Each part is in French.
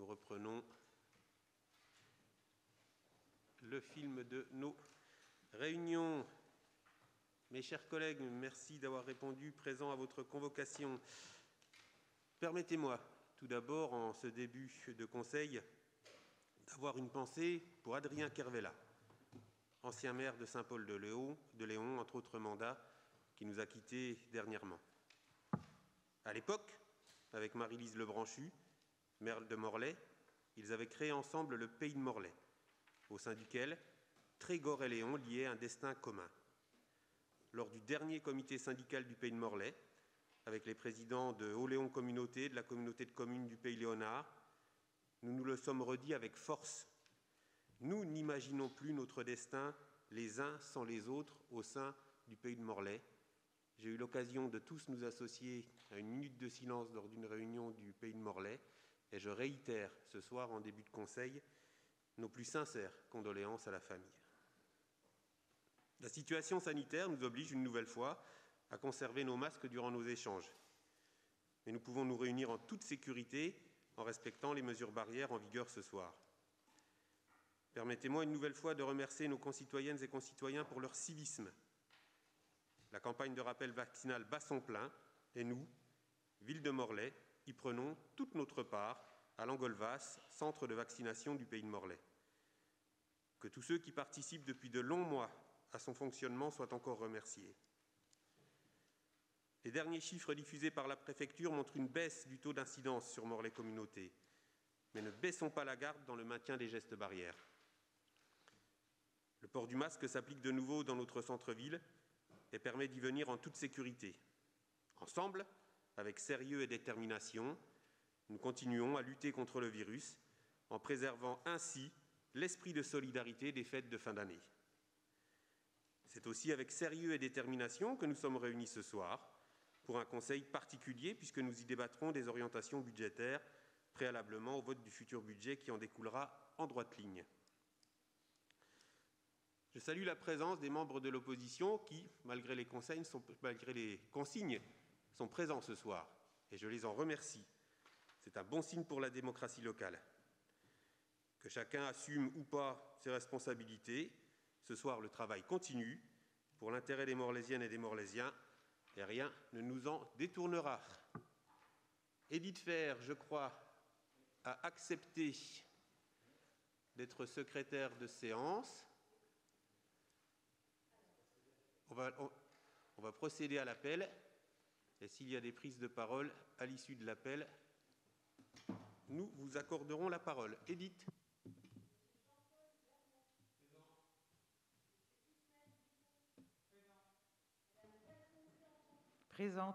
reprenons le film de nos réunions. Mes chers collègues, merci d'avoir répondu présent à votre convocation. Permettez-moi tout d'abord, en ce début de conseil, d'avoir une pensée pour Adrien Kervella, ancien maire de Saint-Paul-de-Léon, entre autres mandats, qui nous a quittés dernièrement. À l'époque, avec Marie-Lise Lebranchu, maire de Morlaix, ils avaient créé ensemble le Pays de Morlaix, au sein duquel Trégor et Léon liaient un destin commun. Lors du dernier comité syndical du Pays de Morlaix, avec les présidents de Haut-Léon Communauté, de la communauté de communes du Pays Léonard, nous nous le sommes redit avec force. Nous n'imaginons plus notre destin les uns sans les autres au sein du Pays de Morlaix. J'ai eu l'occasion de tous nous associer à une minute de silence lors d'une réunion du Pays de Morlaix et je réitère ce soir en début de conseil nos plus sincères condoléances à la famille. La situation sanitaire nous oblige une nouvelle fois à conserver nos masques durant nos échanges. Mais nous pouvons nous réunir en toute sécurité en respectant les mesures barrières en vigueur ce soir. Permettez-moi une nouvelle fois de remercier nos concitoyennes et concitoyens pour leur civisme. La campagne de rappel vaccinal bat son plein et nous, ville de Morlaix, y prenons toute notre part à l'Angolvas, centre de vaccination du Pays de Morlaix. Que tous ceux qui participent depuis de longs mois à son fonctionnement soient encore remerciés. Les derniers chiffres diffusés par la préfecture montrent une baisse du taux d'incidence sur Morlaix Communauté, mais ne baissons pas la garde dans le maintien des gestes barrières. Le port du masque s'applique de nouveau dans notre centre-ville et permet d'y venir en toute sécurité. Ensemble, avec sérieux et détermination, nous continuons à lutter contre le virus en préservant ainsi l'esprit de solidarité des fêtes de fin d'année. C'est aussi avec sérieux et détermination que nous sommes réunis ce soir pour un conseil particulier puisque nous y débattrons des orientations budgétaires préalablement au vote du futur budget qui en découlera en droite ligne. Je salue la présence des membres de l'opposition qui, malgré les consignes, sont présents ce soir et je les en remercie. C'est un bon signe pour la démocratie locale. Que chacun assume ou pas ses responsabilités, ce soir le travail continue pour l'intérêt des Morlaisiennes et des Morlaisiens et rien ne nous en détournera. Édith Fer, je crois, a accepté d'être secrétaire de séance. On va procéder à l'appel et s'il y a des prises de parole à l'issue de l'appel, nous vous accorderons la parole. Édith. Présente.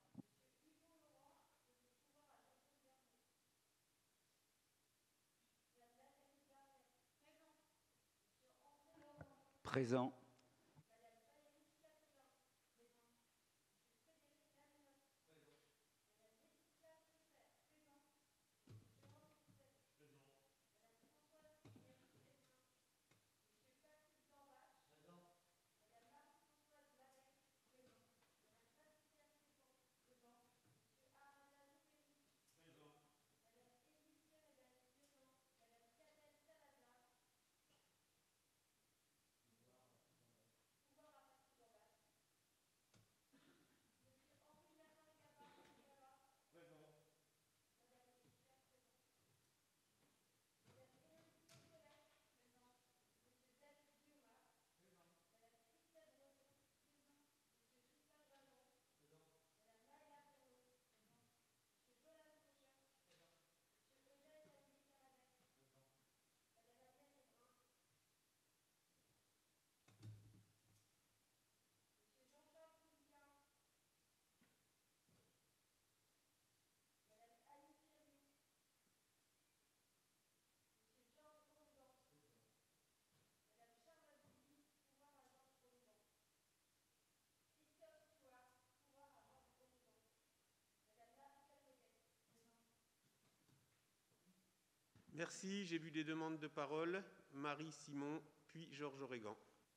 Présent. Merci. J'ai vu des demandes de parole. Marie Simon, puis Georges Oregan.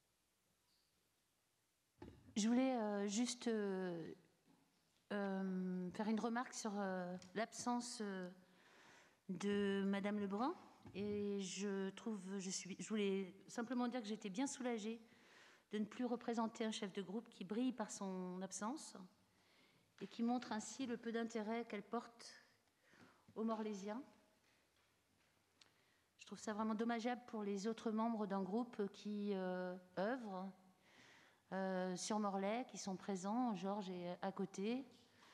Je voulais juste faire une remarque sur l'absence de Madame Lebrun. Et je voulais simplement dire que j'étais bien soulagée de ne plus représenter un chef de groupe qui brille par son absence et qui montre ainsi le peu d'intérêt qu'elle porte aux Morlaisiens. Je trouve ça vraiment dommageable pour les autres membres d'un groupe qui œuvrent sur Morlaix, qui sont présents. Georges est à côté.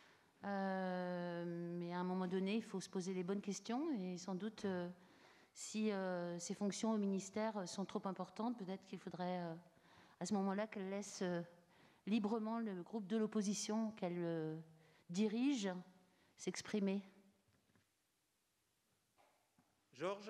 Mais à un moment donné, il faut se poser les bonnes questions et sans doute, si ces fonctions au ministère sont trop importantes, peut-être qu'il faudrait à ce moment-là qu'elle laisse librement le groupe de l'opposition qu'elle dirige s'exprimer. Georges ?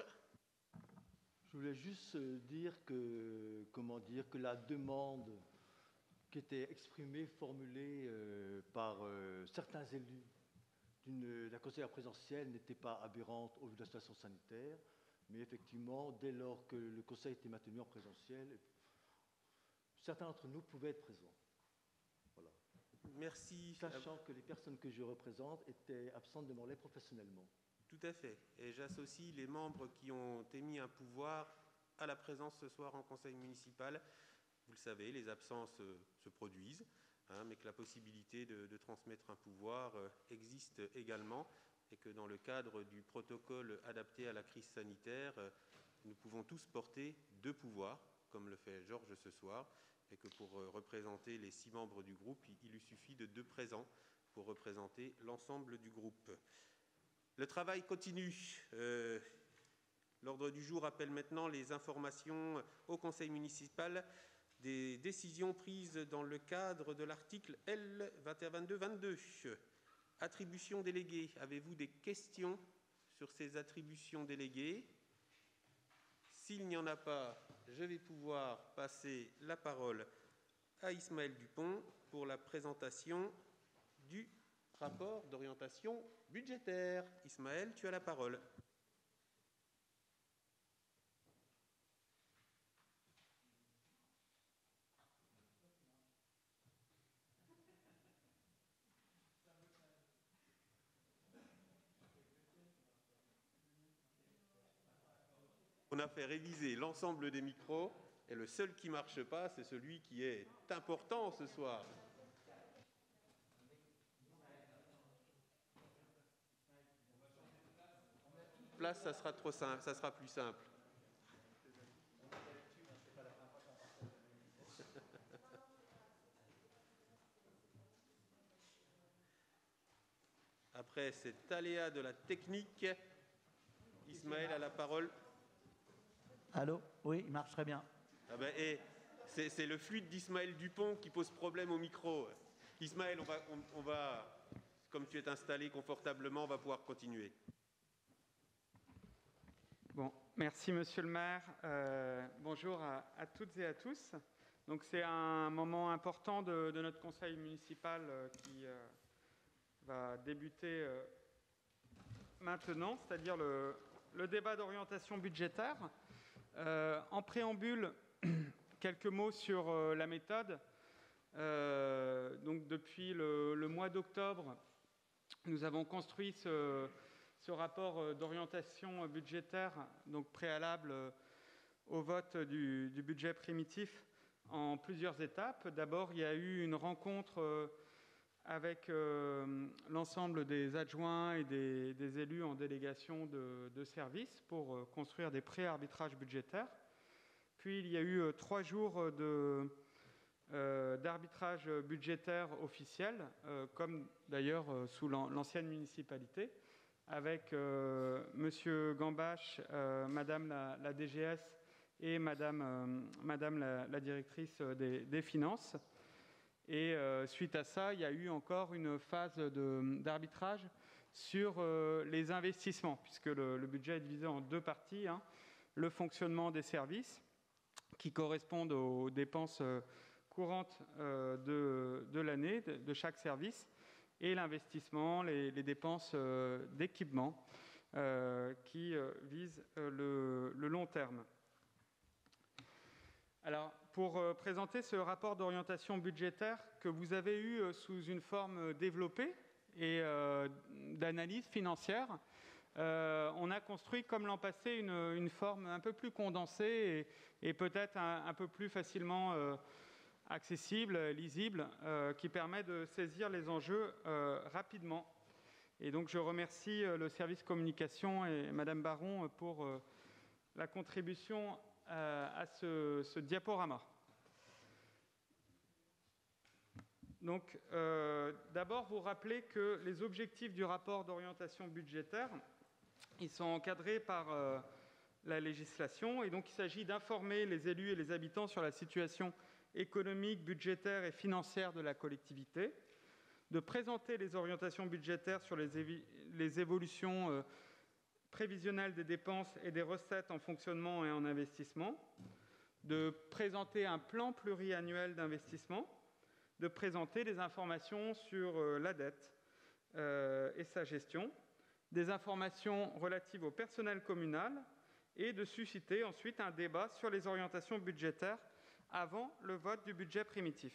Je voulais juste dire que la demande qui était exprimée, formulée par certains élus de la conseillère présidentielle n'était pas aberrante au vu de la situation sanitaire, mais effectivement, dès lors que le conseil était maintenu en présentiel, certains d'entre nous pouvaient être présents. Voilà. Merci. Sachant que les personnes que je représente étaient absentes de Morlaix professionnellement. Tout à fait. Et j'associe les membres qui ont émis un pouvoir à la présence ce soir en conseil municipal. Vous le savez, les absences se produisent, mais que la possibilité de transmettre un pouvoir existe également et que dans le cadre du protocole adapté à la crise sanitaire, nous pouvons tous porter 2 pouvoirs, comme le fait Georges ce soir, et que pour représenter les 6 membres du groupe, il lui suffit de 2 présents pour représenter l'ensemble du groupe. Le travail continue. L'ordre du jour appelle maintenant les informations au conseil municipal des décisions prises dans le cadre de l'article L. 2122-22. Attribution déléguée. Avez-vous des questions sur ces attributions déléguées? S'il n'y en a pas, je vais pouvoir passer la parole à Ismaël Dupont pour la présentation du rapport d'orientation budgétaire. Ismaël, tu as la parole. On a fait réviser l'ensemble des micros et le seul qui ne marche pas, c'est celui qui est important ce soir. Place, ça sera trop simple, ça sera plus simple. Après cet aléa de la technique, Ismaël a la parole. Allô? Oui, il marche très bien. Ah ben, c'est le fluide d'Ismaël Dupont qui pose problème au micro. Ismaël, on va, comme tu es installé confortablement, on va pouvoir continuer. Bon, merci Monsieur le maire. Bonjour à toutes et à tous. Donc c'est un moment important de notre conseil municipal qui va débuter maintenant, c'est-à-dire le débat d'orientation budgétaire. En préambule, quelques mots sur la méthode. Donc depuis le mois d'octobre, nous avons construit ce rapport d'orientation budgétaire, donc préalable au vote du budget primitif, en plusieurs étapes. D'abord, il y a eu une rencontre avec l'ensemble des adjoints et des élus en délégation de service pour construire des pré-arbitrages budgétaires. Puis il y a eu 3 jours d'arbitrage budgétaire officiel, comme d'ailleurs sous l'ancienne municipalité, avec Monsieur Gambache, Madame la DGS et Madame la directrice des finances. Et suite à ça, il y a eu encore une phase d'arbitrage sur les investissements, puisque le budget est divisé en 2 parties. Le fonctionnement des services, qui correspondent aux dépenses courantes de l'année, de chaque service, et l'investissement, les dépenses d'équipement, qui visent le long terme. Alors, pour présenter ce rapport d'orientation budgétaire que vous avez eu sous une forme développée et d'analyse financière, on a construit, comme l'an passé, une forme un peu plus condensée et peut-être un peu plus facilement accessible, lisible, qui permet de saisir les enjeux rapidement. Et donc, je remercie le service communication et Madame Baron pour la contribution à ce diaporama. Donc, d'abord, vous rappelez que les objectifs du rapport d'orientation budgétaire, ils sont encadrés par la législation, et donc il s'agit d'informer les élus et les habitants sur la situation économique, budgétaire et financière de la collectivité, de présenter les orientations budgétaires sur les évolutions prévisionnelles des dépenses et des recettes en fonctionnement et en investissement, de présenter un plan pluriannuel d'investissement, de présenter des informations sur la dette et sa gestion, des informations relatives au personnel communal et de susciter ensuite un débat sur les orientations budgétaires avant le vote du budget primitif.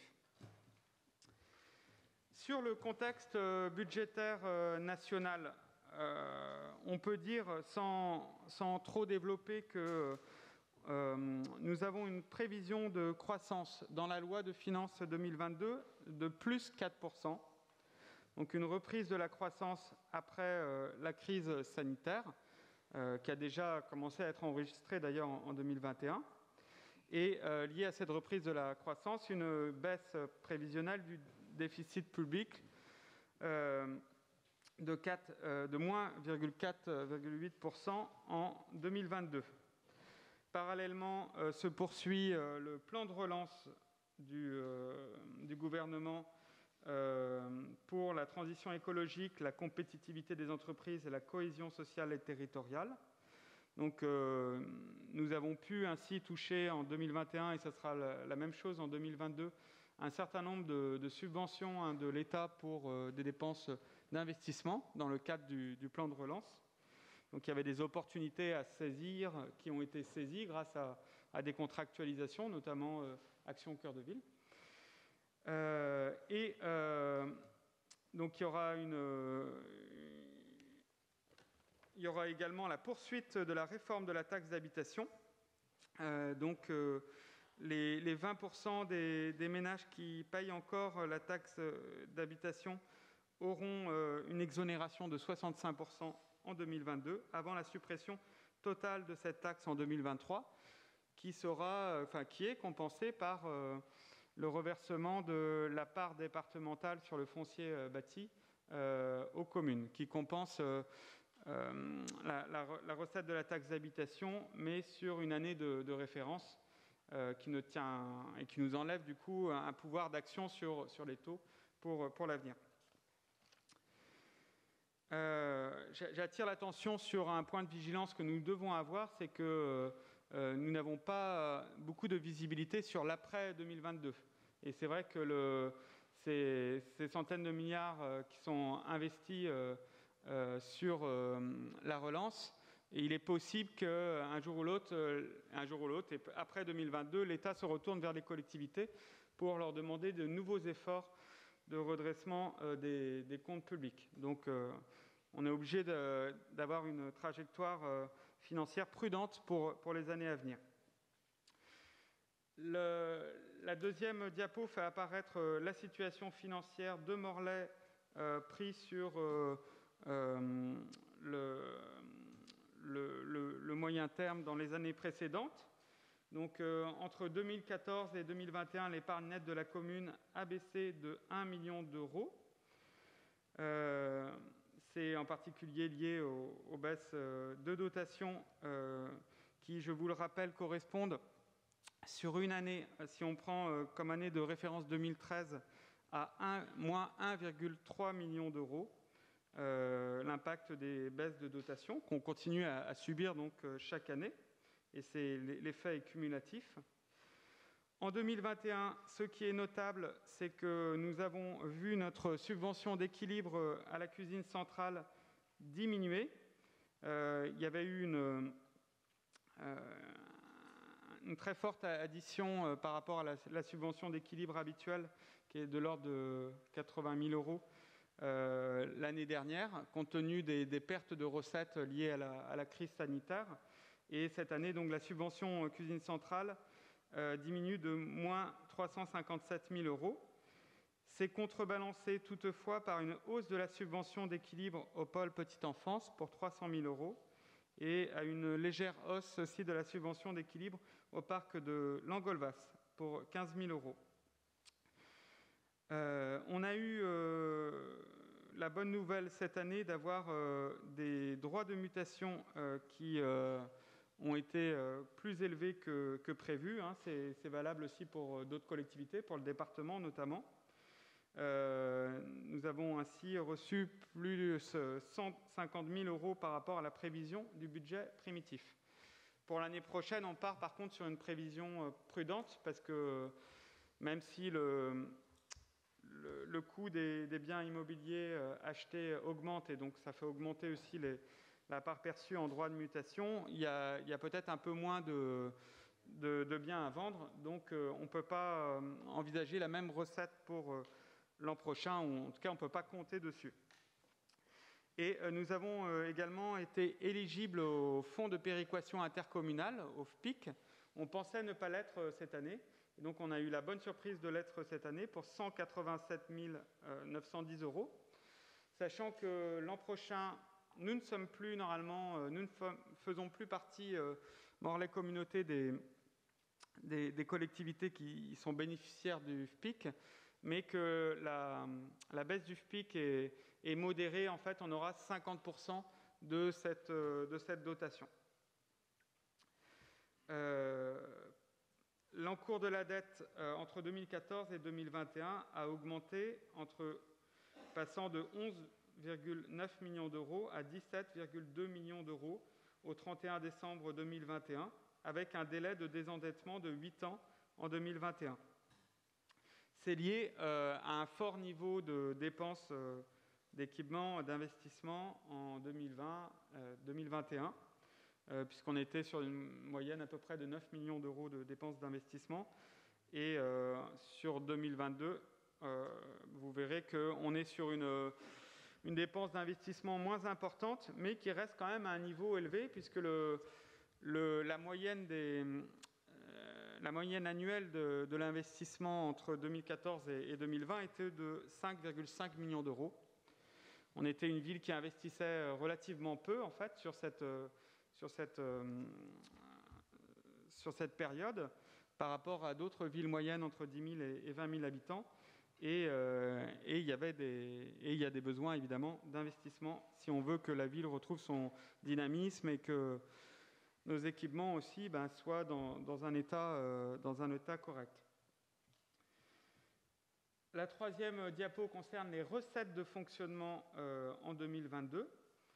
Sur le contexte budgétaire national, on peut dire, sans trop développer, que nous avons une prévision de croissance dans la loi de finances 2022 de plus 4%. Donc une reprise de la croissance après la crise sanitaire, qui a déjà commencé à être enregistrée d'ailleurs en 2021. Et liée à cette reprise de la croissance, une baisse prévisionnelle du déficit public de moins 4,8% en 2022. Parallèlement, se poursuit le plan de relance du gouvernement pour la transition écologique, la compétitivité des entreprises et la cohésion sociale et territoriale. Donc, nous avons pu ainsi toucher en 2021, et ce sera la même chose en 2022, un certain nombre de subventions de l'État pour des dépenses d'investissement dans le cadre du plan de relance. Donc, il y avait des opportunités à saisir qui ont été saisies grâce à des contractualisations, notamment Action Cœur de Ville. Donc, il y aura également la poursuite de la réforme de la taxe d'habitation. Les 20% des ménages qui payent encore la taxe d'habitation auront une exonération de 65% en 2022, avant la suppression totale de cette taxe en 2023, qui est compensée par le reversement de la part départementale sur le foncier bâti aux communes, qui compense la recette de la taxe d'habitation, mais sur une année de référence qui nous enlève du coup un pouvoir d'action sur les taux pour l'avenir. J'attire l'attention sur un point de vigilance que nous devons avoir, c'est que nous n'avons pas beaucoup de visibilité sur l'après 2022. Et c'est vrai que ces centaines de milliards qui sont investis sur la relance, et il est possible qu'un jour ou l'autre, et après 2022, l'État se retourne vers les collectivités pour leur demander de nouveaux efforts de redressement des comptes publics. Donc, on est obligé d'avoir une trajectoire financière prudente pour les années à venir. La deuxième diapo fait apparaître la situation financière de Morlaix prise sur le moyen terme dans les années précédentes. Donc, entre 2014 et 2021, l'épargne nette de la commune a baissé de 1 million d'euros. C'est en particulier lié aux baisses de dotation qui, je vous le rappelle, correspondent sur une année, si on prend comme année de référence 2013, à moins 1,3 million d'euros. L'impact des baisses de dotation qu'on continue à subir donc chaque année, et l'effet est cumulatif. En 2021, ce qui est notable, c'est que nous avons vu notre subvention d'équilibre à la cuisine centrale diminuer. Il y avait eu une très forte addition par rapport à la subvention d'équilibre habituelle, qui est de l'ordre de 80 000 euros l'année dernière, compte tenu des pertes de recettes liées à la crise sanitaire. Et cette année, donc, la subvention cuisine centrale diminue de moins 357 000 €. C'est contrebalancé toutefois par une hausse de la subvention d'équilibre au pôle petite enfance pour 300 000 € et à une légère hausse aussi de la subvention d'équilibre au parc de Langolvas pour 15 000 €. On a eu la bonne nouvelle cette année d'avoir des droits de mutation qui ont été plus élevés que prévu. C'est valable aussi pour d'autres collectivités, pour le département notamment. Nous avons ainsi reçu plus de 150 000 € par rapport à la prévision du budget primitif. Pour l'année prochaine, on part par contre sur une prévision prudente parce que même si le coût des biens immobiliers achetés augmente et donc ça fait augmenter aussi la part perçue en droit de mutation, il y a peut-être un peu moins de biens à vendre, donc on ne peut pas envisager la même recette pour l'an prochain, ou en tout cas on ne peut pas compter dessus. Et nous avons également été éligibles au fonds de péréquation intercommunale, au FPIC. On pensait ne pas l'être cette année, et donc on a eu la bonne surprise de l'être cette année pour 187 910 €, sachant que l'an prochain, nous ne sommes plus normalement, nous ne faisons plus partie, Morlaix Communauté, des collectivités qui sont bénéficiaires du FPIC, mais que la baisse du FPIC est modérée. En fait, on aura 50% de cette dotation. L'encours de la dette entre 2014 et 2021 a augmenté, passant de 11,9 millions d'euros à 17,2 millions d'euros au 31 décembre 2021, avec un délai de désendettement de 8 ans en 2021. C'est lié à un fort niveau de dépenses d'équipement, d'investissement en 2020-2021, puisqu'on était sur une moyenne à peu près de 9 millions d'euros de dépenses d'investissement. Et sur 2022, vous verrez qu'on est sur une dépense d'investissement moins importante, mais qui reste quand même à un niveau élevé, puisque la moyenne annuelle de l'investissement entre 2014 et 2020 était de 5,5 millions d'euros. On était une ville qui investissait relativement peu en fait sur cette période par rapport à d'autres villes moyennes entre 10 000 et 20 000 habitants. Et il y a des besoins évidemment d'investissement si on veut que la ville retrouve son dynamisme et que nos équipements aussi soient dans un état correct. La troisième diapo concerne les recettes de fonctionnement en 2022,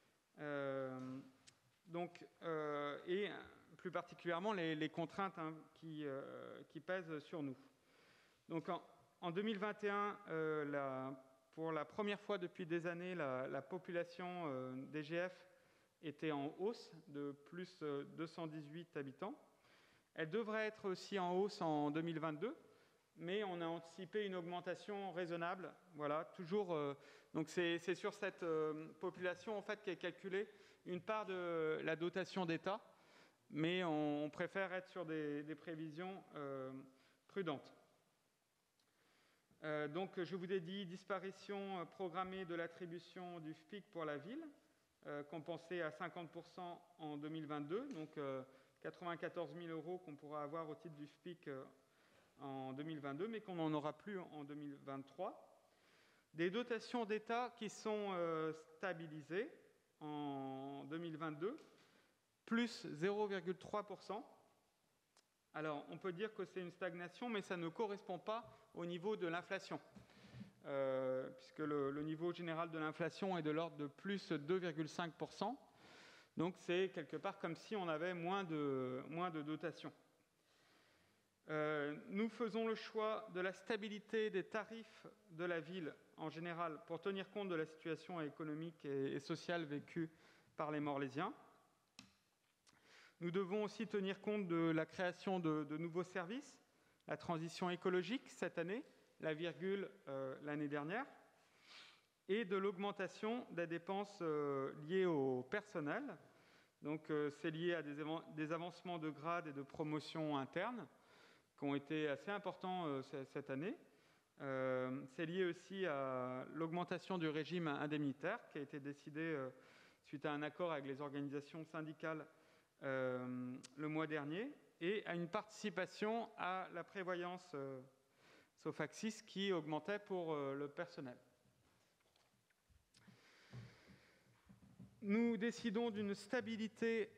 et plus particulièrement les contraintes qui pèsent sur nous. Donc en 2021, pour la première fois depuis des années, la population DGF était en hausse de plus 218 habitants. Elle devrait être aussi en hausse en 2022, mais on a anticipé une augmentation raisonnable. Voilà, toujours. Donc c'est sur cette population en fait qu'est calculée une part de la dotation d'État, mais on préfère être sur des prévisions prudentes. Donc je vous ai dit disparition programmée de l'attribution du FPIC pour la ville, compensée à 50% en 2022, donc 94 000 € qu'on pourra avoir au titre du FPIC en 2022, mais qu'on n'en aura plus en 2023. Des dotations d'État qui sont stabilisées en 2022, plus 0,3%. Alors, on peut dire que c'est une stagnation, mais ça ne correspond pas au niveau de l'inflation, puisque le niveau général de l'inflation est de l'ordre de plus 2,5%. Donc, c'est quelque part comme si on avait moins de dotations. Nous faisons le choix de la stabilité des tarifs de la ville en général pour tenir compte de la situation économique et sociale vécue par les Morlaisiens. Nous devons aussi tenir compte de la création de nouveaux services, la transition écologique cette année, la virgule l'année dernière. et de l'augmentation des dépenses liées au personnel. Donc, c'est lié à des avancements de grade et de promotion interne qui ont été assez importants cette année. C'est lié aussi à l'augmentation du régime indemnitaire qui a été décidé suite à un accord avec les organisations syndicales le mois dernier, et à une participation à la prévoyance Sofaxis qui augmentait pour le personnel. Nous décidons d'une stabilité,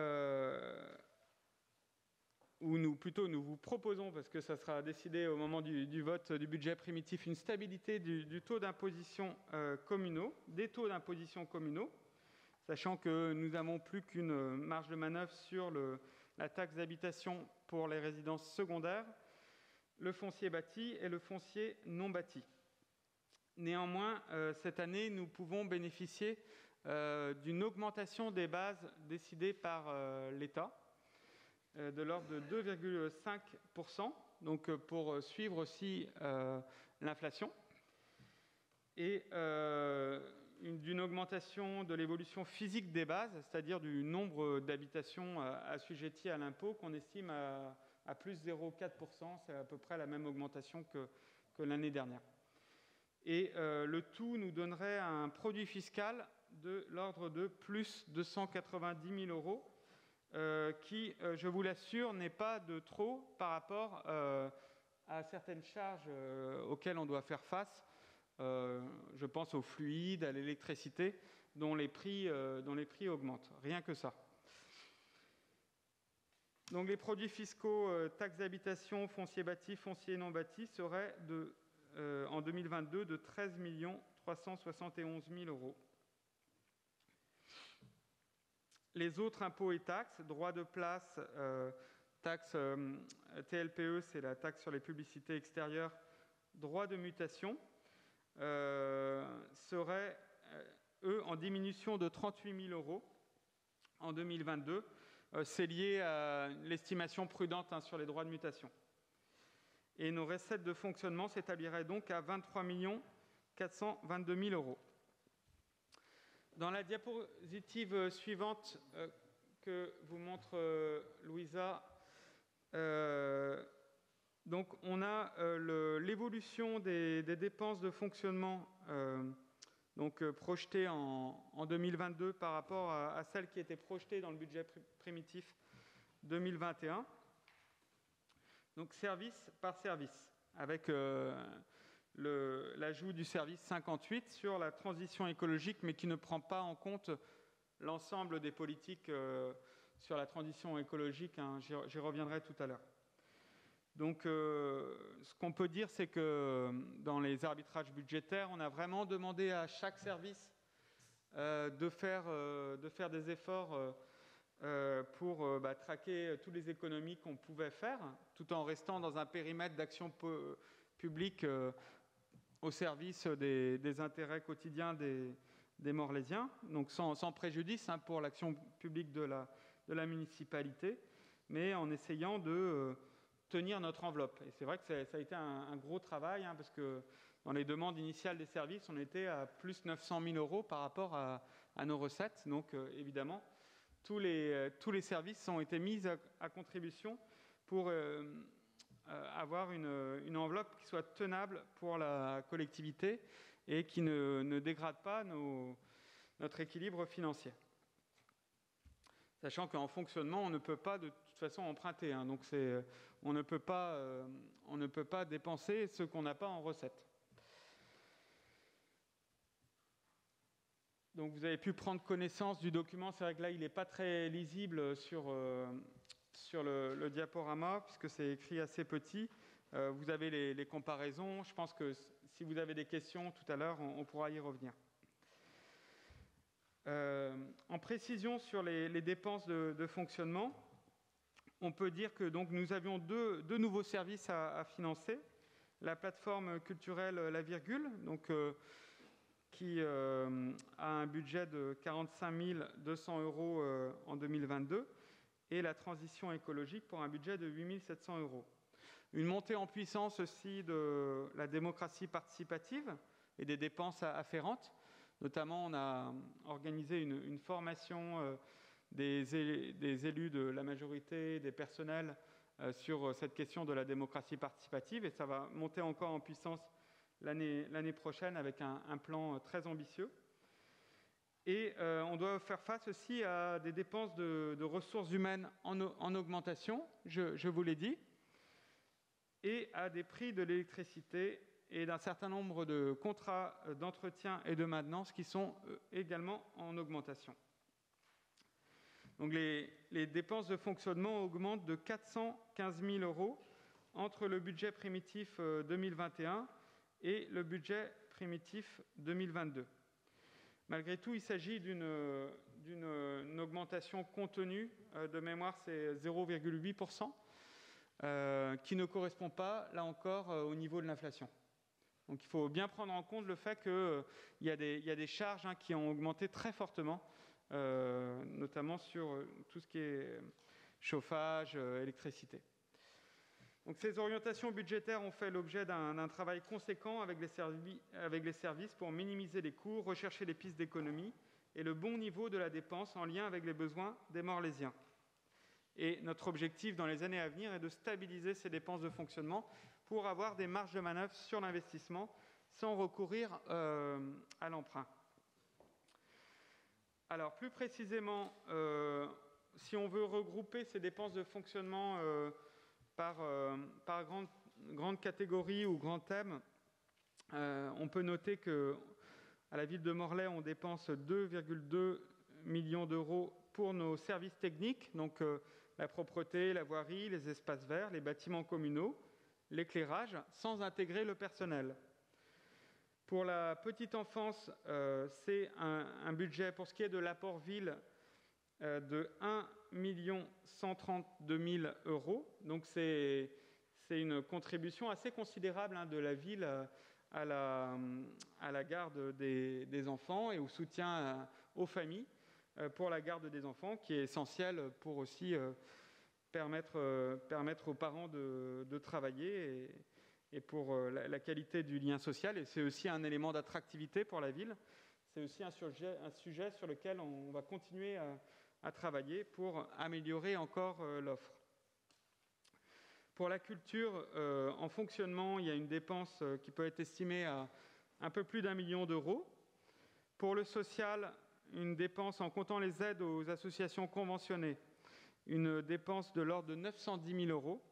ou nous vous proposons, parce que ça sera décidé au moment du vote du budget primitif, une stabilité du taux d'imposition communaux, des taux d'imposition communaux, sachant que nous n'avons plus qu'une marge de manœuvre sur la taxe d'habitation pour les résidences secondaires, le foncier bâti et le foncier non bâti. Néanmoins, cette année, nous pouvons bénéficier d'une augmentation des bases décidées par l'État de l'ordre de 2,5%, donc pour suivre aussi l'inflation, et d'une augmentation de l'évolution physique des bases, c'est-à-dire du nombre d'habitations assujetties à l'impôt, qu'on estime à plus 0,4%, c'est à peu près la même augmentation que l'année dernière. Et le tout nous donnerait un produit fiscal de l'ordre de plus de 190 000 euros, qui, je vous l'assure, n'est pas de trop par rapport à certaines charges auxquelles on doit faire face. Je pense aux fluides, à l'électricité, dont les prix augmentent. Rien que ça. Donc les produits fiscaux, taxes d'habitation, foncier bâti, foncier non bâti, seraient en 2022 de 13 371 000 euros. Les autres impôts et taxes, droits de place, taxe TLPE, c'est la taxe sur les publicités extérieures, droits de mutation, seraient, eux, en diminution de 38 000 euros en 2022. C'est lié à l'estimation prudente sur les droits de mutation. Et nos recettes de fonctionnement s'établiraient donc à 23 422 000 euros. Dans la diapositive suivante que vous montre Louisa, donc on a l'évolution des dépenses de fonctionnement projetées en 2022 par rapport à celles qui étaient projetées dans le budget primitif 2021. Donc service par service, avec l'ajout du service 58 sur la transition écologique, mais qui ne prend pas en compte l'ensemble des politiques sur la transition écologique. J'y reviendrai tout à l'heure. Donc, ce qu'on peut dire, c'est que dans les arbitrages budgétaires, on a vraiment demandé à chaque service de faire des efforts pour traquer toutes les économies qu'on pouvait faire, tout en restant dans un périmètre d'action publique au service des intérêts quotidiens des Morlaisiens, donc sans préjudice pour l'action publique de la municipalité, mais en essayant de tenir notre enveloppe. Et c'est vrai que ça a été un gros travail, parce que dans les demandes initiales des services, on était à plus 900 000 euros par rapport à nos recettes. Donc évidemment, tous les services ont été mis à contribution pour avoir une enveloppe qui soit tenable pour la collectivité et qui ne dégrade pas notre équilibre financier. Sachant qu'en fonctionnement, on ne peut pas de toute façon emprunter. Donc on ne peut pas dépenser ce qu'on n'a pas en recettes. Donc vous avez pu prendre connaissance du document. C'est vrai que là, il n'est pas très lisible sur le diaporama, puisque c'est écrit assez petit. Vous avez les comparaisons. Je pense que si vous avez des questions tout à l'heure, on pourra y revenir. En précision sur les dépenses de fonctionnement, on peut dire que donc, nous avions deux nouveaux services à financer. La plateforme culturelle La Virgule, donc, qui a un budget de 45 200 euros en 2022, et la transition écologique pour un budget de 8 700 euros. Une montée en puissance aussi de la démocratie participative, et des dépenses afférentes. Notamment, on a organisé une formation des élus de la majorité, des personnels, sur cette question de la démocratie participative, et ça va monter encore en puissance l'année prochaine avec un plan très ambitieux. Et on doit faire face aussi à des dépenses de ressources humaines en augmentation, je vous l'ai dit, et à des prix de l'électricité et d'un certain nombre de contrats d'entretien et de maintenance qui sont également en augmentation. Donc les dépenses de fonctionnement augmentent de 415 000 € entre le budget primitif 2021 et le budget primitif 2022. Malgré tout, il s'agit d'une augmentation contenue, de mémoire c'est 0,8%, qui ne correspond pas, là encore, au niveau de l'inflation. Donc il faut bien prendre en compte le fait qu'il y a des charges qui ont augmenté très fortement, notamment sur tout ce qui est chauffage, électricité. Donc, ces orientations budgétaires ont fait l'objet d'un travail conséquent avec les services pour minimiser les coûts, rechercher les pistes d'économie et le bon niveau de la dépense en lien avec les besoins des Morlaisiens. Et notre objectif dans les années à venir est de stabiliser ces dépenses de fonctionnement pour avoir des marges de manœuvre sur l'investissement sans recourir à l'emprunt. Alors, plus précisément, si on veut regrouper ces dépenses de fonctionnement par grande catégorie ou grand thème, on peut noter qu'à la ville de Morlaix, on dépense 2,2 millions € pour nos services techniques, donc la propreté, la voirie, les espaces verts, les bâtiments communaux, l'éclairage, sans intégrer le personnel. Pour la petite enfance, c'est un budget, pour ce qui est de l'apport ville, de 1 132 000 €. Donc c'est une contribution assez considérable de la ville à la garde des enfants et au soutien aux familles pour la garde des enfants, qui est essentiel pour aussi permettre aux parents de travailler et pour la qualité du lien social. Et c'est aussi un élément d'attractivité pour la ville. C'est aussi un sujet sur lequel on va continuer à travailler pour améliorer encore l'offre. Pour la culture, en fonctionnement, il y a une dépense qui peut être estimée à un peu plus d'1 million €. Pour le social, une dépense en comptant les aides aux associations conventionnées, une dépense de l'ordre de 910 000 €.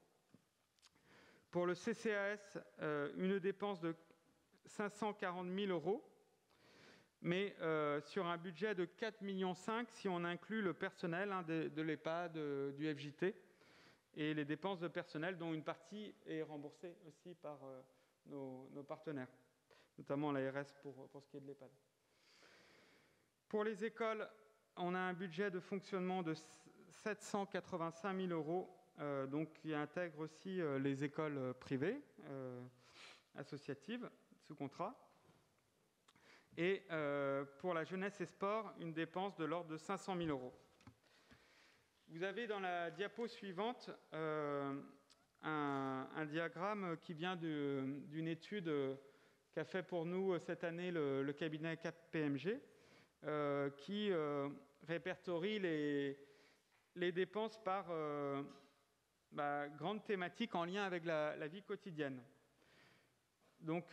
Pour le CCAS, une dépense de 540 000 €, mais sur un budget de 4,5 millions € si on inclut le personnel de l'EHPAD, du FJT, et les dépenses de personnel dont une partie est remboursée aussi par nos partenaires, notamment l'ARS pour ce qui est de l'EHPAD. Pour les écoles, on a un budget de fonctionnement de 785 000 €, donc qui intègre aussi les écoles privées, associatives, sous contrat. Et pour la jeunesse et sport, une dépense de l'ordre de 500 000 €. Vous avez dans la diapo suivante un diagramme qui vient d'une étude qu'a fait pour nous cette année le cabinet KPMG, qui répertorie les dépenses par grande thématique en lien avec la vie quotidienne. Donc,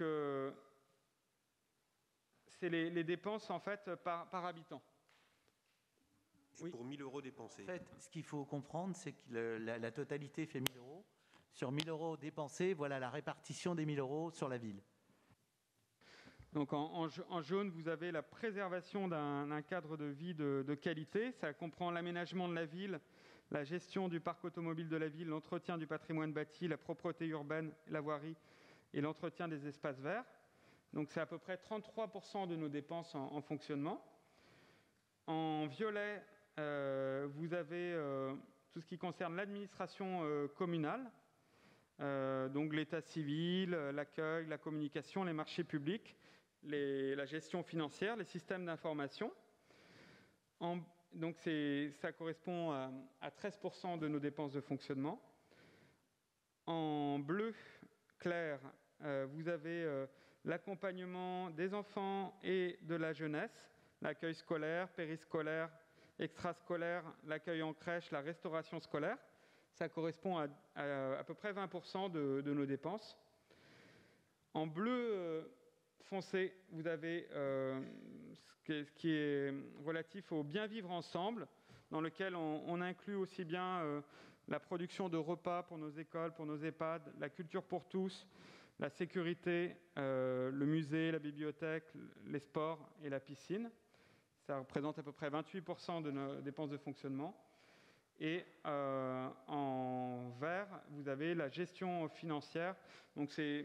c'est les dépenses en fait par habitant. Et oui. Pour 1 000 € dépensés. En fait, ce qu'il faut comprendre, c'est que la totalité fait 1 000 €. Sur 1 000 € dépensés, voilà la répartition des 1 000 € sur la ville. Donc en jaune, vous avez la préservation d'un cadre de vie de qualité. Ça comprend l'aménagement de la ville, la gestion du parc automobile de la ville, l'entretien du patrimoine bâti, la propreté urbaine, la voirie et l'entretien des espaces verts. Donc c'est à peu près 33% de nos dépenses en fonctionnement. En violet, vous avez tout ce qui concerne l'administration communale, donc l'état civil, l'accueil, la communication, les marchés publics, la gestion financière, les systèmes d'information. Donc ça correspond à 13% de nos dépenses de fonctionnement. En bleu clair, vous avez l'accompagnement des enfants et de la jeunesse, l'accueil scolaire, périscolaire, extrascolaire, l'accueil en crèche, la restauration scolaire. Ça correspond à peu près 20% de nos dépenses. En bleu foncé, vous avez ce qui est relatif au bien vivre ensemble, dans lequel on inclut aussi bien la production de repas pour nos écoles, pour nos EHPAD, la culture pour tous, la sécurité, le musée, la bibliothèque, les sports et la piscine. Ça représente à peu près 28% de nos dépenses de fonctionnement. Et en vert, vous avez la gestion financière. Donc c'est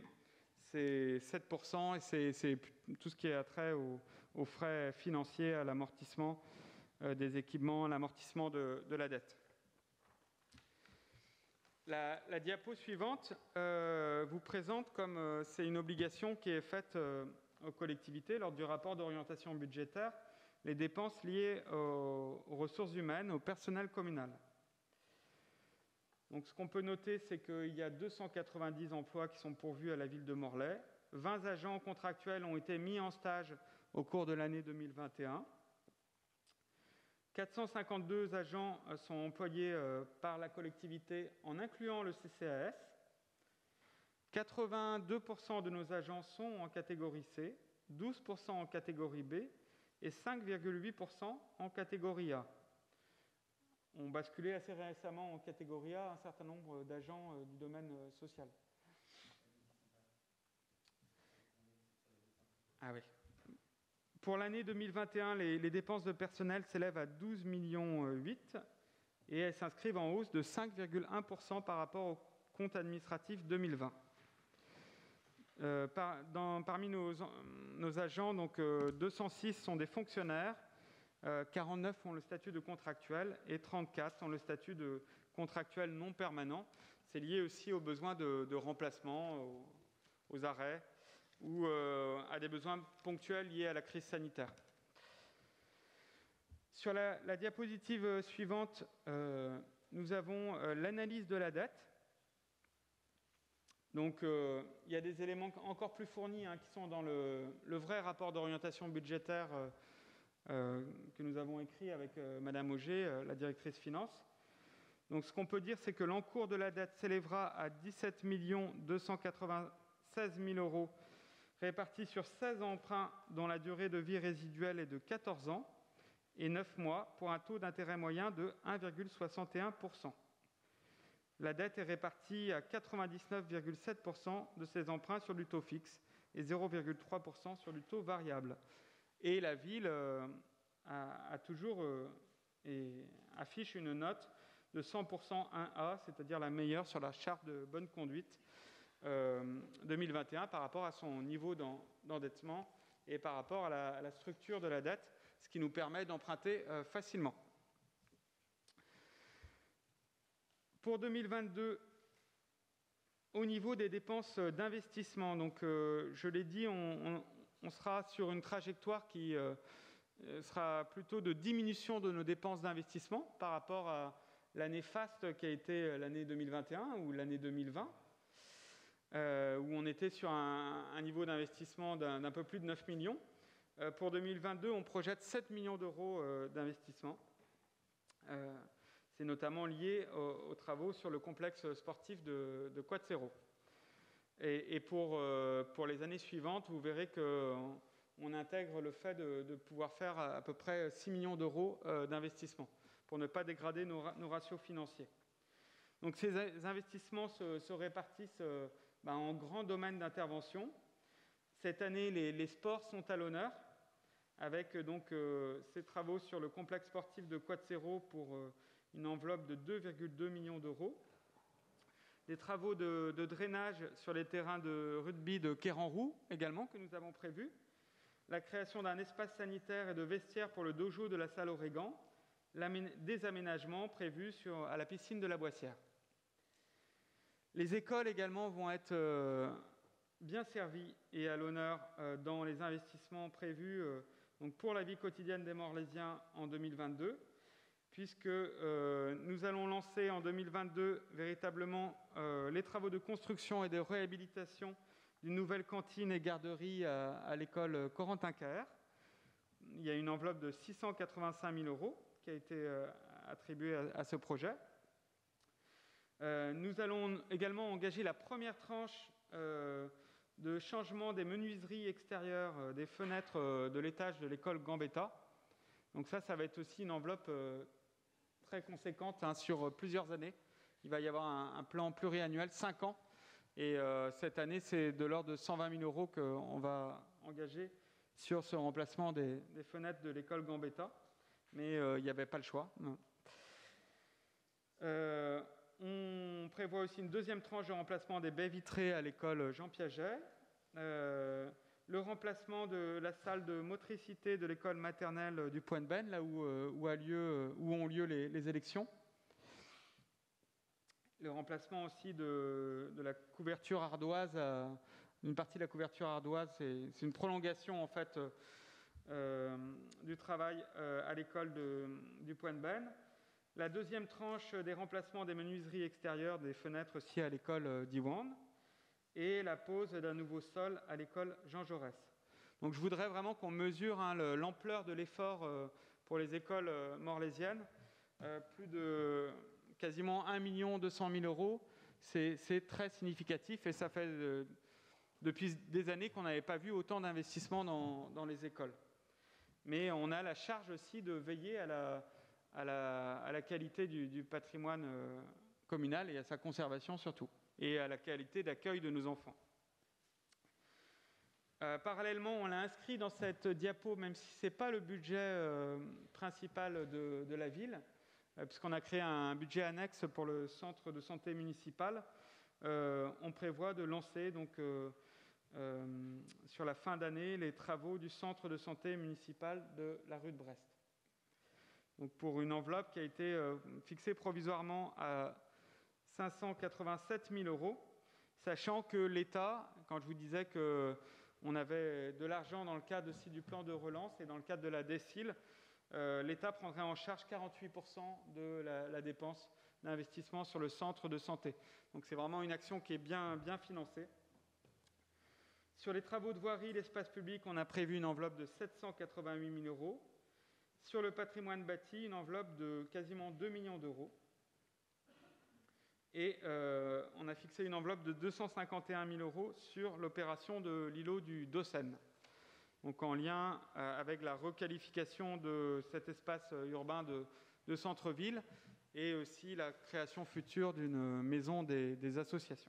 7% et c'est tout ce qui est attrait aux frais financiers, à l'amortissement des équipements, à l'amortissement de la dette. La diapo suivante vous présente comme c'est une obligation qui est faite aux collectivités lors du rapport d'orientation budgétaire, les dépenses liées aux ressources humaines, au personnel communal. Donc, ce qu'on peut noter, c'est qu'il y a 290 emplois qui sont pourvus à la ville de Morlaix. 20 agents contractuels ont été mis en stage au cours de l'année 2021. 452 agents sont employés par la collectivité en incluant le CCAS. 82% de nos agents sont en catégorie C, 12% en catégorie B et 5,8% en catégorie A. On basculait assez récemment en catégorie A un certain nombre d'agents du domaine social. Ah oui. Pour l'année 2021, les dépenses de personnel s'élèvent à 12,8 millions et elles s'inscrivent en hausse de 5,1% par rapport au compte administratif 2020. Parmi nos agents, donc, 206 sont des fonctionnaires, 49 ont le statut de contractuel et 34 ont le statut de contractuel non permanent. C'est lié aussi aux besoins de remplacement, aux arrêts ou à des besoins ponctuels liés à la crise sanitaire. Sur la diapositive suivante, nous avons l'analyse de la dette. Donc, il y a des éléments encore plus fournis qui sont dans le vrai rapport d'orientation budgétaire que nous avons écrit avec Madame Auger, la directrice finance. Donc, ce qu'on peut dire, c'est que l'encours de la dette s'élèvera à 17 296 000 euros, répartis sur 16 emprunts dont la durée de vie résiduelle est de 14 ans et 9 mois, pour un taux d'intérêt moyen de 1,61%. La dette est répartie à 99,7% de ces emprunts sur du taux fixe et 0,3% sur du taux variable. Et la ville a toujours affiche une note de 100% 1A, c'est-à-dire la meilleure sur la charte de bonne conduite 2021 par rapport à son niveau d'endettement et par rapport à la structure de la dette, ce qui nous permet d'emprunter facilement. Pour 2022, au niveau des dépenses d'investissement, donc je l'ai dit, on sera sur une trajectoire qui sera plutôt de diminution de nos dépenses d'investissement par rapport à l'année faste qui a été l'année 2021 ou l'année 2020, où on était sur un niveau d'investissement d'un peu plus de 9 millions. Pour 2022, on projette 7 millions d'euros d'investissement. C'est notamment lié aux travaux sur le complexe sportif de Quatsero. Et pour les années suivantes, vous verrez qu'on intègre le fait de pouvoir faire à peu près 6 millions d'euros d'investissement pour ne pas dégrader nos ratios financiers. Donc ces investissements se répartissent en grands domaines d'intervention. Cette année, les sports sont à l'honneur, avec donc ces travaux sur le complexe sportif de Quatsero pour une enveloppe de 2,2 millions d'euros. Des travaux de drainage sur les terrains de rugby de Kéranroux également que nous avons prévus. La création d'un espace sanitaire et de vestiaires pour le dojo de la salle Orégan. Des aménagements prévus à la piscine de la Boissière. Les écoles également vont être bien servies et à l'honneur dans les investissements prévus donc pour la vie quotidienne des Morlaisiens en 2022. Puisque nous allons lancer en 2022 véritablement les travaux de construction et de réhabilitation d'une nouvelle cantine et garderie à l'école Corentin-Caher. Il y a une enveloppe de 685 000 € qui a été attribuée à ce projet. Nous allons également engager la première tranche de changement des menuiseries extérieures des fenêtres de l'étage de l'école Gambetta. Donc ça va être aussi une enveloppe très conséquente sur plusieurs années. Il va y avoir un plan pluriannuel, 5 ans. Et cette année, c'est de l'ordre de 120 000 € qu'on va engager sur ce remplacement des fenêtres de l'école Gambetta. Mais il n'y avait pas le choix. On prévoit aussi une deuxième tranche de remplacement des baies vitrées à l'école Jean Piaget. Le remplacement de la salle de motricité de l'école maternelle du Point de Benne, là où ont lieu les élections. Le remplacement aussi de la couverture ardoise, une partie de la couverture ardoise, c'est une prolongation en fait du travail à l'école du Point de Benne. La deuxième tranche des remplacements des menuiseries extérieures des fenêtres aussi à l'école d'Iwan, et la pose d'un nouveau sol à l'école Jean Jaurès. Donc je voudrais vraiment qu'on mesure l'ampleur de l'effort pour les écoles morlaisiennes. Plus de quasiment 1 200 000 €, c'est très significatif, et ça fait depuis des années qu'on n'avait pas vu autant d'investissements dans les écoles. Mais on a la charge aussi de veiller à la qualité du patrimoine communal et à sa conservation surtout, et à la qualité d'accueil de nos enfants. Parallèlement, on l'a inscrit dans cette diapo, même si ce n'est pas le budget principal de la ville, puisqu'on a créé un budget annexe pour le centre de santé municipal. On prévoit de lancer donc, sur la fin d'année les travaux du centre de santé municipal de la rue de Brest. Donc pour une enveloppe qui a été fixée provisoirement à 587 000 €, sachant que l'État, quand je vous disais qu'on avait de l'argent dans le cadre aussi du plan de relance et dans le cadre de la DSIL, l'État prendrait en charge 48% de la dépense d'investissement sur le centre de santé. Donc c'est vraiment une action qui est bien financée. Sur les travaux de voirie, l'espace public, on a prévu une enveloppe de 788 000 €. Sur le patrimoine bâti, une enveloppe de quasiment 2 millions d'euros. Et on a fixé une enveloppe de 251 000 € sur l'opération de l'îlot du Dossen. Donc en lien avec la requalification de cet espace urbain de centre-ville et aussi la création future d'une maison des associations.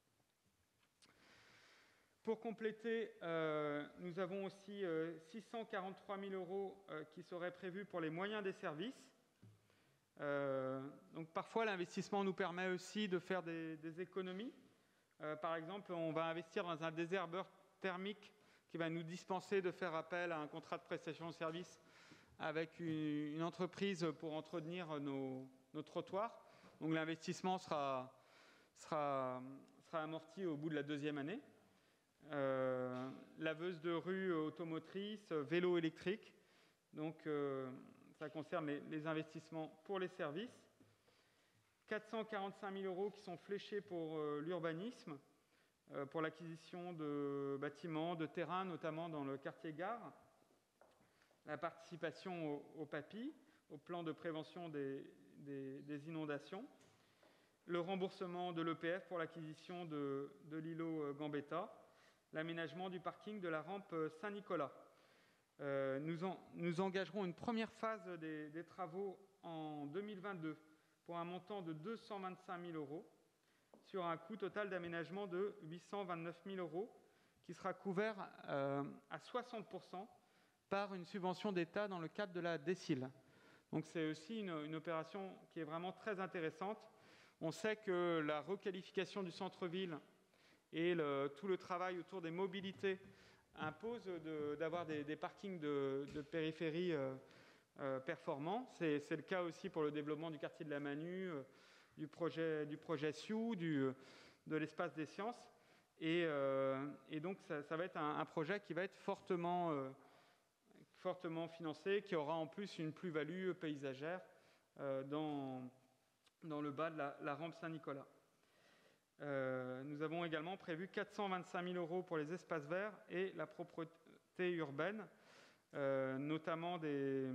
Pour compléter, nous avons aussi 643 000 € qui seraient prévus pour les moyens des services. Donc parfois, l'investissement nous permet aussi de faire des économies. Par exemple, on va investir dans un désherbeur thermique qui va nous dispenser de faire appel à un contrat de prestation de service avec une entreprise pour entretenir nos trottoirs. Donc l'investissement sera amorti au bout de la 2e année. Laveuse de rue automotrice, vélo électrique. Donc ça concerne les investissements pour les services. 445 000 € qui sont fléchés pour l'urbanisme, pour l'acquisition de bâtiments, de terrains, notamment dans le quartier Gare. La participation au PAPI, au plan de prévention des inondations. Le remboursement de l'EPF pour l'acquisition de l'îlot Gambetta. L'aménagement du parking de la rampe Saint-Nicolas. Nous engagerons une première phase des travaux en 2022 pour un montant de 225 000 € sur un coût total d'aménagement de 829 000 € qui sera couvert à 60% par une subvention d'État dans le cadre de la DSIL. Donc c'est aussi une opération qui est vraiment très intéressante. On sait que la requalification du centre-ville et tout le travail autour des mobilités impose d'avoir des parkings de périphérie performants. C'est le cas aussi pour le développement du quartier de la Manu, du projet SIU, de l'espace des sciences. Et donc ça va être un projet qui va être fortement financé, qui aura en plus une plus-value paysagère dans le bas de la rampe Saint-Nicolas. Nous avons également prévu 425 000 € pour les espaces verts et la propreté urbaine, notamment des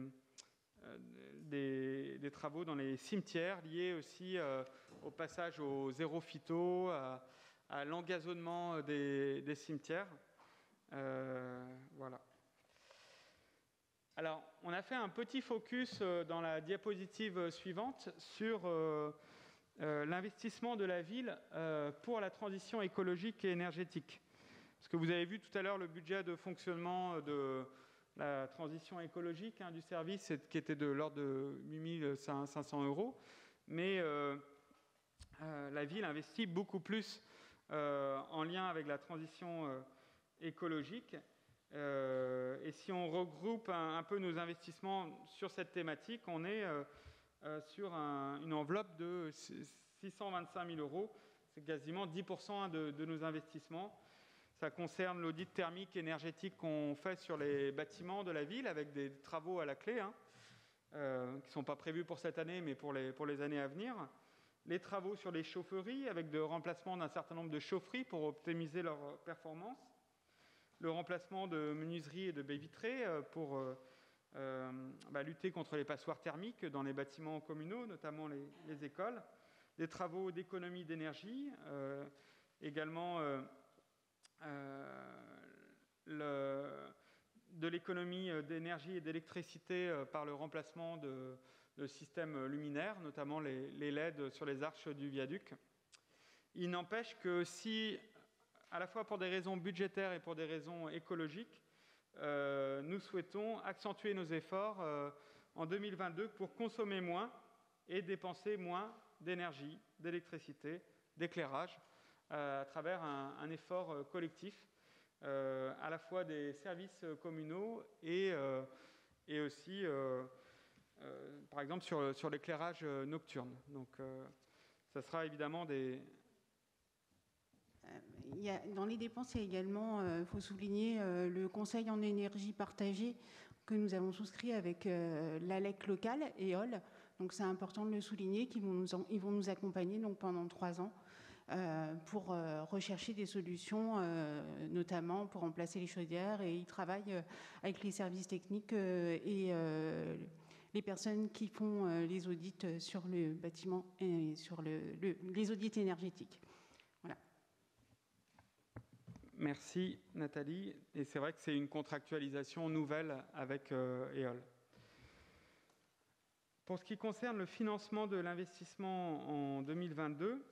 travaux dans les cimetières liés aussi au passage au zéro phyto, à l'engazonnement des cimetières. Voilà. Alors, on a fait un petit focus dans la diapositive suivante sur l'investissement de la ville pour la transition écologique et énergétique. Parce que vous avez vu tout à l'heure le budget de fonctionnement de la transition écologique du service qui était de l'ordre de 8 500 €. Mais la ville investit beaucoup plus en lien avec la transition écologique. Et si on regroupe un peu nos investissements sur cette thématique, on est sur une enveloppe de 625 000 €. C'est quasiment 10% de nos investissements. Ça concerne l'audit thermique énergétique qu'on fait sur les bâtiments de la ville avec des travaux à la clé, qui ne sont pas prévus pour cette année, mais pour les années à venir. Les travaux sur les chaufferies avec le remplacement d'un certain nombre de chaufferies pour optimiser leur performance. Le remplacement de menuiseries et de baies vitrées pour lutter contre les passoires thermiques dans les bâtiments communaux, notamment les écoles. Des travaux d'économie d'énergie, également de l'économie d'énergie et d'électricité par le remplacement de systèmes luminaires, notamment les LED sur les arches du viaduc. Il n'empêche que si, à la fois pour des raisons budgétaires et pour des raisons écologiques, nous souhaitons accentuer nos efforts en 2022 pour consommer moins et dépenser moins d'énergie, d'électricité, d'éclairage, à travers un effort collectif, à la fois des services communaux et aussi, par exemple, sur l'éclairage nocturne. Donc, ça sera évidemment dans les dépenses, il y a également, il faut souligner, le conseil en énergie partagée que nous avons souscrit avec l'ALEC locale, EOL. Donc c'est important de le souligner, ils vont nous accompagner donc, pendant 3 ans pour rechercher des solutions, notamment pour remplacer les chaudières. Et ils travaillent avec les services techniques et les personnes qui font les audits sur le bâtiment et sur les audits énergétiques. Voilà. Merci Nathalie. Et c'est vrai que c'est une contractualisation nouvelle avec EOL. Pour ce qui concerne le financement de l'investissement en 2022,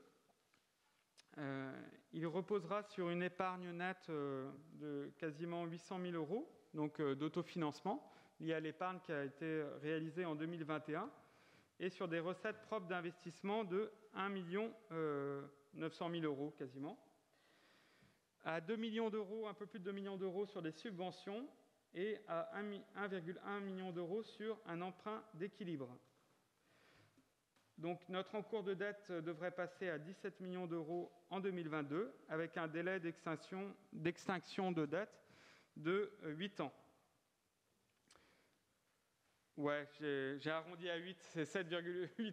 il reposera sur une épargne nette de quasiment 800 000 €, donc d'autofinancement, liée à l'épargne qui a été réalisée en 2021, et sur des recettes propres d'investissement de 1 900 000 € quasiment, à 2 millions d'euros, un peu plus de 2 millions d'euros sur des subventions, et à 1,1 million d'euros sur un emprunt d'équilibre. Donc notre encours de dette devrait passer à 17 millions d'euros en 2022, avec un délai d'extinction de dette de 8 ans. Ouais, j'ai arrondi à 8, c'est 7,8.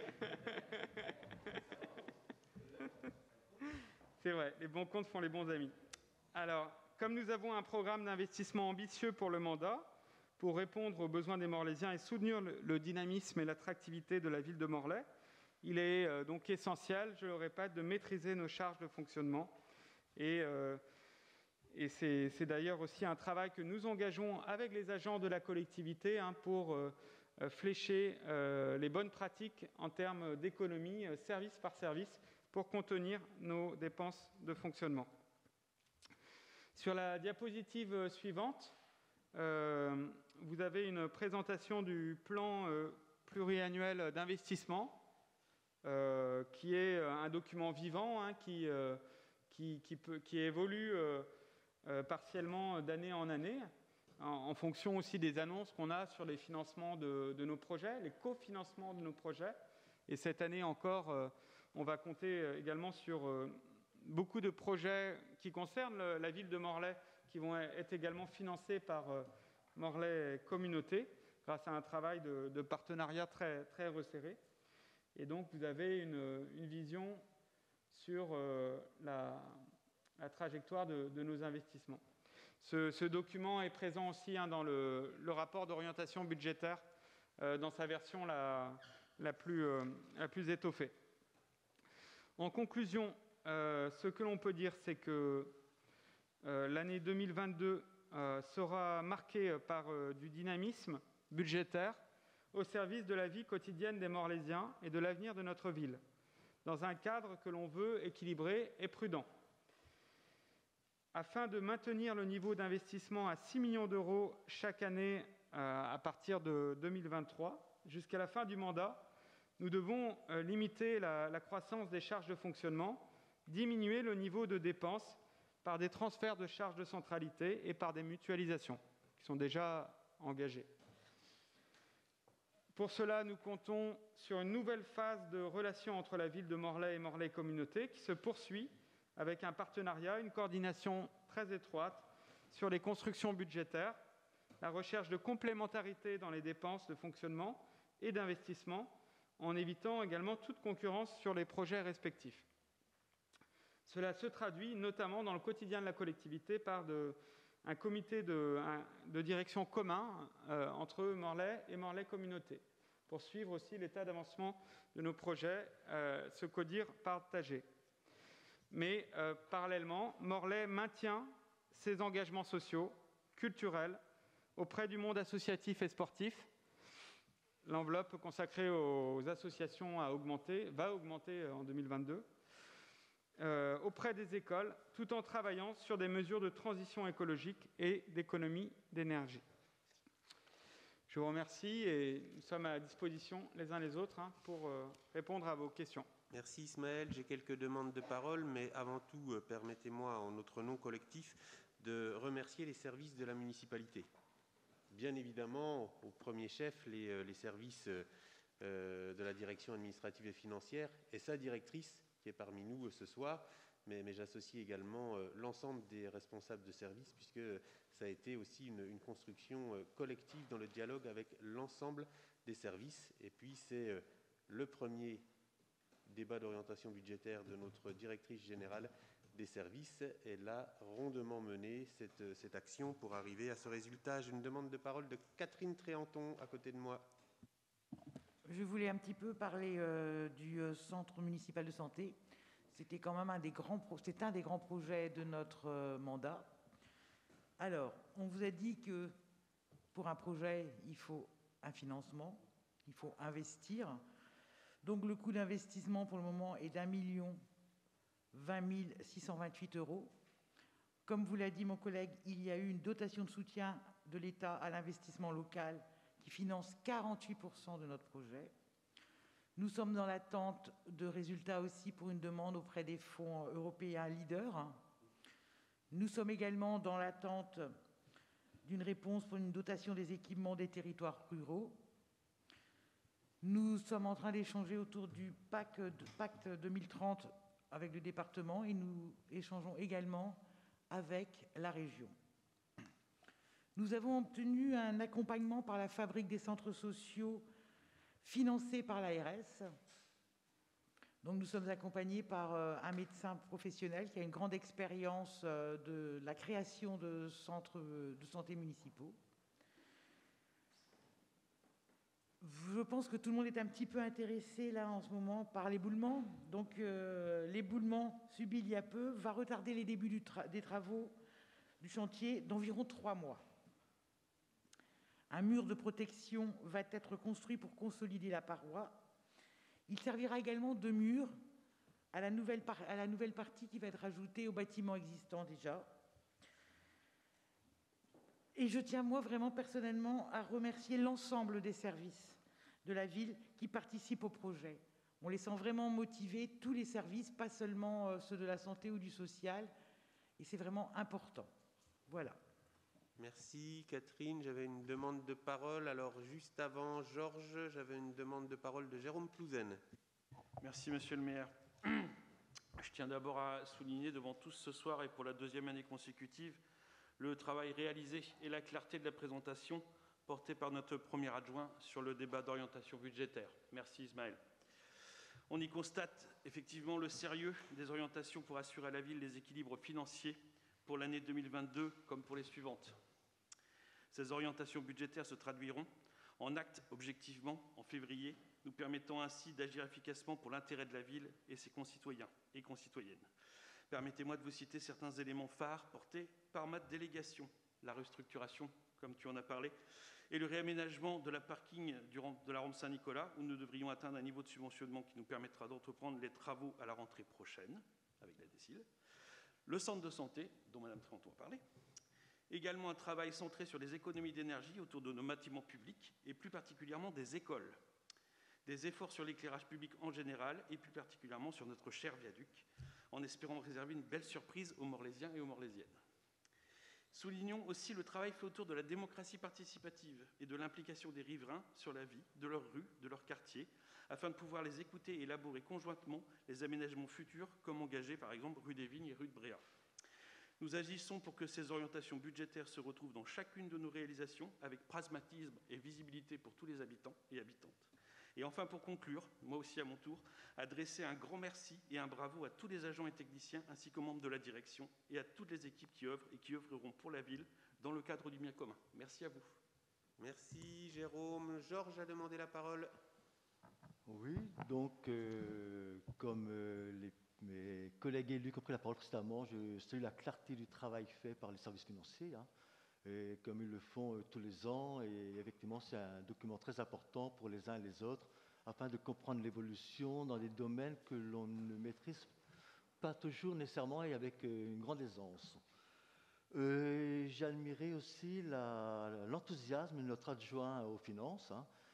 C'est vrai, les bons comptes font les bons amis. Alors, comme nous avons un programme d'investissement ambitieux pour le mandat, pour répondre aux besoins des Morlaisiens et soutenir le dynamisme et l'attractivité de la ville de Morlaix, il est donc essentiel, je le répète, de maîtriser nos charges de fonctionnement. Et c'est d'ailleurs aussi un travail que nous engageons avec les agents de la collectivité pour flécher les bonnes pratiques en termes d'économie, service par service, pour contenir nos dépenses de fonctionnement. Sur la diapositive suivante, vous avez une présentation du plan pluriannuel d'investissement, qui est un document vivant qui évolue partiellement d'année en année, en fonction aussi des annonces qu'on a sur les financements de nos projets, les cofinancements de nos projets. Et cette année encore, on va compter également sur beaucoup de projets qui concernent la ville de Morlaix, qui vont être également financés par Morlaix Communauté, grâce à un travail de partenariat très, très resserré. Et donc, vous avez une vision sur la trajectoire de nos investissements. Ce document est présent aussi dans le rapport d'orientation budgétaire dans sa version la plus étoffée. En conclusion, ce que l'on peut dire, c'est que l'année 2022 sera marquée par du dynamisme budgétaire au service de la vie quotidienne des Morlaisiens et de l'avenir de notre ville, dans un cadre que l'on veut équilibré et prudent. Afin de maintenir le niveau d'investissement à 6 millions d'euros chaque année à partir de 2023, jusqu'à la fin du mandat, nous devons limiter la croissance des charges de fonctionnement, diminuer le niveau de dépenses par des transferts de charges de centralité et par des mutualisations qui sont déjà engagées. Pour cela, nous comptons sur une nouvelle phase de relation entre la ville de Morlaix et Morlaix Communauté qui se poursuit avec un partenariat, une coordination très étroite sur les constructions budgétaires, la recherche de complémentarité dans les dépenses de fonctionnement et d'investissement, en évitant également toute concurrence sur les projets respectifs. Cela se traduit notamment dans le quotidien de la collectivité par un comité de direction commun entre Morlaix et Morlaix Communauté, pour suivre aussi l'état d'avancement de nos projets, ce CODIR partagé. Mais parallèlement, Morlaix maintient ses engagements sociaux, culturels, auprès du monde associatif et sportif. L'enveloppe consacrée aux associations va augmenter en 2022, auprès des écoles, tout en travaillant sur des mesures de transition écologique et d'économie d'énergie. Je vous remercie et nous sommes à disposition les uns les autres pour répondre à vos questions. Merci Ismaël. J'ai quelques demandes de parole, mais avant tout, permettez-moi, en notre nom collectif, de remercier les services de la municipalité. Bien évidemment, au premier chef, les services de la direction administrative et financière et sa directrice, qui est parmi nous ce soir, mais j'associe également l'ensemble des responsables de service, puisque ça a été aussi une construction collective dans le dialogue avec l'ensemble des services. Et puis, c'est le premier débat d'orientation budgétaire de notre directrice générale des services. Elle a rondement mené cette action pour arriver à ce résultat. J'ai une demande de parole de Catherine Tréanton, à côté de moi. Je voulais un petit peu parler du centre municipal de santé. C'était quand même un des grands projets de notre mandat. Alors, on vous a dit que pour un projet, il faut un financement, il faut investir. Donc le coût d'investissement pour le moment est d'1 020 628 €. Comme vous l'a dit mon collègue, il y a eu une dotation de soutien de l'État à l'investissement local qui finance 48% de notre projet. Nous sommes dans l'attente de résultats aussi pour une demande auprès des fonds européens LEADER. Nous sommes également dans l'attente d'une réponse pour une dotation des équipements des territoires ruraux. Nous sommes en train d'échanger autour du pacte 2030 avec le département et nous échangeons également avec la région. Nous avons obtenu un accompagnement par la Fabrique des centres sociaux financé par l'ARS. Donc nous sommes accompagnés par un médecin professionnel qui a une grande expérience de la création de centres de santé municipaux. Je pense que tout le monde est un petit peu intéressé là en ce moment par l'éboulement. Donc l'éboulement subi il y a peu va retarder les débuts des travaux du chantier d'environ 3 mois. Un mur de protection va être construit pour consolider la paroi. Il servira également de mur à la nouvelle partie qui va être ajoutée au bâtiment existant déjà. Et je tiens, moi, vraiment personnellement, à remercier l'ensemble des services de la ville qui participent au projet. On les sent vraiment motivés, tous les services, pas seulement ceux de la santé ou du social. Et c'est vraiment important. Voilà. Merci Catherine. J'avais une demande de parole. Alors juste avant Georges, j'avais une demande de parole de Jérôme Plouzen. Merci Monsieur le maire. Je tiens d'abord à souligner devant tous ce soir et pour la 2e année consécutive le travail réalisé et la clarté de la présentation portée par notre premier adjoint sur le débat d'orientation budgétaire. Merci Ismaël. On y constate effectivement le sérieux des orientations pour assurer à la ville les équilibres financiers pour l'année 2022 comme pour les suivantes. Ces orientations budgétaires se traduiront en actes objectivement en février, nous permettant ainsi d'agir efficacement pour l'intérêt de la ville et ses concitoyens et concitoyennes. Permettez-moi de vous citer certains éléments phares portés par ma délégation. La restructuration, comme tu en as parlé, et le réaménagement de la parking de la rampe Saint-Nicolas, où nous devrions atteindre un niveau de subventionnement qui nous permettra d'entreprendre les travaux à la rentrée prochaine, avec la DSIL. Le centre de santé, dont Mme Tréanton a parlé. Également un travail centré sur les économies d'énergie autour de nos bâtiments publics, et plus particulièrement des écoles. Des efforts sur l'éclairage public en général, et plus particulièrement sur notre cher viaduc, en espérant réserver une belle surprise aux Morlaisiens et aux Morlaisiennes. Soulignons aussi le travail fait autour de la démocratie participative et de l'implication des riverains sur la vie de leurs rues, de leurs quartiers, afin de pouvoir les écouter et élaborer conjointement les aménagements futurs, comme engagés par exemple rue des Vignes et rue de Bréa. Nous agissons pour que ces orientations budgétaires se retrouvent dans chacune de nos réalisations, avec pragmatisme et visibilité pour tous les habitants et habitantes. Et enfin, pour conclure, moi aussi à mon tour, adresser un grand merci et un bravo à tous les agents et techniciens, ainsi qu'aux membres de la direction et à toutes les équipes qui œuvrent et qui œuvreront pour la ville dans le cadre du bien commun. Merci à vous. Merci Jérôme. Georges a demandé la parole. Oui, donc comme mes collègues élus qui ont pris la parole précédemment, je salue la clarté du travail fait par les services financiers, et comme ils le font tous les ans. Et effectivement, c'est un document très important pour les uns et les autres, afin de comprendre l'évolution dans des domaines que l'on ne maîtrise pas toujours nécessairement et avec une grande aisance. J'ai admiré aussi l'enthousiasme de notre adjoint aux finances,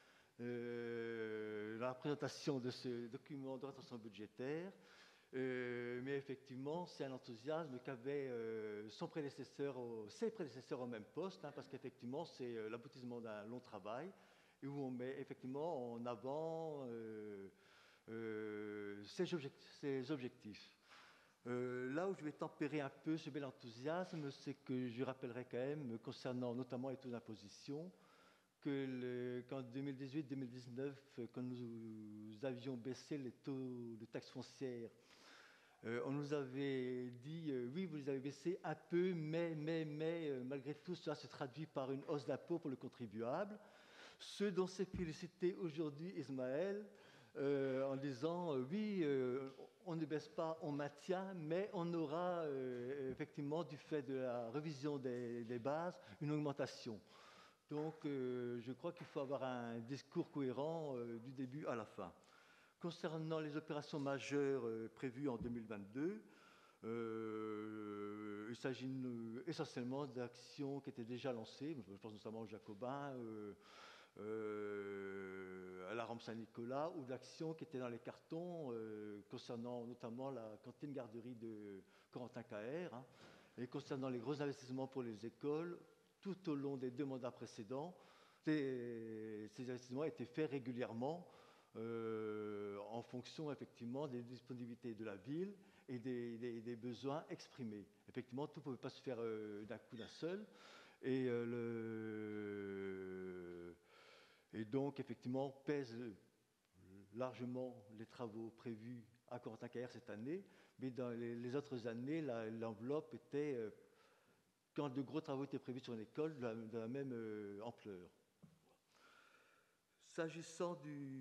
la présentation de ce document d'orientation budgétaire. Mais effectivement, c'est un enthousiasme qu'avaient ses prédécesseurs au même poste, parce qu'effectivement, c'est l'aboutissement d'un long travail et où on met effectivement en avant ses objectifs. Là où je vais tempérer un peu ce bel enthousiasme, c'est que je rappellerai quand même, concernant notamment les taux d'imposition, qu'en 2018-2019, quand nous avions baissé les taux de taxes foncières, on nous avait dit, oui, vous les avez baissés un peu, mais malgré tout, cela se traduit par une hausse d'impôts pour le contribuable. Ce dont s'est félicité aujourd'hui Ismaël, en disant, oui, on ne baisse pas, on maintient, mais on aura effectivement, du fait de la révision des bases, une augmentation. Donc, je crois qu'il faut avoir un discours cohérent du début à la fin. Concernant les opérations majeures prévues en 2022, il s'agit essentiellement d'actions qui étaient déjà lancées. Je pense notamment aux Jacobins, à la rampe Saint-Nicolas, ou d'actions qui étaient dans les cartons concernant notamment la cantine garderie de Corentin-Caher, et concernant les gros investissements pour les écoles. Tout au long des 2 mandats précédents, ces investissements ont été faits régulièrement en fonction effectivement des disponibilités de la ville et des besoins exprimés. Effectivement, tout ne pouvait pas se faire d'un coup d'un seul. Et donc, effectivement, pèsent largement les travaux prévus à Corentin-Caher cette année, mais dans les autres années, l'enveloppe était... quand de gros travaux étaient prévus sur une école de la même ampleur. S'agissant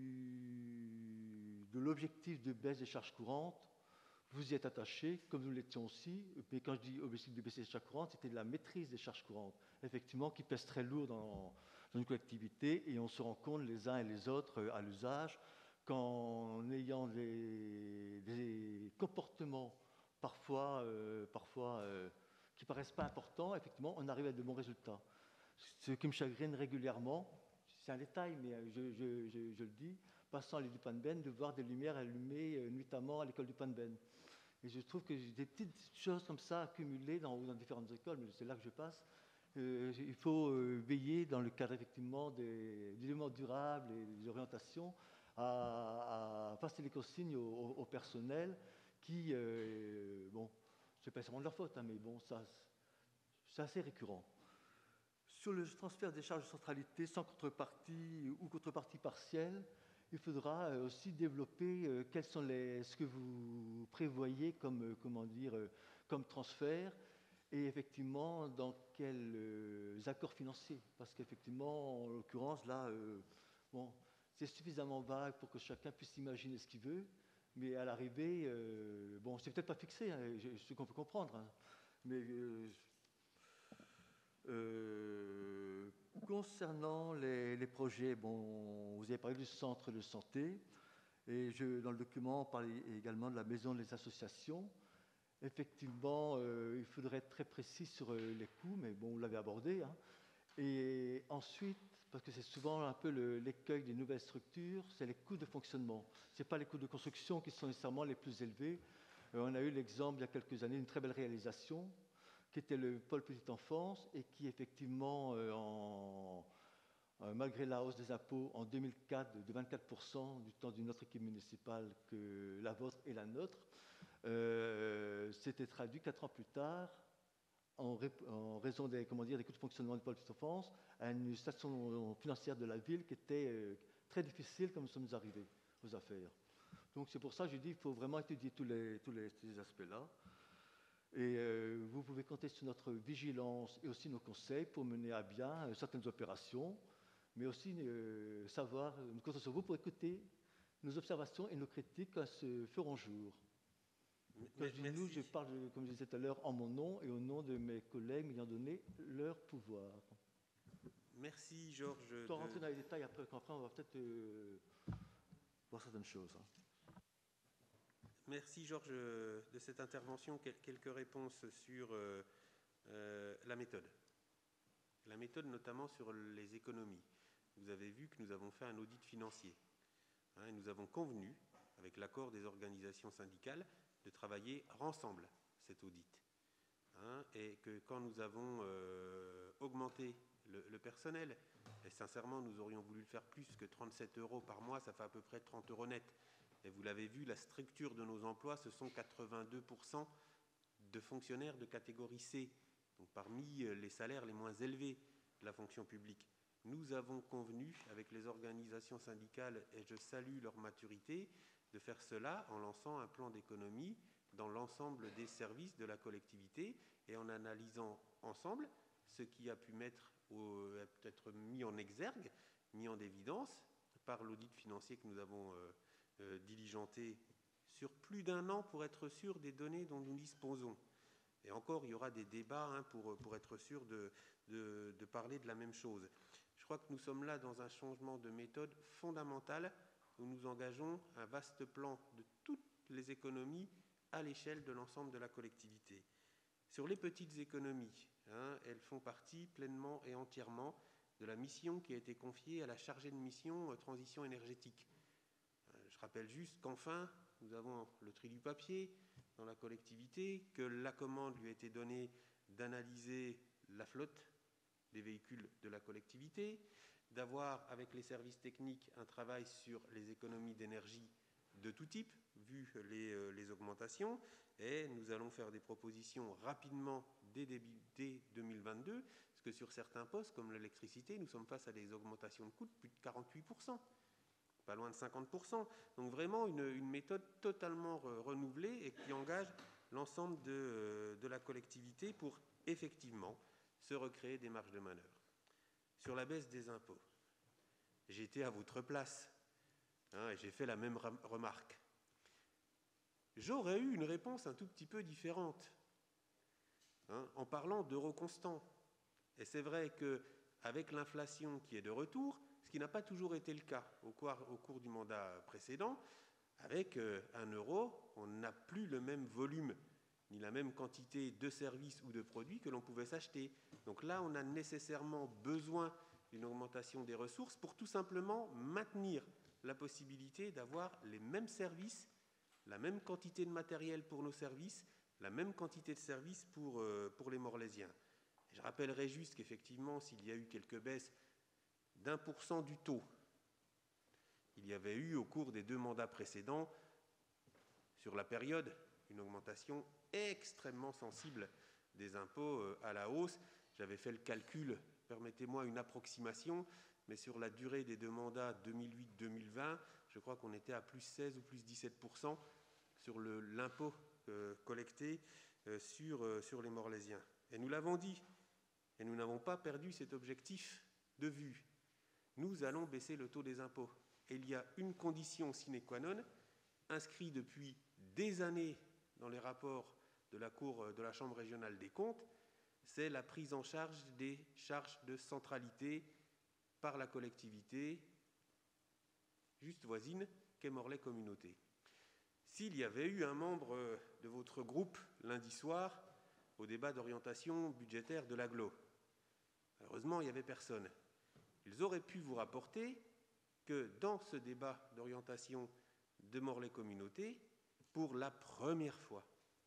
de l'objectif de baisse des charges courantes, vous y êtes attaché, comme nous l'étions aussi. Mais quand je dis objectif de baisse des charges courantes, c'était de la maîtrise des charges courantes, effectivement, qui pèse très lourd dans une collectivité, et on se rend compte les uns et les autres à l'usage qu'en ayant des comportements parfois qui ne paraissent pas importants, effectivement, on arrive à de bons résultats. Ce qui me chagrine régulièrement, c'est un détail, mais je le dis, passant à l'île du Pan-de-Ben, de voir des lumières allumées nuitamment à l'école du Pan-de-Ben. Et je trouve que des petites choses comme ça accumulées dans différentes écoles, mais c'est là que je passe, il faut veiller dans le cadre effectivement des éléments durables et des orientations à passer les consignes au personnel qui, bon, c'est pas seulement de leur faute, mais bon, ça, c'est assez récurrent. Sur le transfert des charges de centralité sans contrepartie ou contrepartie partielle, il faudra aussi développer quels sont ce que vous prévoyez comme, comme transfert et effectivement dans quels accords financiers. Parce qu'effectivement, en l'occurrence, là, bon, c'est suffisamment vague pour que chacun puisse imaginer ce qu'il veut, mais à l'arrivée, bon, c'est peut-être pas fixé, hein, ce qu'on peut comprendre, hein, mais concernant les projets, bon, vous avez parlé du centre de santé, et dans le document, on parle également de la maison des associations. Effectivement, il faudrait être très précis sur les coûts, mais bon, vous l'avez abordé, hein. Et ensuite, parce que c'est souvent un peu l'écueil des nouvelles structures, c'est les coûts de fonctionnement. Ce n'est pas les coûts de construction qui sont nécessairement les plus élevés. On a eu l'exemple il y a quelques années d'une très belle réalisation, qui était le pôle petite enfance, et qui effectivement, malgré la hausse des impôts en 2004 de 24% du temps d'une autre équipe municipale que la vôtre et la nôtre, s'était traduit 4 ans plus tard en raison des coûts de fonctionnement du pôle petite enfance à une situation financière de la ville qui était très difficile comme nous sommes arrivés aux affaires. Donc c'est pour ça que je dis qu'il faut vraiment étudier tous ces aspects-là. Et vous pouvez compter sur notre vigilance et aussi nos conseils pour mener à bien certaines opérations, mais aussi savoir, nous comptons sur vous pour écouter nos observations et nos critiques quand elles se feront jour. Quand je dis nous, je parle, comme je disais tout à l'heure, en mon nom et au nom de mes collègues m'ayant donné leur pouvoir. Merci Georges. Sans rentrer dans les détails, après on va peut-être voir certaines choses. Merci Georges de cette intervention. Quelques réponses sur la méthode. La méthode notamment sur les économies. Vous avez vu que nous avons fait un audit financier. Et nous avons convenu, avec l'accord des organisations syndicales, de travailler ensemble cet audit. Et que quand nous avons augmenté le personnel, et sincèrement nous aurions voulu le faire plus que 37 € par mois, ça fait à peu près 30 € net. Et vous l'avez vu, la structure de nos emplois, ce sont 82% de fonctionnaires de catégorie C, donc parmi les salaires les moins élevés de la fonction publique. Nous avons convenu avec les organisations syndicales, et je salue leur maturité, de faire cela en lançant un plan d'économie dans l'ensemble des services de la collectivité et en analysant ensemble ce qui a pu être mis en exergue, mis en évidence par l'audit financier que nous avons diligenté sur plus d'1 an pour être sûr des données dont nous disposons. Et encore, il y aura des débats pour être sûr de parler de la même chose. Je crois que nous sommes là dans un changement de méthode fondamental où nous engageons un vaste plan de toutes les économies à l'échelle de l'ensemble de la collectivité. Sur les petites économies, elles font partie pleinement et entièrement de la mission qui a été confiée à la chargée de mission transition énergétique. Je rappelle juste qu'enfin, nous avons le tri du papier dans la collectivité, que la commande lui a été donnée d'analyser la flotte des véhicules de la collectivité, d'avoir avec les services techniques un travail sur les économies d'énergie de tout type, vu les augmentations, et nous allons faire des propositions rapidement dès 2022, parce que sur certains postes, comme l'électricité, nous sommes face à des augmentations de coûts de plus de 48%, pas loin de 50%. Donc vraiment une méthode totalement renouvelée et qui engage l'ensemble de la collectivité pour effectivement se recréer des marges de manœuvre. Sur la baisse des impôts, j'étais à votre place et j'ai fait la même remarque. J'aurais eu une réponse un tout petit peu différente en parlant d'euros constants. Et c'est vrai qu'avec l'inflation qui est de retour, ce qui n'a pas toujours été le cas au cours du mandat précédent, avec 1 €, on n'a plus le même volume ni la même quantité de services ou de produits que l'on pouvait s'acheter. Donc là, on a nécessairement besoin d'une augmentation des ressources pour tout simplement maintenir la possibilité d'avoir les mêmes services, la même quantité de matériel pour nos services, la même quantité de services pour les Morlaisiens. Et je rappellerai juste qu'effectivement, s'il y a eu quelques baisses d'1% du taux, il y avait eu au cours des 2 mandats précédents, sur la période, une augmentation extrêmement sensible des impôts à la hausse. J'avais fait le calcul, permettez-moi une approximation, mais sur la durée des 2 mandats 2008-2020, je crois qu'on était à plus 16 ou plus 17% sur l'impôt collecté sur les Morlaisiens. Et nous l'avons dit, et nous n'avons pas perdu cet objectif de vue. Nous allons baisser le taux des impôts. Et il y a une condition sine qua non, inscrite depuis des années dans les rapports de la Cour de la Chambre régionale des comptes, c'est la prise en charge des charges de centralité par la collectivité juste voisine qu'est Morlaix Communauté. S'il y avait eu un membre de votre groupe lundi soir au débat d'orientation budgétaire de l'agglo, malheureusement, il n'y avait personne. Ils auraient pu vous rapporter que dans ce débat d'orientation de Morlaix Communauté, pour la première fois,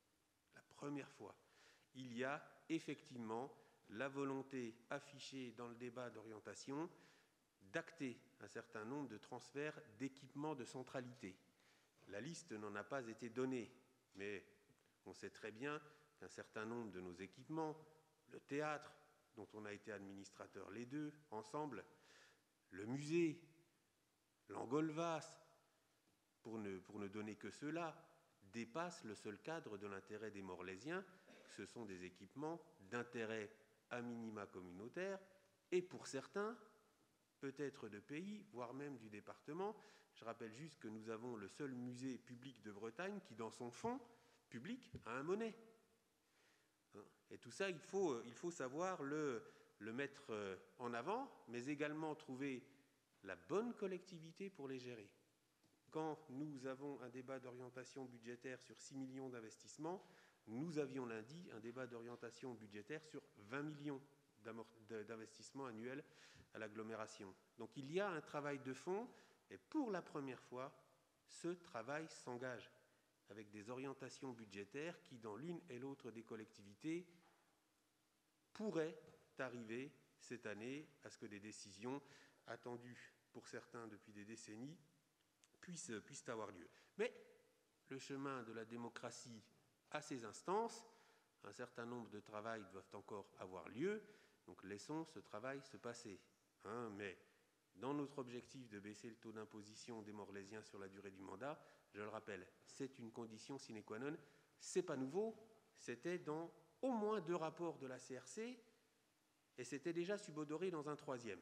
il y a effectivement la volonté affichée dans le débat d'orientation d'acter un certain nombre de transferts d'équipements de centralité. La liste n'en a pas été donnée, mais on sait très bien qu'un certain nombre de nos équipements, le théâtre, dont on a été administrateur les deux ensemble, le musée, l'Angolvas, pour ne donner que cela, dépassent le seul cadre de l'intérêt des Morlaisiens. Ce sont des équipements d'intérêt à minima communautaire, et pour certains, peut-être de pays, voire même du département. Je rappelle juste que nous avons le seul musée public de Bretagne qui, dans son fonds public, a un monnaie. Et tout ça, il faut savoir le mettre en avant, mais également trouver la bonne collectivité pour les gérer. Quand nous avons un débat d'orientation budgétaire sur 6 millions d'investissements, nous avions lundi un débat d'orientation budgétaire sur 20 millions d'investissements annuels à l'agglomération. Donc il y a un travail de fond, et pour la première fois, ce travail s'engage avec des orientations budgétaires qui, dans l'une et l'autre des collectivités, pourraient arriver cette année à ce que des décisions attendues pour certains depuis des décennies puissent avoir lieu. Mais le chemin de la démocratie a ses instances, un certain nombre de travaux doivent encore avoir lieu, donc laissons ce travail se passer. Mais dans notre objectif de baisser le taux d'imposition des Morlaisiens sur la durée du mandat, je le rappelle, c'est une condition sine qua non, c'est pas nouveau, c'était dans au moins 2 rapports de la CRC, et c'était déjà subodoré dans un 3e.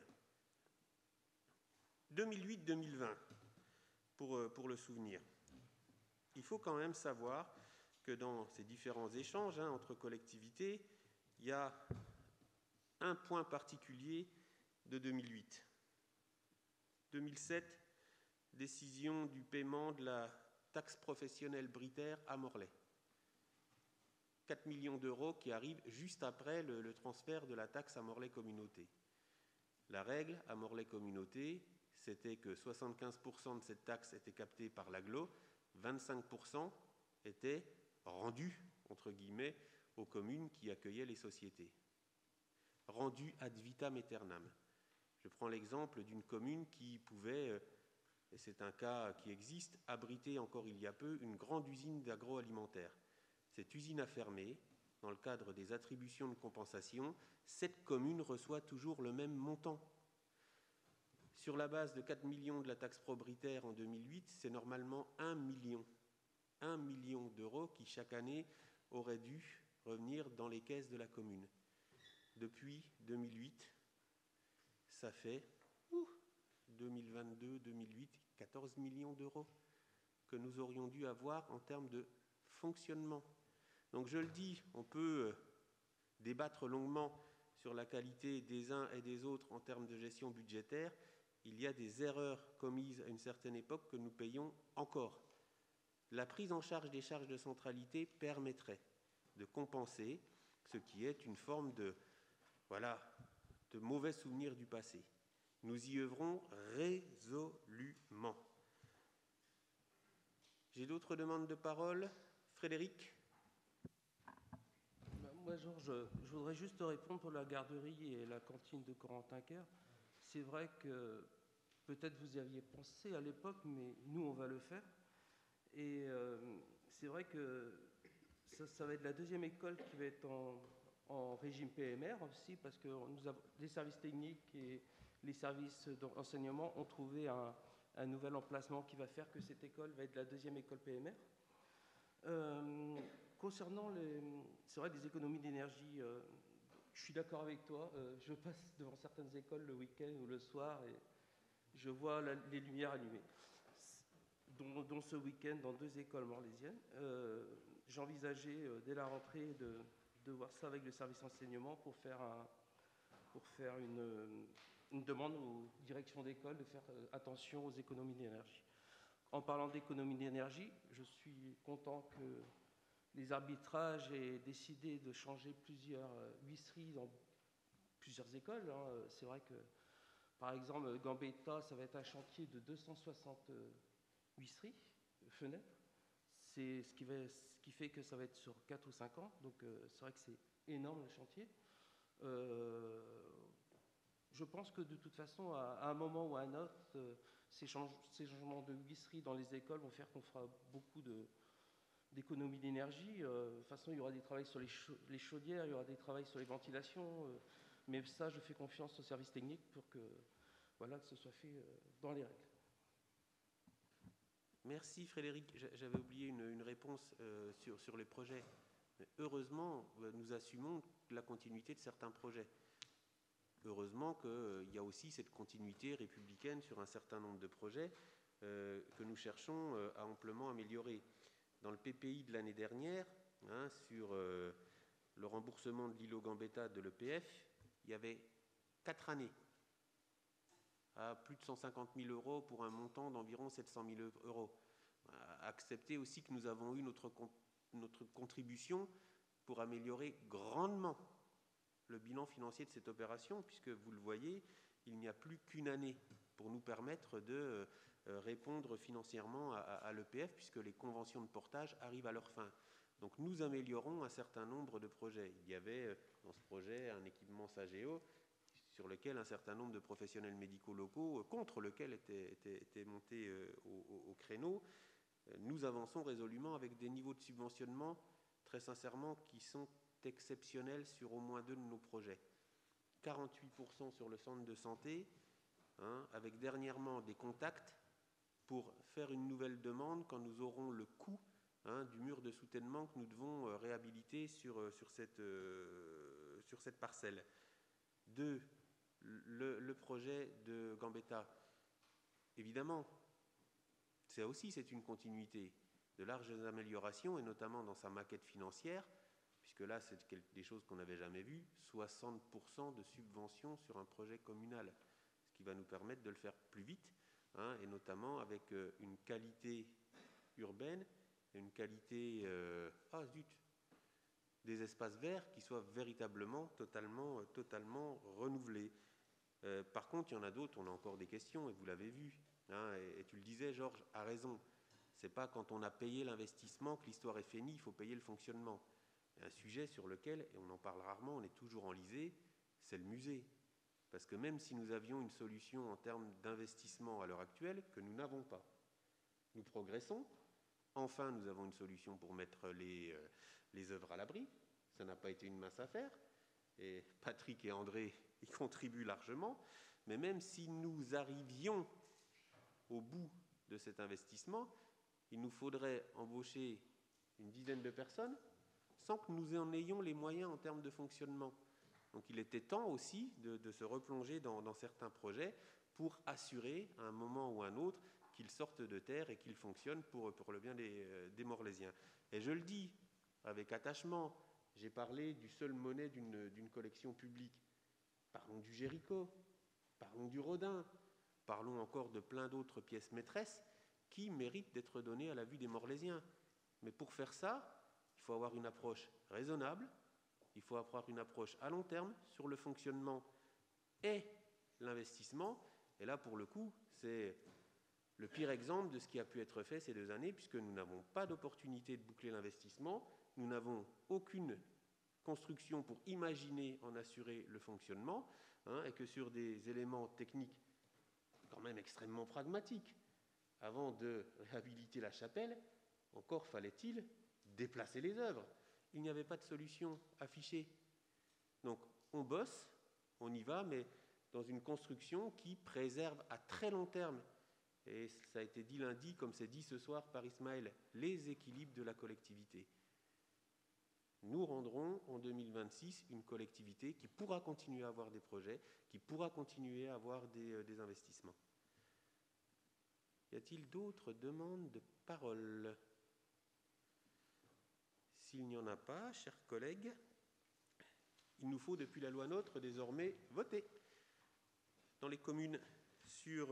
2008-2020, pour le souvenir. Il faut quand même savoir que dans ces différents échanges entre collectivités, il y a un point particulier de 2008. 2007, décision du paiement de la taxe professionnelle britaire à Morlaix. 4 millions d'euros qui arrivent juste après le transfert de la taxe à Morlaix Communauté. La règle à Morlaix Communauté, c'était que 75% de cette taxe était captée par l'agglo, 25% était rendu, entre guillemets, aux communes qui accueillaient les sociétés. Rendu ad vitam aeternam. Je prends l'exemple d'une commune qui pouvait, et c'est un cas qui existe, abriter encore il y a peu une grande usine d'agroalimentaire. Cette usine a fermé. Dans le cadre des attributions de compensation, cette commune reçoit toujours le même montant. Sur la base de 4 millions de la taxe propriétaire en 2008, c'est normalement 1 million. 1 million d'euros qui, chaque année, auraient dû revenir dans les caisses de la commune. Depuis 2008, ça fait 2022-2008, 14 millions d'euros que nous aurions dû avoir en termes de fonctionnement. Donc je le dis, on peut débattre longuement sur la qualité des uns et des autres en termes de gestion budgétaire. Il y a des erreurs commises à une certaine époque que nous payons encore. La prise en charge des charges de centralité permettrait de compenser ce qui est une forme de mauvais souvenirs du passé. Nous y œuvrons résolument. J'ai d'autres demandes de parole. Frédéric ? Moi, Georges, je voudrais juste répondre pour la garderie et la cantine de Corentin-Quer. C'est vrai que peut-être vous y aviez pensé à l'époque, mais nous, on va le faire. Et c'est vrai que ça va être la 2e école qui va être en régime PMR aussi, parce que les services techniques et les services d'enseignement ont trouvé un nouvel emplacement qui va faire que cette école va être la deuxième école PMR. Concernant c'est vrai, les économies d'énergie, je suis d'accord avec toi. Je passe devant certaines écoles le week-end ou le soir et je vois les lumières allumées. Dont ce week-end dans 2 écoles morlaisiennes. J'envisageais dès la rentrée de voir ça avec le service enseignement pour faire une demande aux directions d'école de faire attention aux économies d'énergie. En parlant d'économie d'énergie, je suis content que les arbitrages aient décidé de changer plusieurs huisseries dans plusieurs écoles. C'est vrai que, par exemple, Gambetta, ça va être un chantier de 260 huisseries, fenêtres. C'est ce qui fait que ça va être sur 4 ou 5 ans. Donc c'est vrai que c'est énorme le chantier. Je pense que de toute façon, à un moment ou à un autre, ces changements de huisseries dans les écoles vont faire qu'on fera beaucoup d'économies d'énergie. De toute façon, il y aura des travaux sur les chaudières, il y aura des travaux sur les ventilations. Mais ça, je fais confiance au service technique pour que ce soit fait dans les règles. Merci Frédéric. J'avais oublié une réponse sur les projets. Mais heureusement, nous assumons la continuité de certains projets. Heureusement qu'il y a aussi cette continuité républicaine sur un certain nombre de projets que nous cherchons à amplement améliorer. Dans le PPI de l'année dernière, sur le remboursement de l'îlot Gambetta de l'EPF, il y avait 4 années à plus de 150 000 € pour un montant d'environ 700 000 €. Acceptez aussi que nous avons eu notre contribution pour améliorer grandement le bilan financier de cette opération, puisque vous le voyez, il n'y a plus qu'une année pour nous permettre de répondre financièrement à l'EPF, puisque les conventions de portage arrivent à leur fin. Donc nous améliorons un certain nombre de projets. Il y avait dans ce projet un équipement SAGEO sur lequel un certain nombre de professionnels médicaux locaux, contre lequel étaient montés au créneau. Nous avançons résolument avec des niveaux de subventionnement, très sincèrement, qui sont exceptionnels sur au moins 2 de nos projets. 48% sur le centre de santé, avec dernièrement des contacts pour faire une nouvelle demande quand nous aurons le coût du mur de soutènement que nous devons réhabiliter sur cette parcelle. 2, le projet de Gambetta. Évidemment, c'est une continuité de larges améliorations, et notamment dans sa maquette financière, puisque là, c'est des choses qu'on n'avait jamais vues, 60% de subventions sur un projet communal, ce qui va nous permettre de le faire plus vite, et notamment avec une qualité urbaine, et une qualité des espaces verts qui soient véritablement, totalement renouvelés. Par contre, il y en a d'autres, on a encore des questions, et vous l'avez vu, et tu le disais, Georges, a raison. C'est pas quand on a payé l'investissement que l'histoire est finie, il faut payer le fonctionnement. Un sujet sur lequel, et on en parle rarement, on est toujours enlisé, c'est le musée. Parce que même si nous avions une solution en termes d'investissement à l'heure actuelle, que nous n'avons pas, nous progressons. Enfin, nous avons une solution pour mettre les œuvres à l'abri. Ça n'a pas été une mince affaire. Et Patrick et André y contribuent largement. Mais même si nous arrivions au bout de cet investissement, il nous faudrait embaucher une dizaine de personnes sans que nous en ayons les moyens en termes de fonctionnement. Donc il était temps aussi de se replonger dans certains projets pour assurer à un moment ou à un autre qu'ils sortent de terre et qu'ils fonctionnent pour le bien des Morlaisiens. Et je le dis avec attachement, j'ai parlé du seul monnaie d'une collection publique. Parlons du Géricault, parlons du Rodin, parlons encore de plein d'autres pièces maîtresses qui méritent d'être données à la vue des Morlaisiens. Mais pour faire ça, il faut avoir une approche raisonnable, il faut avoir une approche à long terme sur le fonctionnement et l'investissement. Et là, pour le coup, c'est le pire exemple de ce qui a pu être fait ces 2 années, puisque nous n'avons pas d'opportunité de boucler l'investissement, nous n'avons aucune construction pour imaginer en assurer le fonctionnement, et que sur des éléments techniques quand même extrêmement pragmatiques, avant de réhabiliter la chapelle, encore fallait-il déplacer les œuvres. Il n'y avait pas de solution affichée. Donc on bosse, on y va, mais dans une construction qui préserve à très long terme et ça a été dit lundi, comme c'est dit ce soir par Ismaël, les équilibres de la collectivité. Nous rendrons en 2026 une collectivité qui pourra continuer à avoir des projets, qui pourra continuer à avoir des investissements. Y a-t-il d'autres demandes de parole? S'il n'y en a pas, chers collègues, il nous faut, depuis la loi NOTRe, désormais voter dans les communes sur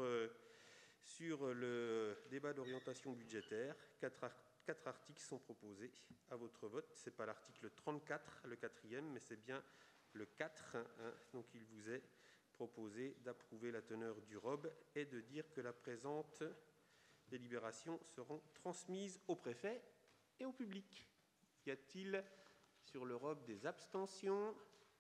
le débat d'orientation budgétaire. Quatre articles sont proposés à votre vote. Ce n'est pas l'article 34, le quatrième, mais c'est bien le 4. Donc il vous est proposé d'approuver la teneur du ROB et de dire que la présente délibération seront transmises au préfet et au public. Y a-t-il sur le ROB des abstentions,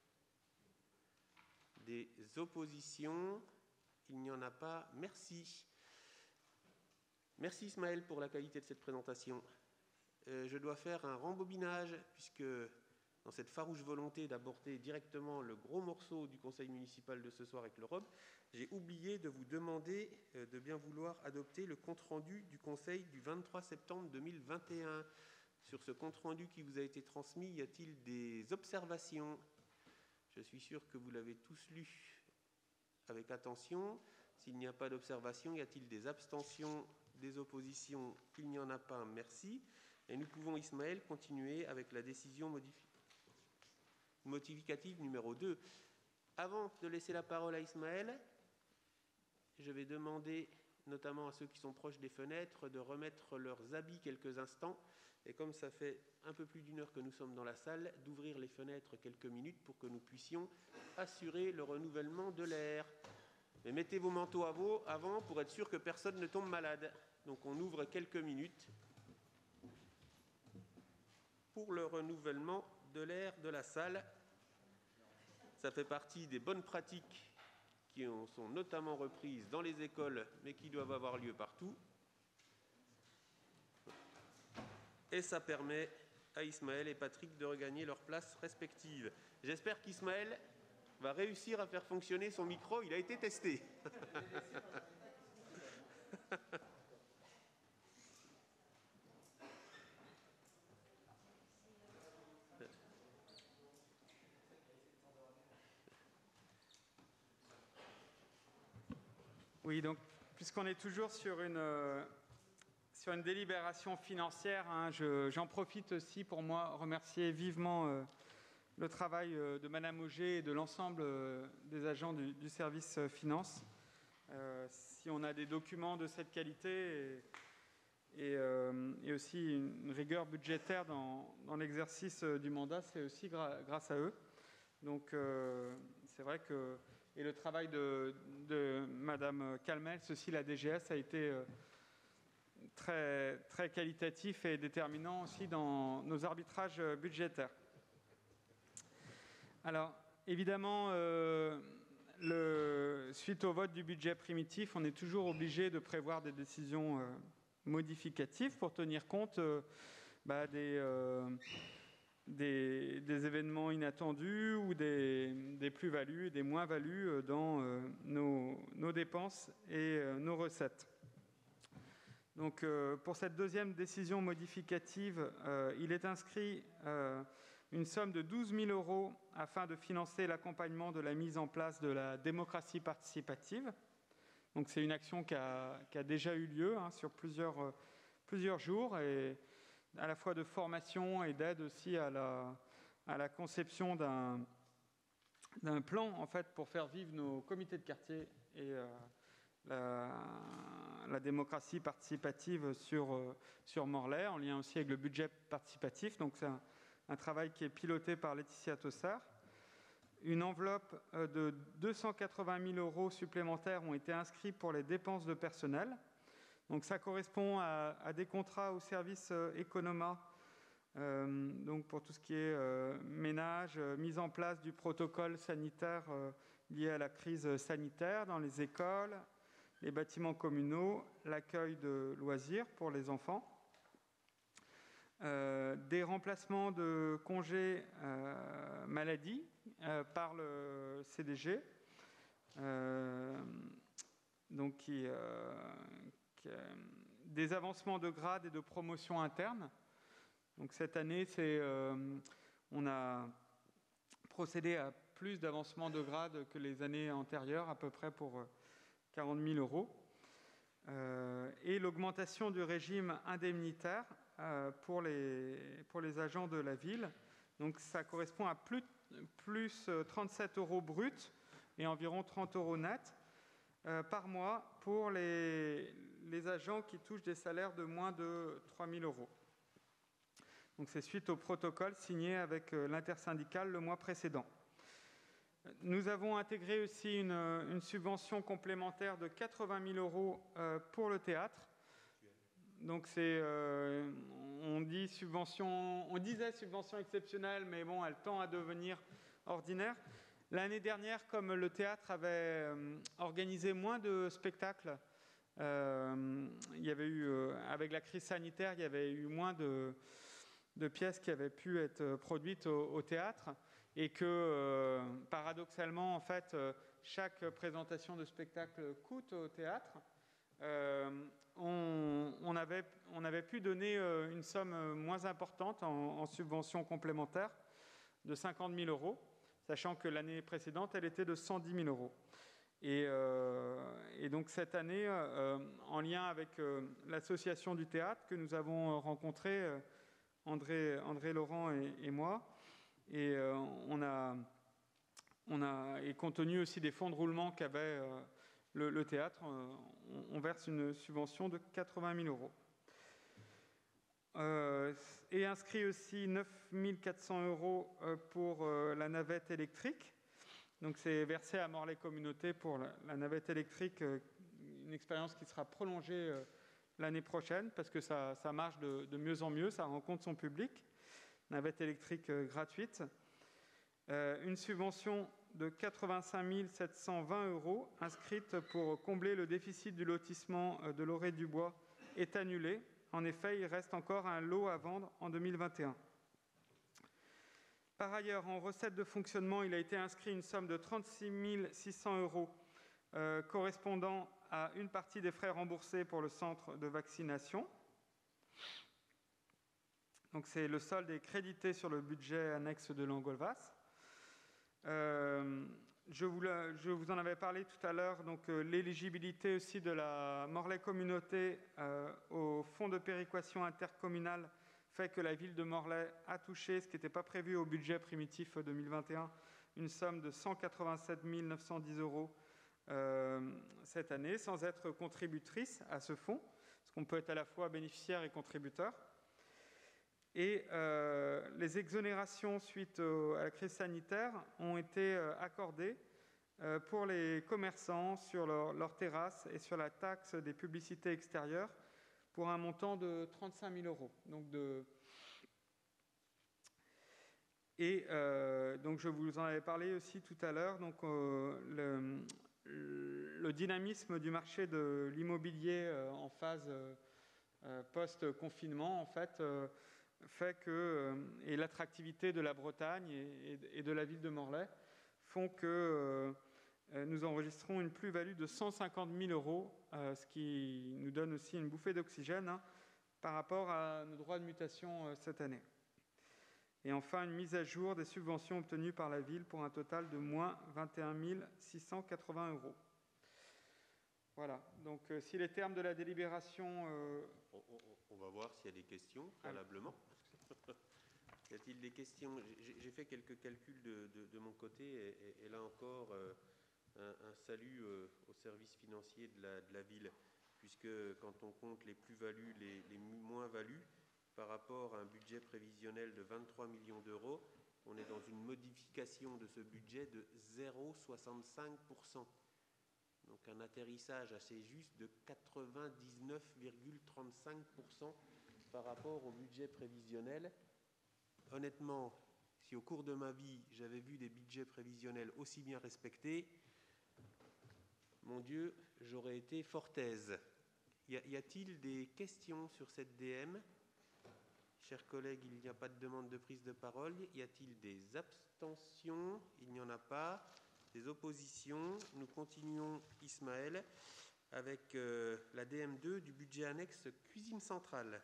des oppositions? Il n'y en a pas. Merci. Merci Ismaël pour la qualité de cette présentation. Je dois faire un rembobinage puisque dans cette farouche volonté d'aborder directement le gros morceau du conseil municipal de ce soir avec le ROB, j'ai oublié de vous demander de bien vouloir adopter le compte-rendu du conseil du 23 septembre 2021. Sur ce compte-rendu qui vous a été transmis, y a-t-il des observations? Je suis sûr que vous l'avez tous lu avec attention. S'il n'y a pas d'observation, y a-t-il des abstentions, des oppositions? Il n'y en a pas, merci. Et nous pouvons, Ismaël, continuer avec la décision modificative numéro 2. Avant de laisser la parole à Ismaël, je vais demander notamment à ceux qui sont proches des fenêtres de remettre leurs habits quelques instants. Et comme ça fait un peu plus d'une heure que nous sommes dans la salle, d'ouvrir les fenêtres quelques minutes pour que nous puissions assurer le renouvellement de l'air. Mais mettez vos manteaux avant pour être sûr que personne ne tombe malade. Donc on ouvre quelques minutes pour le renouvellement de l'air de la salle. Ça fait partie des bonnes pratiques qui sont notamment reprises dans les écoles, mais qui doivent avoir lieu partout. Et ça permet à Ismaël et Patrick de regagner leurs places respectives. J'espère qu'Ismaël va réussir à faire fonctionner son micro. Il a été testé. Oui, donc, puisqu'on est toujours sur une délibération financière, j'en profite aussi pour moi remercier vivement le travail de Madame Auger et de l'ensemble des agents du service finance. Si on a des documents de cette qualité et aussi une rigueur budgétaire dans l'exercice du mandat, c'est aussi grâce à eux. Donc c'est vrai que... Et le travail de Madame Calmels, aussi la DGS, a été très, très qualitatif et déterminant aussi dans nos arbitrages budgétaires. Alors, évidemment, suite au vote du budget primitif, on est toujours obligé de prévoir des décisions modificatives pour tenir compte des événements inattendus ou des plus-values et des moins-values dans nos dépenses et nos recettes. Donc, pour cette deuxième décision modificative, il est inscrit une somme de 12 000 € afin de financer l'accompagnement de la mise en place de la démocratie participative. Donc, c'est une action qui a déjà eu lieu sur plusieurs jours et à la fois de formation et d'aide aussi à la conception d'un plan en fait pour faire vivre nos comités de quartier et la démocratie participative sur Morlaix, en lien aussi avec le budget participatif. Donc c'est un travail qui est piloté par Laetitia Tossard. Une enveloppe de 280 000 € supplémentaires ont été inscrits pour les dépenses de personnel. Donc ça correspond à des contrats au service Economa, donc pour tout ce qui est ménage, mise en place du protocole sanitaire lié à la crise sanitaire dans les écoles, les bâtiments communaux, l'accueil de loisirs pour les enfants, des remplacements de congés maladie par le CDG, donc des avancements de grade et de promotion interne. Donc cette année, on a procédé à plus d'avancements de grade que les années antérieures, à peu près pour 40 000 euros. Et l'augmentation du régime indemnitaire pour les agents de la ville. Donc ça correspond à plus 37 euros bruts et environ 30 euros nets par mois pour les agents qui touchent des salaires de moins de 3 000 euros. Donc c'est suite au protocole signé avec l'intersyndicale le mois précédent. Nous avons intégré aussi une subvention complémentaire de 80 000 euros pour le théâtre. Donc on disait subvention exceptionnelle, mais bon, elle tend à devenir ordinaire. L'année dernière, comme le théâtre avait organisé moins de spectacles, il y avait eu, avec la crise sanitaire, il y avait eu moins de pièces qui avaient pu être produites au théâtre, et que paradoxalement, en fait, chaque présentation de spectacle coûte au théâtre. On avait pu donner une somme moins importante en subvention complémentaire de 50 000 euros, sachant que l'année précédente, elle était de 110 000 euros. Et donc cette année, en lien avec l'association du théâtre que nous avons rencontrée, André Laurent et moi, et et compte tenu aussi des fonds de roulement qu'avait le théâtre, on verse une subvention de 80 000 euros. Et inscrit aussi 9 400 euros pour la navette électrique. Donc c'est versé à Morlaix Communauté pour la navette électrique, une expérience qui sera prolongée l'année prochaine parce que ça marche de mieux en mieux, ça rencontre son public. Navette électrique gratuite. Une subvention de 85 720 euros inscrite pour combler le déficit du lotissement de Loré-du-Bois est annulée. En effet, il reste encore un lot à vendre en 2021. Par ailleurs, en recette de fonctionnement, il a été inscrit une somme de 36 600 euros correspondant à une partie des frais remboursés pour le centre de vaccination. Donc c'est le solde est crédité sur le budget annexe de l'Angolvas. Je vous en avais parlé tout à l'heure, donc l'éligibilité aussi de la Morlaix Communauté au fonds de péréquation intercommunale fait que la ville de Morlaix a touché, ce qui n'était pas prévu au budget primitif 2021, une somme de 187 910 euros cette année, sans être contributrice à ce fonds, parce qu'on peut être à la fois bénéficiaire et contributeur. Et les exonérations suite à la crise sanitaire ont été accordées pour les commerçants sur leur terrasse et sur la taxe des publicités extérieures pour un montant de 35 000 euros. Donc donc je vous en avais parlé aussi tout à l'heure. Donc le dynamisme du marché de l'immobilier en phase post-confinement, en fait, fait que, et l'attractivité de la Bretagne et de la ville de Morlaix font que nous enregistrons une plus-value de 150 000 euros, ce qui nous donne aussi une bouffée d'oxygène par rapport à nos droits de mutation cette année. Et enfin, une mise à jour des subventions obtenues par la ville pour un total de moins 21 680 euros. Voilà, donc si les termes de la délibération... On va voir s'il y a des questions, préalablement. Y a-t-il des questions? J'ai fait quelques calculs de mon côté, et là encore, un salut au service financier de la ville, puisque quand on compte les plus-values, les moins-values, par rapport à un budget prévisionnel de 23 millions d'euros, on est dans une modification de ce budget de 0,65%. Donc un atterrissage assez juste de 99,35% par rapport au budget prévisionnel. Honnêtement, si au cours de ma vie, j'avais vu des budgets prévisionnels aussi bien respectés, mon Dieu, j'aurais été fort aise. Y a-t-il des questions sur cette DM? Chers collègues, il n'y a pas de demande de prise de parole. Y a-t-il des abstentions? Il n'y en a pas. Des oppositions? Nous continuons, Ismaël. avec la DM2 du budget annexe cuisine centrale.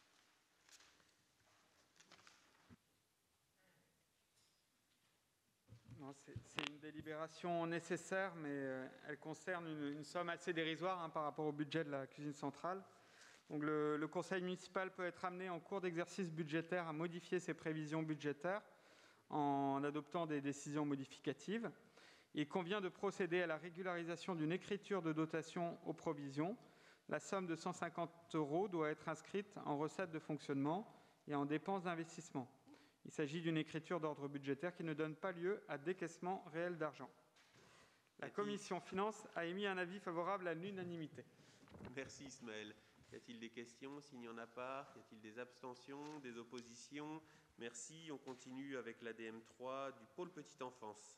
C'est une délibération nécessaire, mais elle concerne une somme assez dérisoire par rapport au budget de la cuisine centrale. Donc le conseil municipal peut être amené en cours d'exercice budgétaire à modifier ses prévisions budgétaires en adoptant des décisions modificatives. Il convient de procéder à la régularisation d'une écriture de dotation aux provisions. La somme de 150 € doit être inscrite en recettes de fonctionnement et en dépenses d'investissement. Il s'agit d'une écriture d'ordre budgétaire qui ne donne pas lieu à décaissement réel d'argent. La commission finances a émis un avis favorable à l'unanimité. Merci Ismaël. Y a-t-il des questions? S'il n'y en a pas, y a-t-il des abstentions, des oppositions? Merci. On continue avec la DM3 du pôle petite enfance.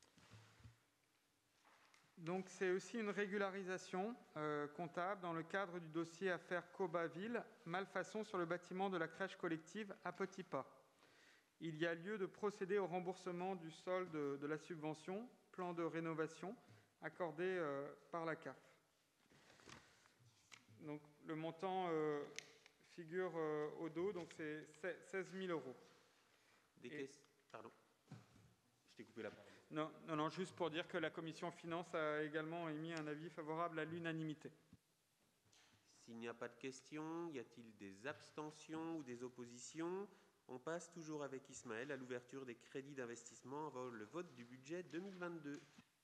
Donc c'est aussi une régularisation comptable dans le cadre du dossier affaire Cobaville, malfaçon sur le bâtiment de la crèche collective à Petits Pas. Il y a lieu de procéder au remboursement du solde de la subvention, plan de rénovation, accordé par la CAF. Donc, le montant figure au dos, donc c'est 16 000 €. Pardon, je t'ai coupé la parole. Non, juste pour dire que la commission finance a également émis un avis favorable à l'unanimité. S'il n'y a pas de questions, y a-t-il des abstentions ou des oppositions? On passe toujours avec Ismaël à l'ouverture des crédits d'investissement avant le vote du budget 2022.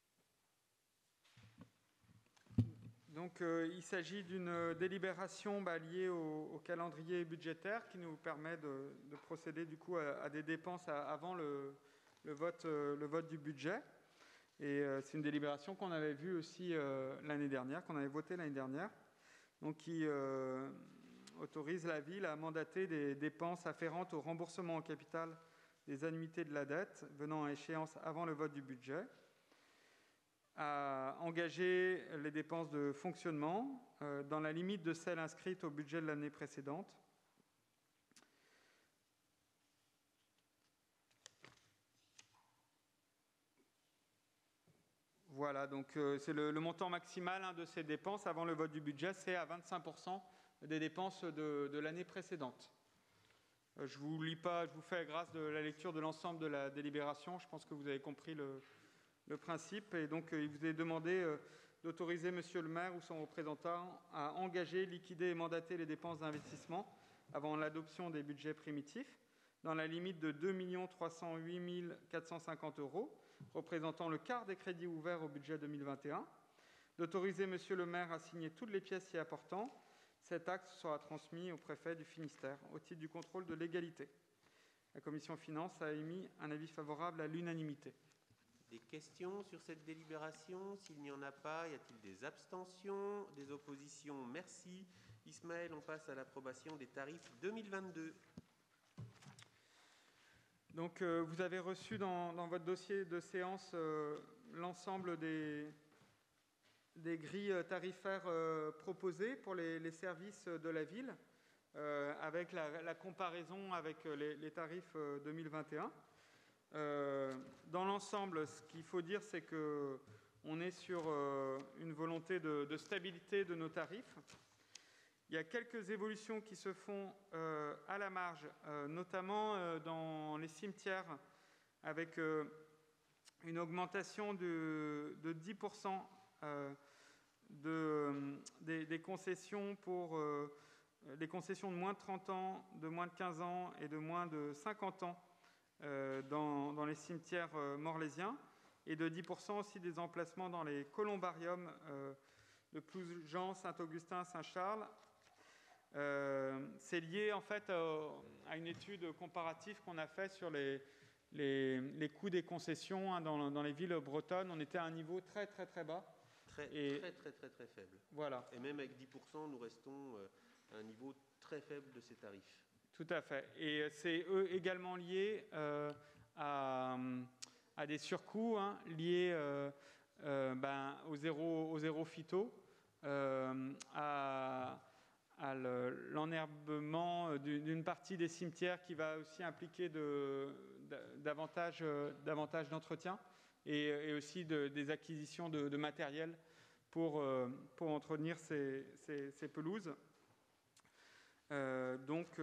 Donc, il s'agit d'une délibération liée au calendrier budgétaire qui nous permet de procéder du coup à des dépenses avant le vote du budget. Et c'est une délibération qu'on avait vue aussi l'année dernière, qu'on avait votée l'année dernière, donc qui autorise la ville à mandater des dépenses afférentes au remboursement en capital des annuités de la dette venant à échéance avant le vote du budget, à engager les dépenses de fonctionnement dans la limite de celles inscrites au budget de l'année précédente. Voilà, donc c'est le montant maximal de ces dépenses avant le vote du budget, c'est à 25% des dépenses de l'année précédente. Je ne vous lis pas, je vous fais grâce de la lecture de l'ensemble de la délibération. Je pense que vous avez compris le principe. Et donc, il vous est demandé d'autoriser Monsieur le maire ou son représentant à engager, liquider et mandater les dépenses d'investissement avant l'adoption des budgets primitifs dans la limite de 2 308 450 €, représentant le quart des crédits ouverts au budget 2021. D'autoriser Monsieur le maire à signer toutes les pièces y apportant. Cet acte sera transmis au préfet du Finistère au titre du contrôle de légalité. La commission finances a émis un avis favorable à l'unanimité. Des questions sur cette délibération? S'il n'y en a pas, y a-t-il des abstentions, des oppositions? Merci. Ismaël, on passe à l'approbation des tarifs 2022. Donc, vous avez reçu dans votre dossier de séance l'ensemble des grilles tarifaires proposées pour les services de la ville, avec la comparaison avec les tarifs 2021. Dans l'ensemble, ce qu'il faut dire, c'est qu'on est sur une volonté de stabilité de nos tarifs. Il y a quelques évolutions qui se font à la marge, notamment dans les cimetières, avec une augmentation de 10% des concessions pour les concessions de moins de 30 ans, de moins de 15 ans et de moins de 50 ans dans les cimetières morlaisiens, et de 10% aussi des emplacements dans les columbariums de Ploujean, Saint-Augustin, Saint-Charles. C'est lié en fait à une étude comparative qu'on a faite sur les coûts des concessions dans les villes bretonnes. On était à un niveau très très très bas. Très faible. Voilà. Et même avec 10%, nous restons à un niveau très faible de ces tarifs. Tout à fait. Et c'est également lié à des surcoûts liés au zéro phyto, à l'enherbement d'une partie des cimetières qui va aussi impliquer davantage d'entretien et aussi des acquisitions de matériel pour entretenir ces pelouses. Donc,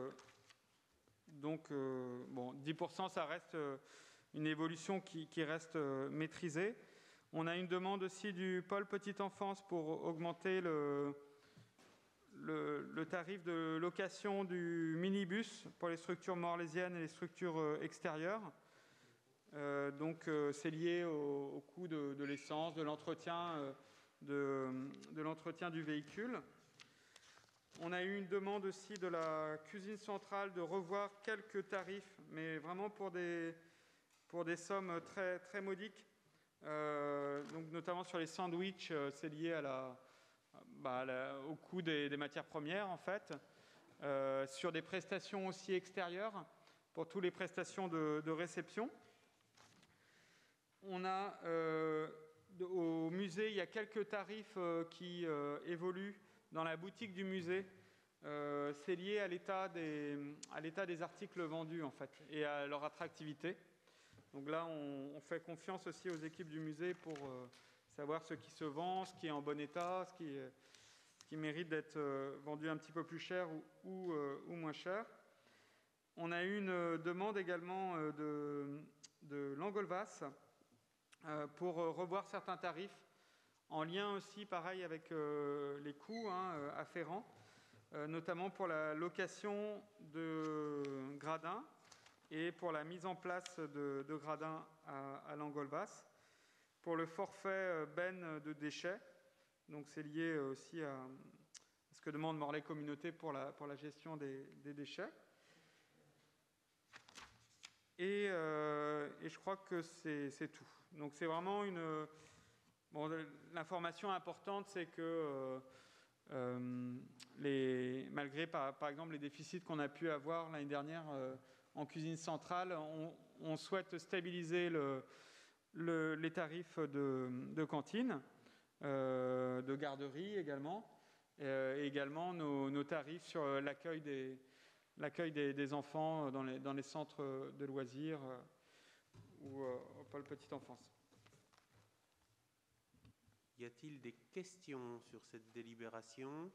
10%, ça reste une évolution qui reste maîtrisée. On a une demande aussi du pôle petite enfance pour augmenter le tarif de location du minibus pour les structures morlaisiennes et les structures extérieures. C'est lié au coût de l'essence, de l'entretien du véhicule. On a eu une demande aussi de la cuisine centrale de revoir quelques tarifs, mais vraiment pour des sommes très, très modiques. Notamment sur les sandwichs, c'est lié au coût des matières premières, en fait. Sur des prestations aussi extérieures, pour toutes les prestations de réception. On a au musée, il y a quelques tarifs qui évoluent dans la boutique du musée. C'est lié à l'état des articles vendus, en fait, et à leur attractivité. Donc là, on fait confiance aussi aux équipes du musée pour savoir ce qui se vend, ce qui est en bon état, ce qui mérite d'être vendu un petit peu plus cher ou moins cher. On a eu une demande également de Langolvas pour revoir certains tarifs, en lien aussi, pareil, avec les coûts afférents, notamment pour la location de gradins et pour la mise en place de gradins à Langolvas, pour le forfait benne de déchets. Donc c'est lié aussi à ce que demande Morlaix Communauté pour la gestion des déchets. Et je crois que c'est tout. Donc c'est vraiment l'information importante, c'est que malgré par exemple les déficits qu'on a pu avoir l'année dernière en cuisine centrale, on souhaite stabiliser les tarifs de cantine, de garderie également, et également nos tarifs sur l'accueil des enfants dans les centres de loisirs ou au pôle petite enfance. Y a-t-il des questions sur cette délibération?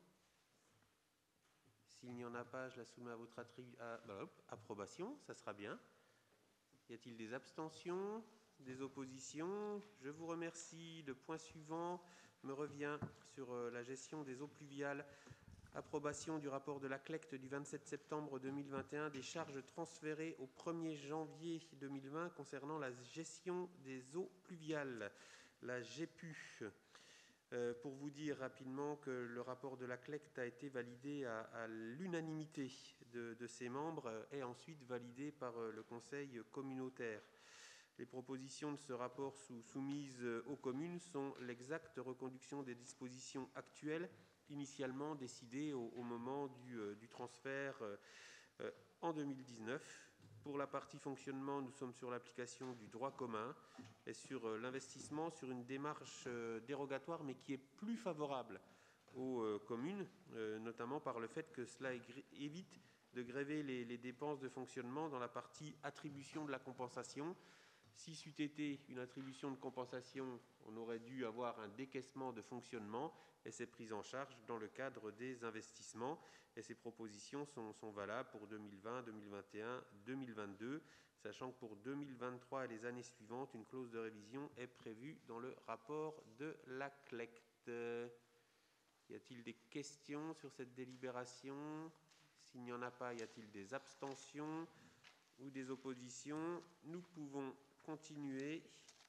S'il n'y en a pas, je la soumets à votre approbation, ça sera bien. Y a-t-il des abstentions, des oppositions? Je vous remercie. Le point suivant me revient sur la gestion des eaux pluviales. Approbation du rapport de la CLECT du 27 septembre 2021 des charges transférées au 1er janvier 2020 concernant la gestion des eaux pluviales, la GEPU. Pour vous dire rapidement que le rapport de la CLECT a été validé à l'unanimité de ses membres et ensuite validé par le Conseil communautaire. Les propositions de ce rapport soumises aux communes sont l'exacte reconduction des dispositions actuelles initialement décidées au moment du transfert en 2019. Pour la partie fonctionnement, nous sommes sur l'application du droit commun et sur l'investissement sur une démarche dérogatoire, mais qui est plus favorable aux communes, notamment par le fait que cela évite de gréver les dépenses de fonctionnement dans la partie attribution de la compensation. Si c'eût été une attribution de compensation, on aurait dû avoir un décaissement de fonctionnement et c'est pris en charge dans le cadre des investissements. Et ces propositions sont valables pour 2020, 2021, 2022, sachant que pour 2023 et les années suivantes, une clause de révision est prévue dans le rapport de la CLECT. Y a-t-il des questions sur cette délibération? S'il n'y en a pas, y a-t-il des abstentions ou des oppositions? Nous pouvons continuer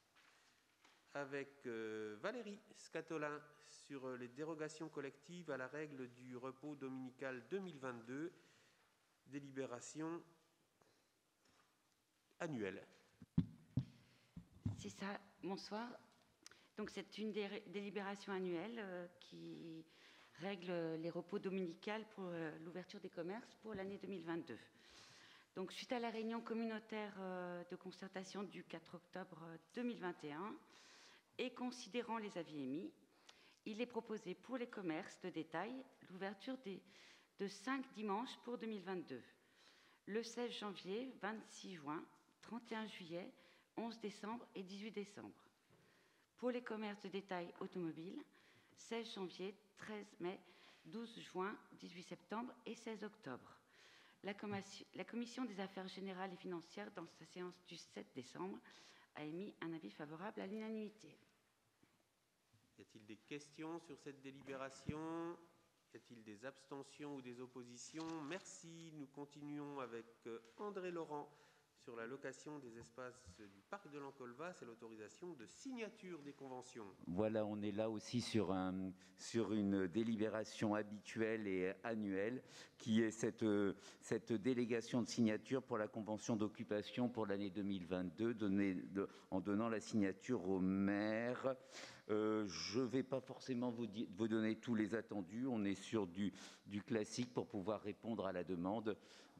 avec Valérie Scatolin sur les dérogations collectives à la règle du repos dominical 2022, délibération annuelle. C'est ça, bonsoir. Donc c'est une délibération annuelle qui règle les repos dominicaux pour l'ouverture des commerces pour l'année 2022. Donc suite à la réunion communautaire de concertation du 4 octobre 2021 et considérant les avis émis, il est proposé pour les commerces de détail l'ouverture de 5 dimanches pour 2022. Le 16 janvier, 26 juin, 31 juillet, 11 décembre et 18 décembre. pour les commerces de détail automobiles, 16 janvier, 13 mai, 12 juin, 18 septembre et 16 octobre. La Commission des affaires générales et financières, dans sa séance du 7 décembre, a émis un avis favorable à l'unanimité. Y a-t-il des questions sur cette délibération? Y a-t-il des abstentions ou des oppositions? Merci. Nous continuons avec André Laurent sur la location des espaces du parc de l'Encolvas et l'autorisation de signature des conventions. Voilà, on est là aussi sur une délibération habituelle et annuelle qui est cette délégation de signature pour la convention d'occupation pour l'année 2022 en donnant la signature au maire. Je ne vais pas forcément vous donner tous les attendus. On est sur du classique pour pouvoir répondre à la demande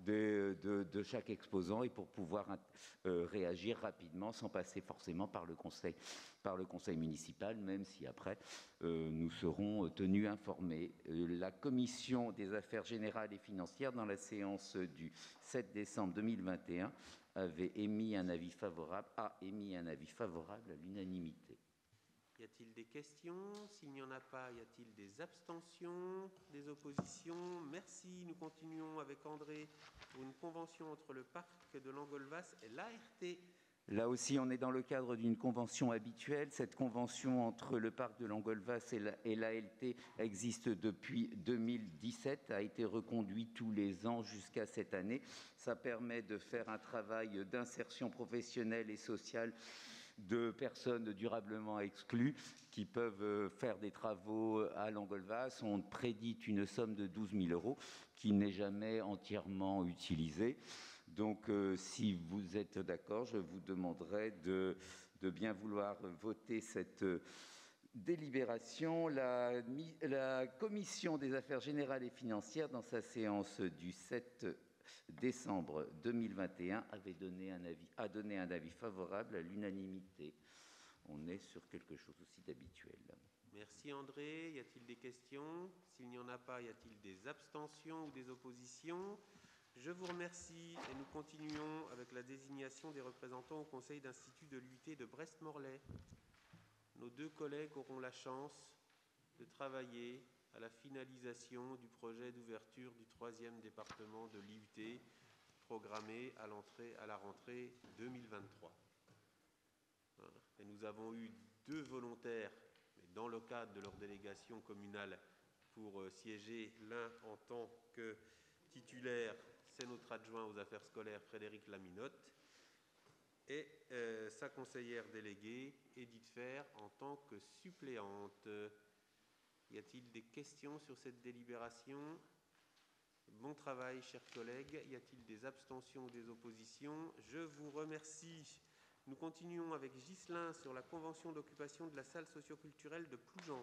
de chaque exposant et pour pouvoir réagir rapidement sans passer forcément par le conseil municipal, même si après nous serons tenus informés. La commission des affaires générales et financières, dans la séance du 7 décembre 2021, avait émis un avis favorable à l'unanimité. Y a-t-il des questions? S'il n'y en a pas, y a-t-il des abstentions, des oppositions? Merci. Nous continuons avec André pour une convention entre le parc de l'Encolvas et l'ART. Là aussi, on est dans le cadre d'une convention habituelle. Cette convention entre le parc de l'Encolvas et l'ALT existe depuis 2017, a été reconduite tous les ans jusqu'à cette année. Ça permet de faire un travail d'insertion professionnelle et sociale de personnes durablement exclues qui peuvent faire des travaux à l'Encolvas. On prédit une somme de 12 000 € qui n'est jamais entièrement utilisée. Donc, si vous êtes d'accord, je vous demanderai de bien vouloir voter cette délibération. La Commission des affaires générales et financières, dans sa séance du 7 décembre 2021, a donné un avis favorable à l'unanimité. On est sur quelque chose aussi d'habituel. Merci André. Y a-t-il des questions? S'il n'y en a pas, y a-t-il des abstentions ou des oppositions? Je vous remercie et nous continuons avec la désignation des représentants au Conseil d'Institut de l'UT de Brest-Morlaix. Nos deux collègues auront la chance de travailler à la finalisation du projet d'ouverture du 3e département de l'IUT, programmé à la rentrée 2023. Et nous avons eu 2 volontaires, dans le cadre de leur délégation communale, pour siéger, l'un en tant que titulaire, c'est notre adjoint aux affaires scolaires, Frédéric Laminotte, et sa conseillère déléguée, Edith Fer, en tant que suppléante. Y a-t-il des questions sur cette délibération? Bon travail, chers collègues. Y a-t-il des abstentions ou des oppositions? Je vous remercie. Nous continuons avec Ghislain sur la convention d'occupation de la salle socioculturelle de Ploujean.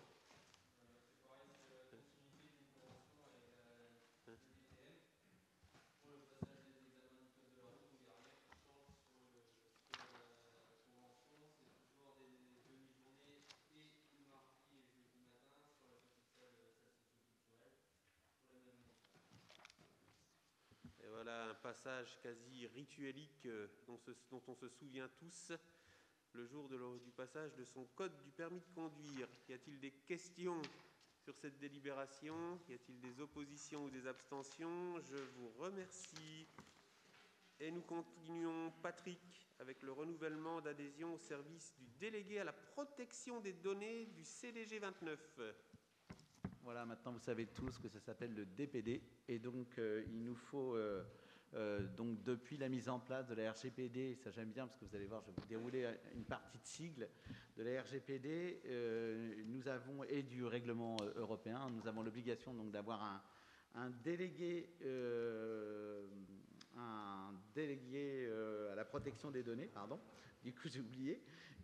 Voilà un passage quasi rituelique dont on se souvient tous le jour du passage de son code du permis de conduire. Y a-t-il des questions sur cette délibération? Y a-t-il des oppositions ou des abstentions? Je vous remercie. Et nous continuons, Patrick, avec le renouvellement d'adhésion au service du délégué à la protection des données du CDG 29. Voilà, maintenant vous savez tous que ça s'appelle le DPD. Et donc, il nous faut, donc, depuis la mise en place de la RGPD, ça j'aime bien parce que vous allez voir, je vais vous dérouler une partie de sigle de la RGPD, nous avons, et du règlement européen, nous avons l'obligation donc d'avoir un délégué à la protection des données, pardon, du coup j'ai oublié.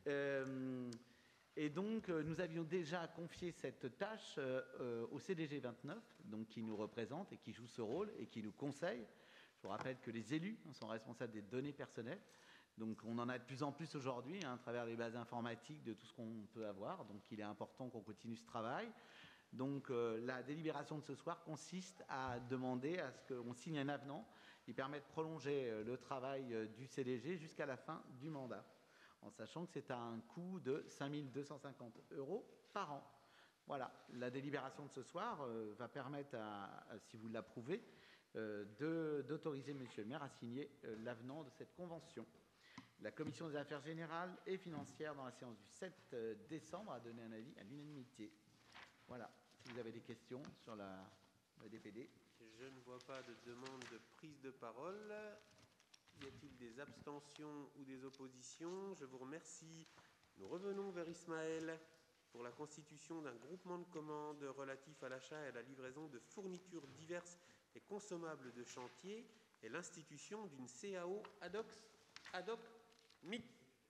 Et donc, nous avions déjà confié cette tâche au CDG 29, donc, qui nous représente et qui joue ce rôle et qui nous conseille. Je vous rappelle que les élus sont responsables des données personnelles. Donc, on en a de plus en plus aujourd'hui, à travers les bases informatiques, de tout ce qu'on peut avoir. Donc, il est important qu'on continue ce travail. Donc, la délibération de ce soir consiste à demander à ce qu'on signe un avenant qui permet de prolonger le travail du CDG jusqu'à la fin du mandat. en sachant que c'est à un coût de 5 250 € par an. Voilà, la délibération de ce soir va permettre, si vous l'approuvez, d'autoriser Monsieur le maire à signer l'avenant de cette convention. La commission des affaires générales et financières, dans la séance du 7 décembre, a donné un avis à l'unanimité. Voilà, si vous avez des questions sur la DPD. Je ne vois pas de demande de prise de parole. Y a-t-il des abstentions ou des oppositions? Je vous remercie. Nous revenons vers Ismaël pour la constitution d'un groupement de commandes relatif à l'achat et à la livraison de fournitures diverses et consommables de chantier et l'institution d'une CAO ad hoc MIC.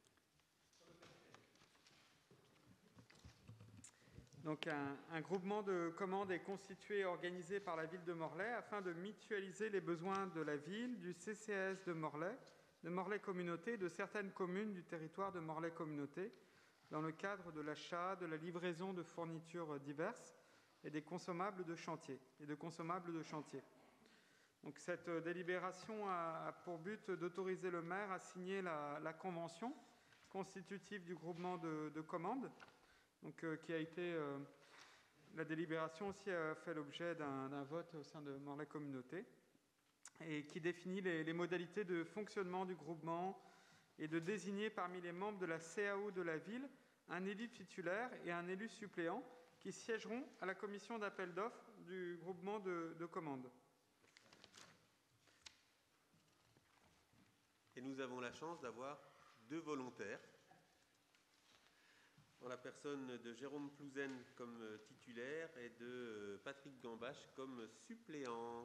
Donc un groupement de commandes est constitué et organisé par la ville de Morlaix afin de mutualiser les besoins de la ville, du CCAS de Morlaix Communauté et de certaines communes du territoire de Morlaix Communauté dans le cadre de l'achat, de la livraison de fournitures diverses et des consommables de chantier. Donc cette délibération a pour but d'autoriser le maire à signer la convention constitutive du groupement de commandes. Donc, qui a été, la délibération aussi a fait l'objet d'un vote au sein de Morlaix Communauté et qui définit les modalités de fonctionnement du groupement et de désigner parmi les membres de la CAO de la ville un élu titulaire et un élu suppléant qui siégeront à la commission d'appel d'offres du groupement de commandes. Et nous avons la chance d'avoir 2 volontaires, en la personne de Jérôme Plouzen comme titulaire et de Patrick Gambache comme suppléant.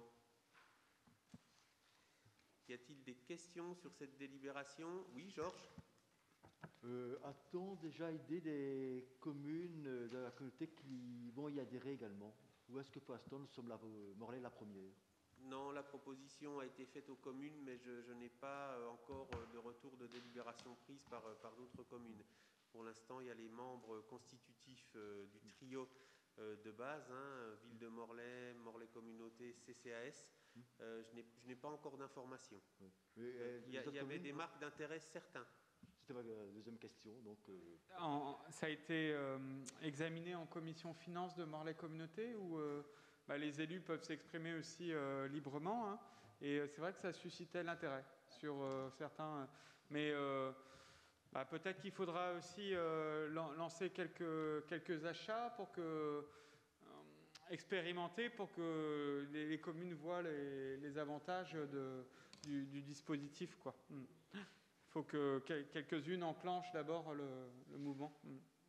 Y a-t-il des questions sur cette délibération? Oui, Georges? A-t-on déjà idée des communes de la communauté qui vont y adhérer également? Ou est-ce que pour l'instant nous sommes Morlaix la première? Non, la proposition a été faite aux communes, mais je n'ai pas encore de retour de délibération prise par d'autres communes. Pour l'instant, il y a les membres constitutifs du trio de base, Ville de Morlaix, Morlaix Communauté, CCAS. Je n'ai pas encore d'informations. Il y avait des marques d'intérêt certains. C'était ma deuxième question. Donc, Ça a été examiné en commission finance de Morlaix Communauté où les élus peuvent s'exprimer aussi librement. Et c'est vrai que ça suscitait l'intérêt sur certains. Mais peut-être qu'il faudra aussi lancer quelques achats pour expérimenter pour que les communes voient les avantages du dispositif, quoi. Il faut que quelques-unes enclenchent d'abord le mouvement.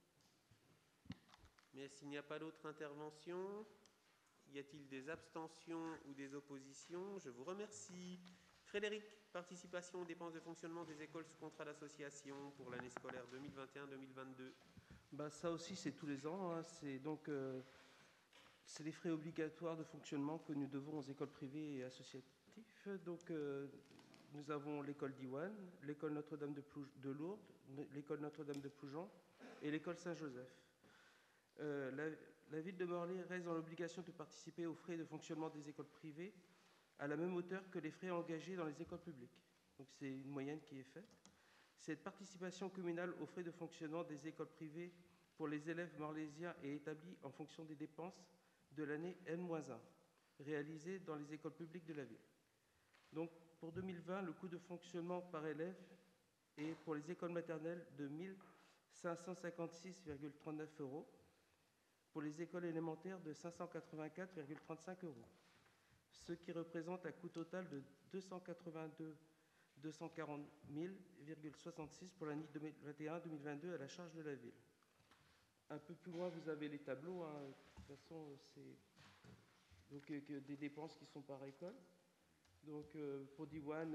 Mais s'il n'y a pas d'autres interventions, y a-t-il des abstentions ou des oppositions? Je vous remercie. Frédéric, participation aux dépenses de fonctionnement des écoles sous contrat d'association pour l'année scolaire 2021-2022. Ça aussi, c'est tous les ans. C'est les frais obligatoires de fonctionnement que nous devons aux écoles privées et associatives. Donc, nous avons l'école d'Iwan, l'école Notre-Dame de Lourdes, l'école Notre-Dame de Ploujean et l'école Saint-Joseph. La ville de Morlaix reste dans l'obligation de participer aux frais de fonctionnement des écoles privées à la même hauteur que les frais engagés dans les écoles publiques. Donc c'est une moyenne qui est faite. Cette participation communale aux frais de fonctionnement des écoles privées pour les élèves morlaisiens est établie en fonction des dépenses de l'année N-1, réalisées dans les écoles publiques de la ville. Donc pour 2020, le coût de fonctionnement par élève est pour les écoles maternelles de 1 556,39 €, pour les écoles élémentaires de 584,35 €, ce qui représente un coût total de 240 000,66 pour l'année 2021-2022 à la charge de la ville. Un peu plus loin, vous avez les tableaux. De toute façon, c'est donc des dépenses qui sont par école. Donc pour Diwan,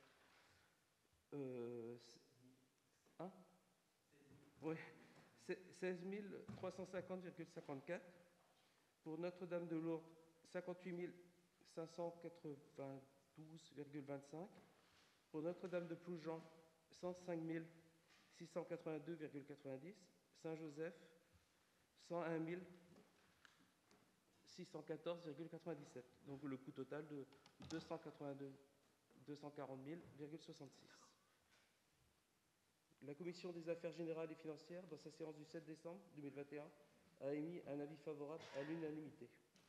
16 350,54. Pour Notre-Dame de Lourdes, 58 592,25. Pour Notre-Dame de Ploujean, 105 682,90. Saint-Joseph, 101 614,97. Donc le coût total de 240 000,66. La Commission des affaires générales et financières, dans sa séance du 7 décembre 2021, a émis un avis favorable à l'unanimité.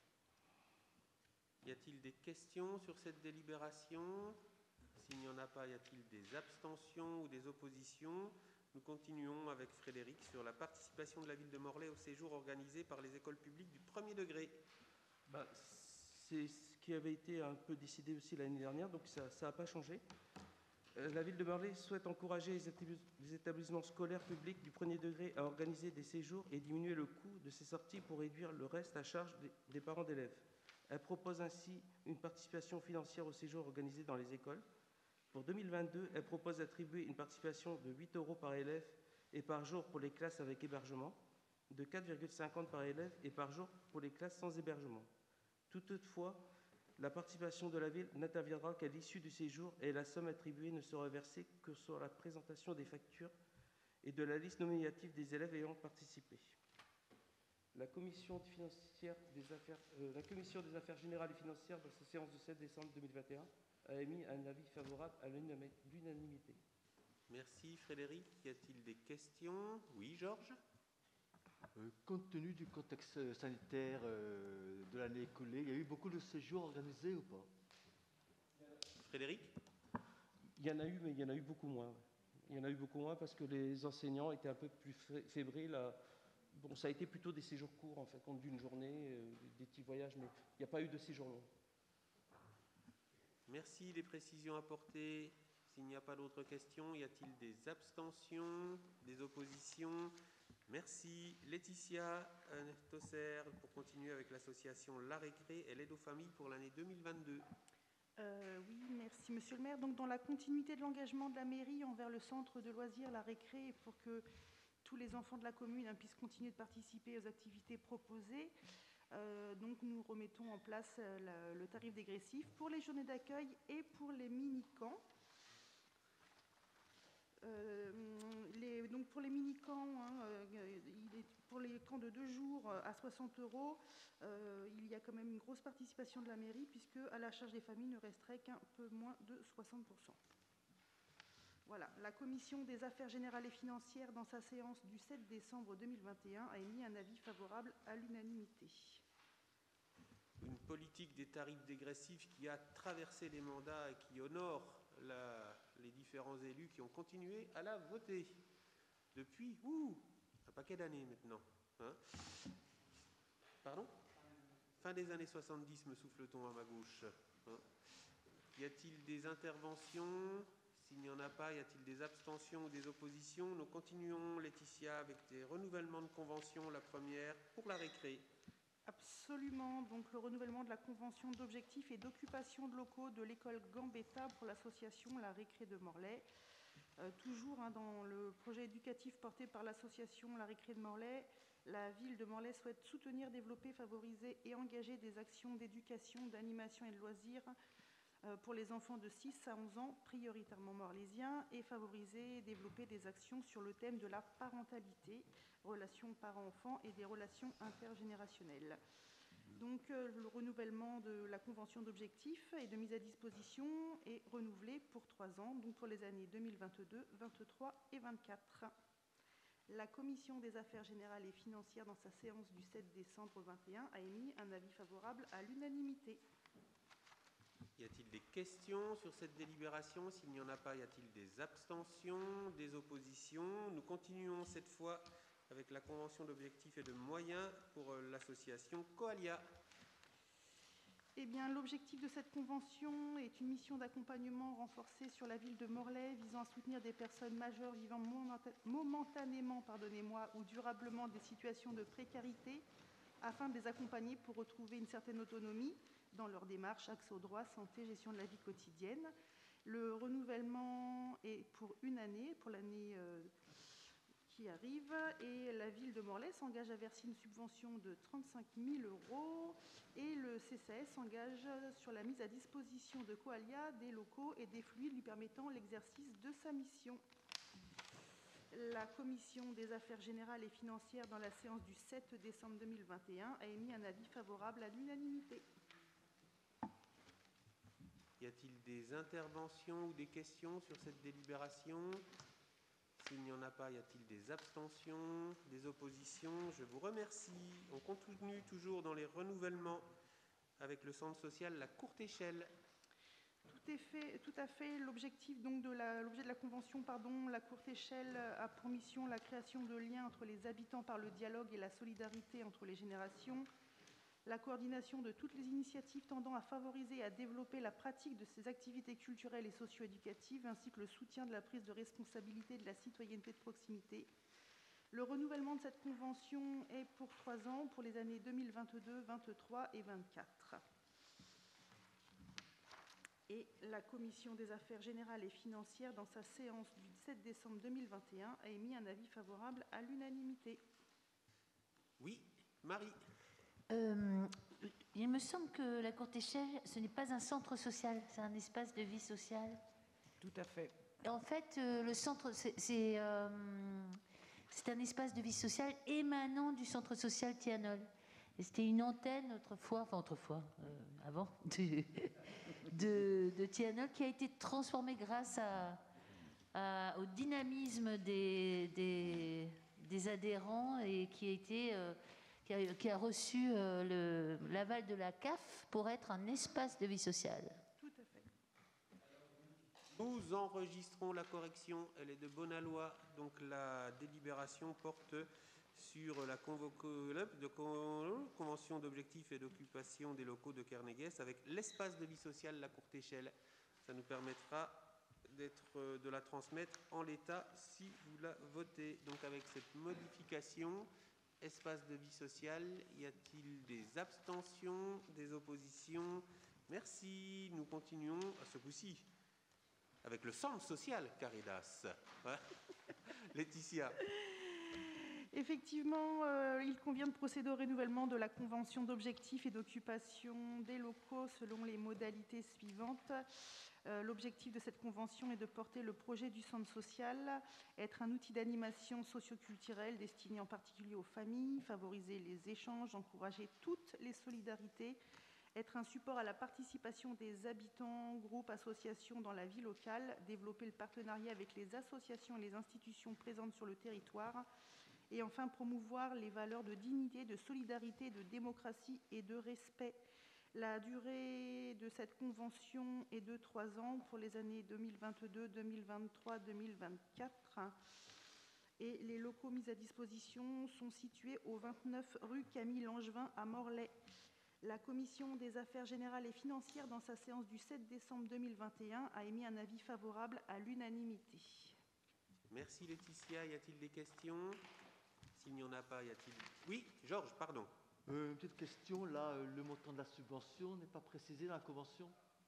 Y a-t-il des questions sur cette délibération? S'il n'y en a pas, y a-t-il des abstentions ou des oppositions? Nous continuons avec Frédéric sur la participation de la ville de Morlaix au séjour organisé par les écoles publiques du premier degré. C'est ce qui avait été un peu décidé aussi l'année dernière, donc ça n'a pas changé. La ville de Morlaix souhaite encourager les établissements scolaires publics du premier degré à organiser des séjours et diminuer le coût de ces sorties pour réduire le reste à charge des parents d'élèves. Elle propose ainsi une participation financière au séjour organisé dans les écoles. Pour 2022, elle propose d'attribuer une participation de 8 € par élève et par jour pour les classes avec hébergement, de 4,50 € par élève et par jour pour les classes sans hébergement. Toutefois, la participation de la ville n'interviendra qu'à l'issue du séjour et la somme attribuée ne sera versée que sur la présentation des factures et de la liste nominative des élèves ayant participé. La Commission des affaires générales et financières, dans sa séance du 7 décembre 2021, a émis un avis favorable à l'unanimité. Merci Frédéric. Y a-t-il des questions? Oui, Georges? Compte tenu du contexte sanitaire de l'année écoulée, il y a eu beaucoup de séjours organisés ou pas? Frédéric? Il y en a eu, mais il y en a eu beaucoup moins. Il y en a eu beaucoup moins parce que les enseignants étaient un peu plus fébriles. Bon, ça a été plutôt des séjours courts, en fait, compte d'une journée, des petits voyages, mais il n'y a pas eu de séjours longs. Merci des précisions apportées. S'il n'y a pas d'autres questions, y a-t-il des abstentions, des oppositions? Merci. Laetitia Tosser, pour continuer avec l'association La Récré et l'aide aux familles pour l'année 2022. Oui, merci Monsieur le maire. Donc, dans la continuité de l'engagement de la mairie envers le centre de loisirs La Récré et pour que tous les enfants de la commune puissent continuer de participer aux activités proposées, donc nous remettons en place le tarif dégressif pour les journées d'accueil et pour les mini-camps. Donc pour les mini-camps, pour les camps de 2 jours à 60 €, il y a quand même une grosse participation de la mairie puisque à la charge des familles ne resterait qu'un peu moins de 60%. Voilà, la Commission des affaires générales et financières, dans sa séance du 7 décembre 2021, a émis un avis favorable à l'unanimité. Une politique des tarifs dégressifs qui a traversé les mandats et qui honore les différents élus qui ont continué à la voter depuis un paquet d'années maintenant. Hein? Pardon? Fin des années 70, me souffle-t-on à ma gauche. Hein? Y a-t-il des interventions? S'il n'y en a pas, y a-t-il des abstentions ou des oppositions? Nous continuons, Laetitia, avec des renouvellements de conventions. La première, pour La Récré. Absolument. Donc, le renouvellement de la convention d'objectifs et d'occupation de locaux de l'école Gambetta pour l'association La Récré de Morlaix. Toujours dans le projet éducatif porté par l'association La Récré de Morlaix, la ville de Morlaix souhaite soutenir, développer, favoriser et engager des actions d'éducation, d'animation et de loisirs pour les enfants de 6 à 11 ans, prioritairement morlaisiens, et favoriser et développer des actions sur le thème de la parentalité, relations parents-enfants et des relations intergénérationnelles. Donc, le renouvellement de la convention d'objectifs et de mise à disposition est renouvelé pour 3 ans, donc pour les années 2022, 2023 et 2024. La Commission des affaires générales et financières, dans sa séance du 7 décembre 2021, a émis un avis favorable à l'unanimité. Y a-t-il des questions sur cette délibération? S'il n'y en a pas, y a-t-il des abstentions, des oppositions? Nous continuons cette fois avec la convention d'objectifs et de moyens pour l'association Coalia. Eh bien, l'objectif de cette convention est une mission d'accompagnement renforcée sur la ville de Morlaix visant à soutenir des personnes majeures vivant momentanément ou durablement des situations de précarité afin de les accompagner pour retrouver une certaine autonomie dans leur démarche, accès aux droits, santé, gestion de la vie quotidienne. Le renouvellement est pour une année, pour l'année qui arrive, et la ville de Morlaix s'engage à verser une subvention de 35 000 € et le CCAS s'engage sur la mise à disposition de Coalia des locaux et des fluides lui permettant l'exercice de sa mission. La Commission des affaires générales et financières, dans la séance du 7 décembre 2021, a émis un avis favorable à l'unanimité. Y a-t-il des interventions ou des questions sur cette délibération? S'il n'y en a pas, y a-t-il des abstentions, des oppositions? Je vous remercie. On continue toujours dans les renouvellements avec le centre social La Courte Échelle. Tout à fait. L'objectif donc l'objet de la convention, La Courte Échelle a pour mission la création de liens entre les habitants par le dialogue et la solidarité entre les générations, la coordination de toutes les initiatives tendant à favoriser et à développer la pratique de ces activités culturelles et socio-éducatives, ainsi que le soutien de la prise de responsabilité de la citoyenneté de proximité. Le renouvellement de cette convention est pour 3 ans, pour les années 2022, 2023 et 2024. Et la Commission des affaires générales et financières, dans sa séance du 7 décembre 2021, a émis un avis favorable à l'unanimité. Oui, Marie. Il me semble que la Courte Échelle, ce n'est pas un centre social, c'est un espace de vie sociale. Tout à fait. Et en fait, le centre, c'est un espace de vie sociale émanant du centre social Tianol. Et c'était une antenne avant, de Tianol, qui a été transformée grâce au dynamisme des adhérents et qui a reçu l'aval de la CAF pour être un espace de vie sociale. Tout à fait. Nous enregistrons la correction, elle est de bonne loi, donc la délibération porte sur la convention d'objectifs et d'occupation des locaux de Kernéguès avec l'espace de vie sociale La Courte Échelle. Ça nous permettra de la transmettre en l'état si vous la votez. Donc avec cette modification, espace de vie sociale, y a-t-il des abstentions, des oppositions? Merci. Nous continuons à ce coup-ci avec le centre social Caridas. Laetitia. Effectivement, il convient de procéder au renouvellement de la convention d'objectifs et d'occupation des locaux selon les modalités suivantes. L'objectif de cette convention est de porter le projet du centre social, être un outil d'animation socio-culturelle destiné en particulier aux familles, favoriser les échanges, encourager toutes les solidarités, être un support à la participation des habitants, groupes, associations dans la vie locale, développer le partenariat avec les associations et les institutions présentes sur le territoire, et enfin promouvoir les valeurs de dignité, de solidarité, de démocratie et de respect. La durée de cette convention est de 3 ans pour les années 2022, 2023, 2024. Et les locaux mis à disposition sont situés au 29 rue Camille Langevin à Morlaix. La Commission des affaires générales et financières, dans sa séance du 7 décembre 2021, a émis un avis favorable à l'unanimité. Merci Laetitia. Y a-t-il des questions? S'il n'y en a pas, y a-t-il... Oui, Georges, pardon. Une petite question, là, le montant de la subvention n'est pas précisé dans la convention?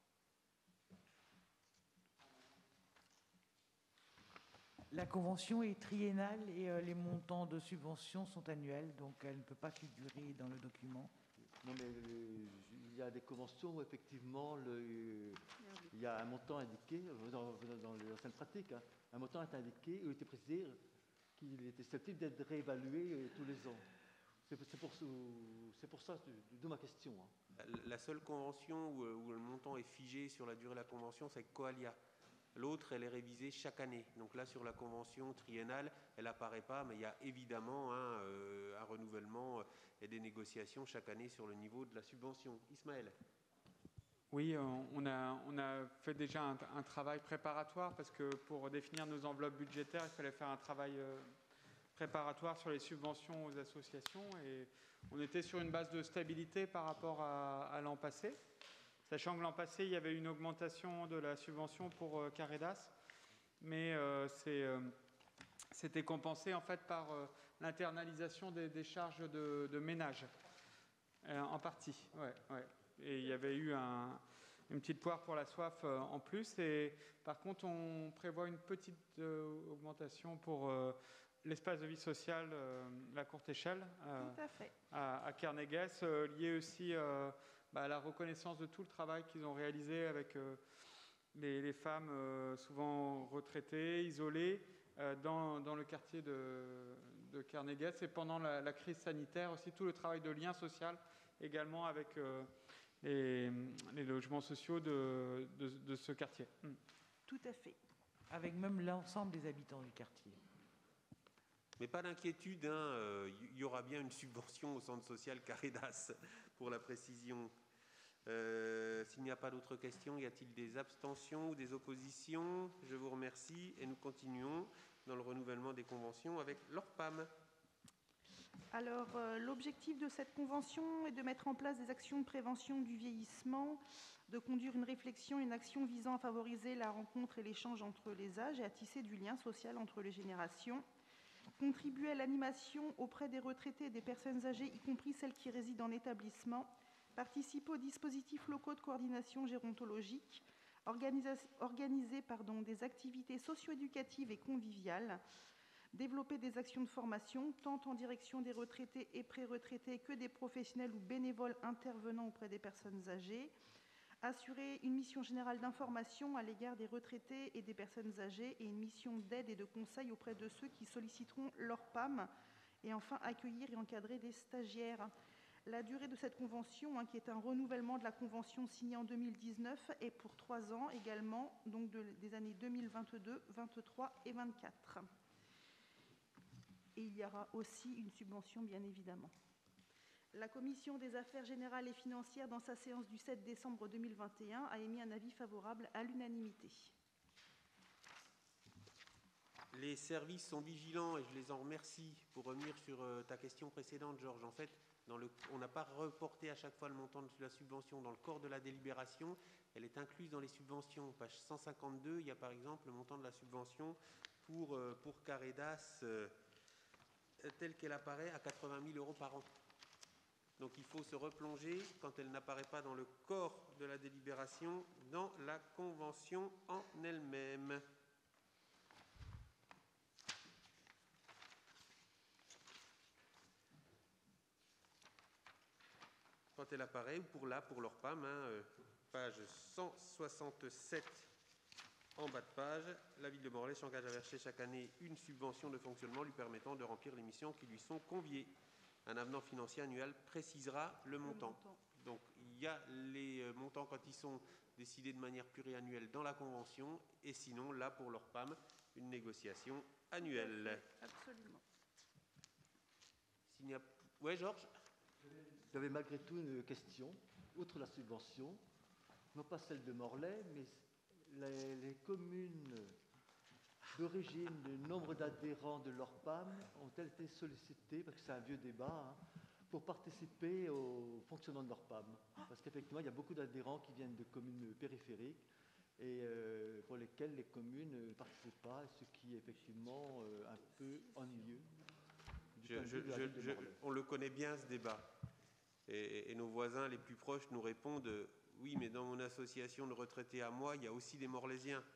La convention est triennale et les montants de subvention sont annuels, donc elle ne peut pas figurer dans le document. Non, mais il y a des conventions où effectivement il y a un montant indiqué dans les anciennes pratiques. Hein, un montant est indiqué où il était précisé qu'il était susceptible d'être réévalué tous les ans. C'est pour ça, d'où ma question. Hein. La seule convention où le montant est figé sur la durée de la convention, c'est Coalia. L'autre, elle est révisée chaque année. Donc là, sur la convention triennale, elle n'apparaît pas, mais il y a évidemment un renouvellement et des négociations chaque année sur le niveau de la subvention. Ismaël. Oui, on a fait déjà un travail préparatoire parce que pour définir nos enveloppes budgétaires, il fallait faire un travail préparatoire sur les subventions aux associations et on était sur une base de stabilité par rapport à l'an passé. Sachant que l'an passé, il y avait une augmentation de la subvention pour Caridas, mais c'était compensé en fait par l'internalisation des charges de ménage, en partie. Ouais. Et il y avait eu une petite poire pour la soif en plus. Et par contre, on prévoit une petite augmentation pour l'espace de vie sociale, la Courte Échelle, à Kernéguès, liée aussi à la reconnaissance de tout le travail qu'ils ont réalisé avec les femmes souvent retraitées, isolées, dans le quartier de Kernéguès. Et pendant la crise sanitaire, aussi tout le travail de lien social également avec les logements sociaux de ce quartier. Tout à fait. Avec même l'ensemble des habitants du quartier. Mais pas d'inquiétude, hein, il y aura bien une subvention au centre social Caridas, pour la précision. S'il n'y a pas d'autres questions, y a-t-il des abstentions ou des oppositions? Je vous remercie et nous continuons dans le renouvellement des conventions avec l'ORPAM. Alors, l'objectif de cette convention est de mettre en place des actions de prévention du vieillissement, de conduire une réflexion, une action visant à favoriser la rencontre et l'échange entre les âges et à tisser du lien social entre les générations, contribuer à l'animation auprès des retraités et des personnes âgées, y compris celles qui résident en établissement, participer aux dispositifs locaux de coordination gérontologique, organiser des activités socio-éducatives et conviviales, développer des actions de formation, tant en direction des retraités et pré-retraités que des professionnels ou bénévoles intervenant auprès des personnes âgées, assurer une mission générale d'information à l'égard des retraités et des personnes âgées et une mission d'aide et de conseil auprès de ceux qui solliciteront leur PAM, et enfin accueillir et encadrer des stagiaires. La durée de cette convention, qui est un renouvellement de la convention signée en 2019, est pour 3 ans également, donc des années 2022, 23 et 24. Et il y aura aussi une subvention, bien évidemment. La Commission des affaires générales et financières, dans sa séance du 7 décembre 2021, a émis un avis favorable à l'unanimité. Les services sont vigilants et je les en remercie. Pour revenir sur ta question précédente, Georges, en fait, on n'a pas reporté à chaque fois le montant de la subvention dans le corps de la délibération. Elle est incluse dans les subventions. Page 152, il y a par exemple le montant de la subvention pour Caridas telle qu'elle apparaît à 80 000 € par an. Donc il faut se replonger, quand elle n'apparaît pas dans le corps de la délibération, dans la convention en elle-même. Quand elle apparaît, ou pour l'ORPAM, page 167 en bas de page, la ville de Morlaix s'engage à verser chaque année une subvention de fonctionnement lui permettant de remplir les missions qui lui sont conviées. Un avenant financier annuel précisera le montant. Donc il y a les montants quand ils sont décidés de manière pluriannuelle dans la convention, et sinon là pour l'ORPAM, une négociation annuelle. Absolument. S'il n'y a... Ouais, Georges ? J'avais malgré tout une question, outre la subvention, non pas celle de Morlaix, mais les communes d'origine, le nombre d'adhérents de l'ORPAM ont-elles été sollicitées, parce que c'est un vieux débat, pour participer au fonctionnement de l'ORPAM? Parce qu'effectivement, il y a beaucoup d'adhérents qui viennent de communes périphériques et pour lesquelles les communes ne participent pas, ce qui est effectivement un peu ennuyeux. On le connaît bien, ce débat. Et nos voisins les plus proches nous répondent « Oui, mais dans mon association de retraités à moi, il y a aussi des Morlaisiens.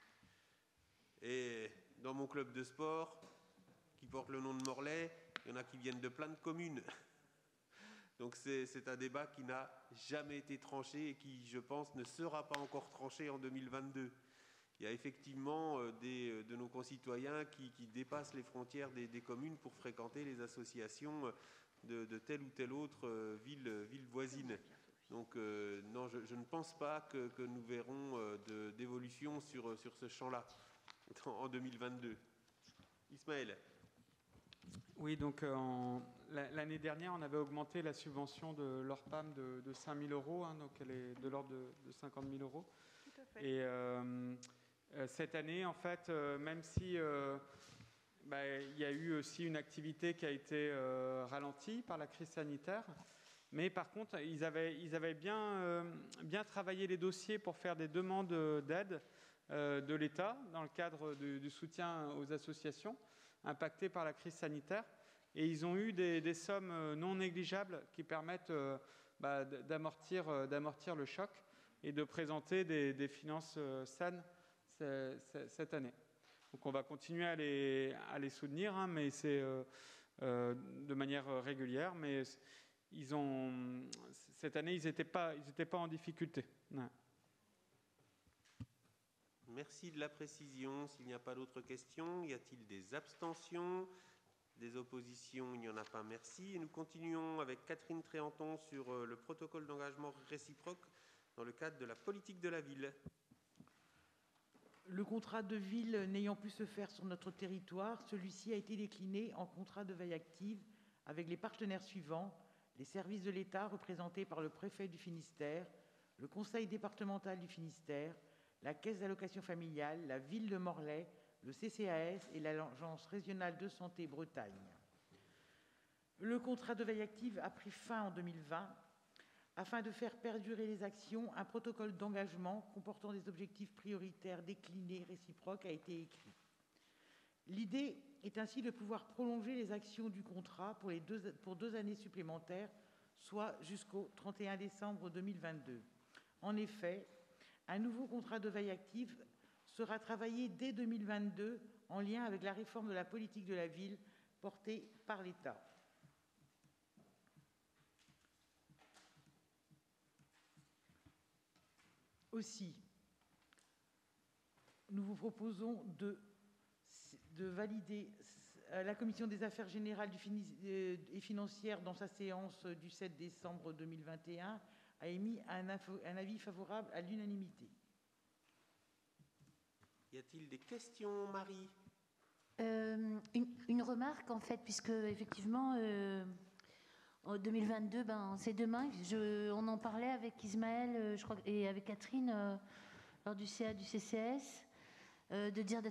Et dans mon club de sport, qui porte le nom de Morlaix, il y en a qui viennent de plein de communes. » Donc c'est un débat qui n'a jamais été tranché et qui, je pense, ne sera pas encore tranché en 2022. Il y a effectivement de nos concitoyens qui dépassent les frontières des communes pour fréquenter les associations de telle ou telle autre ville voisine. Donc non, je ne pense pas que nous verrons d'évolution sur ce champ-là en 2022. Ismaël. Oui, donc l'année dernière, on avait augmenté la subvention de l'ORPAM de 5 000 €, donc elle est de l'ordre de 50 000 €. Tout à fait. Et cette année, en fait, même si il y a eu aussi une activité qui a été ralentie par la crise sanitaire, mais par contre, ils avaient bien travaillé les dossiers pour faire des demandes d'aide de l'État dans le cadre du soutien aux associations impactées par la crise sanitaire. Et ils ont eu des sommes non négligeables qui permettent d'amortir le choc et de présenter des finances saines cette année. Donc on va continuer à les soutenir, mais c'est de manière régulière. Mais cette année, ils n'étaient pas en difficulté. Ouais. Merci de la précision. S'il n'y a pas d'autres questions, y a-t-il des abstentions? Des oppositions? Il n'y en a pas, merci. Et nous continuons avec Catherine Tréanton sur le protocole d'engagement réciproque dans le cadre de la politique de la ville. Le contrat de ville n'ayant pu se faire sur notre territoire, celui-ci a été décliné en contrat de veille active avec les partenaires suivants: les services de l'État représentés par le préfet du Finistère, le conseil départemental du Finistère, la caisse d'allocation familiale, la ville de Morlaix, le CCAS et l'Agence régionale de santé Bretagne. Le contrat de veille active a pris fin en 2020. Afin de faire perdurer les actions, un protocole d'engagement comportant des objectifs prioritaires déclinés réciproques a été écrit. L'idée est ainsi de pouvoir prolonger les actions du contrat pour 2 années supplémentaires, soit jusqu'au 31 décembre 2022. En effet, un nouveau contrat de veille active sera travaillé dès 2022 en lien avec la réforme de la politique de la ville portée par l'État. Aussi, nous vous proposons de valider la Commission des affaires générales et financières, dans sa séance du 7 décembre 2021, a émis un avis favorable à l'unanimité. Y a-t-il des questions, Marie? Une remarque, en fait, puisque effectivement, en 2022, c'est demain. On en parlait avec Ismaël, je crois, et avec Catherine lors du CA du CCS, de dire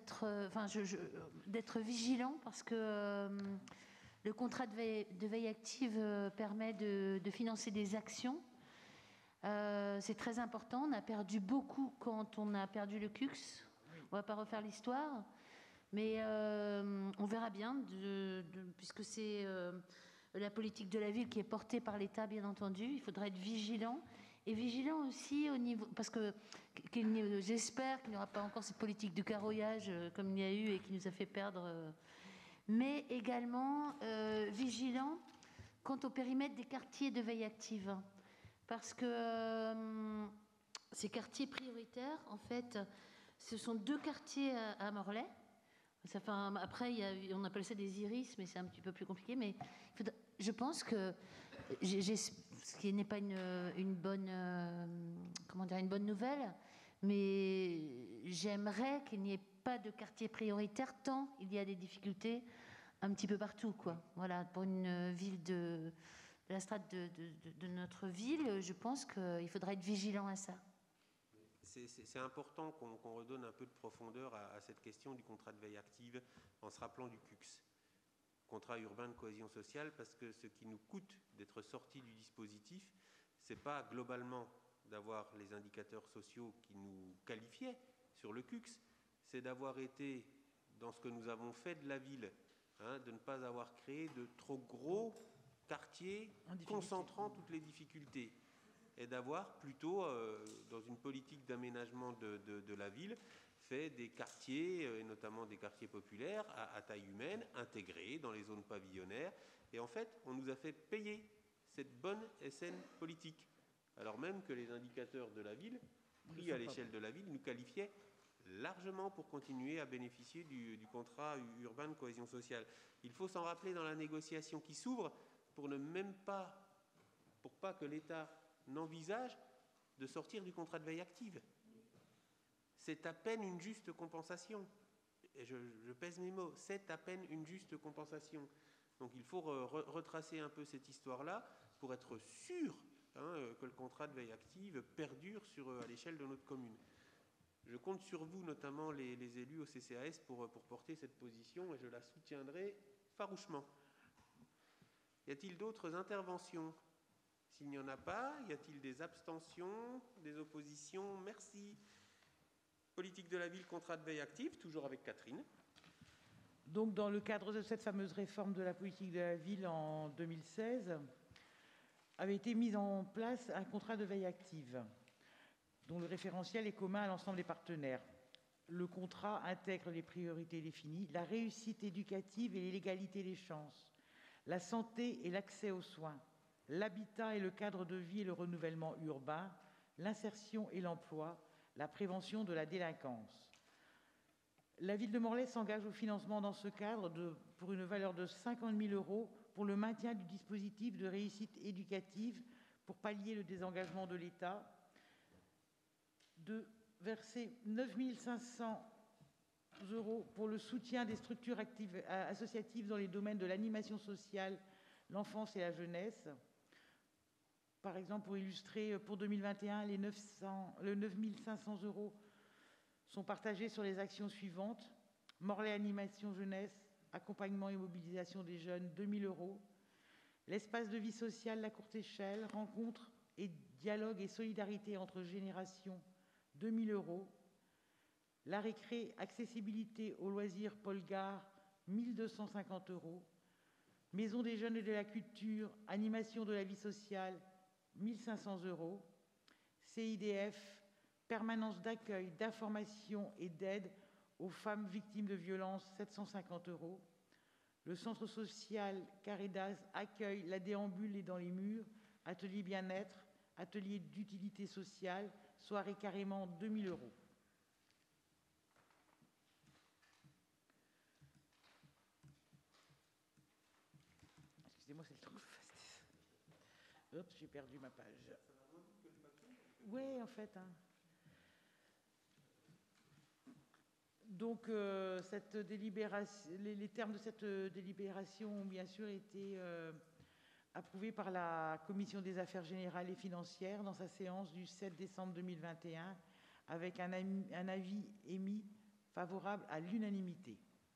d'être vigilant, parce que le contrat de veille active permet de financer des actions. C'est très important. On a perdu beaucoup quand on a perdu le CUX. On ne va pas refaire l'histoire, mais on verra bien, puisque c'est la politique de la ville qui est portée par l'État, bien entendu. Il faudra être vigilant. Et vigilant aussi au niveau... Parce que j'espère qu'il n'y aura pas encore cette politique de carroyage comme il y a eu et qui nous a fait perdre. Mais également vigilant quant au périmètre des quartiers de veille active. Parce que ces quartiers prioritaires, en fait, ce sont 2 quartiers à Morlaix. Après, on appelle ça des iris, mais c'est un petit peu plus compliqué. Mais je pense que, ce qui n'est pas une bonne nouvelle, mais j'aimerais qu'il n'y ait pas de quartier prioritaire tant il y a des difficultés un petit peu partout, quoi. Voilà, pour une ville de la strate de notre ville, je pense qu'il faudra être vigilant à ça. C'est important qu'on redonne un peu de profondeur à cette question du contrat de veille active en se rappelant du CUX, contrat urbain de cohésion sociale, parce que ce qui nous coûte d'être sortis du dispositif, c'est pas globalement d'avoir les indicateurs sociaux qui nous qualifiaient sur le CUX, c'est d'avoir été dans ce que nous avons fait de la ville, de ne pas avoir créé de trop gros quartiers concentrant toutes les difficultés, et d'avoir plutôt, dans une politique d'aménagement de la ville, fait des quartiers, et notamment des quartiers populaires, à taille humaine, intégrés dans les zones pavillonnaires. Et en fait, on nous a fait payer cette bonne et saine politique, alors même que les indicateurs de la ville, pris à l'échelle de la ville, nous qualifiaient largement pour continuer à bénéficier du contrat urbain de cohésion sociale. Il faut s'en rappeler dans la négociation qui s'ouvre pour pas que l'État n'envisage de sortir du contrat de veille active. C'est à peine une juste compensation. Et je pèse mes mots, c'est à peine une juste compensation. Donc il faut retracer un peu cette histoire-là pour être sûr que le contrat de veille active perdure à l'échelle de notre commune. Je compte sur vous, notamment les élus au CCAS, pour porter cette position, et je la soutiendrai farouchement. Y a-t-il d'autres interventions? S'il n'y en a pas, y a-t-il des abstentions, des oppositions? Merci. Politique de la ville, contrat de veille active, toujours avec Catherine. Donc, dans le cadre de cette fameuse réforme de la politique de la ville en 2016, avait été mis en place un contrat de veille active, dont le référentiel est commun à l'ensemble des partenaires. Le contrat intègre les priorités définies, la réussite éducative et l'égalité des chances, la santé et l'accès aux soins, l'habitat et le cadre de vie et le renouvellement urbain, l'insertion et l'emploi, la prévention de la délinquance. La ville de Morlaix s'engage au financement dans ce cadre pour une valeur de 50 000 € pour le maintien du dispositif de réussite éducative pour pallier le désengagement de l'État, de verser 9 500 € pour le soutien des structures associatives dans les domaines de l'animation sociale, l'enfance et la jeunesse. Par exemple, pour illustrer, pour 2021, les 9 500 € sont partagés sur les actions suivantes. Morlaix Animation Jeunesse, accompagnement et mobilisation des jeunes, 2 000 €. L'espace de vie sociale La Courte Échelle, rencontre et dialogue et solidarité entre générations, 2 000 €. La récré, accessibilité aux loisirs Paul Gare, 1 250 €. Maison des jeunes et de la culture, animation de la vie sociale, 1 500 €. CIDF, permanence d'accueil, d'information et d'aide aux femmes victimes de violences, 750 €. Le centre social Caridas accueille la déambule et dans les murs, atelier bien-être, atelier d'utilité sociale, soirée carrément, 2 000 €. Excusez-moi, c'est le truc. Hop, j'ai perdu ma page. Oui, en fait. Hein. Donc, cette délibération, les termes de cette délibération ont bien sûr été approuvés par la Commission des affaires générales et financières dans sa séance du 7 décembre 2021, avec un avis émis favorable à l'unanimité.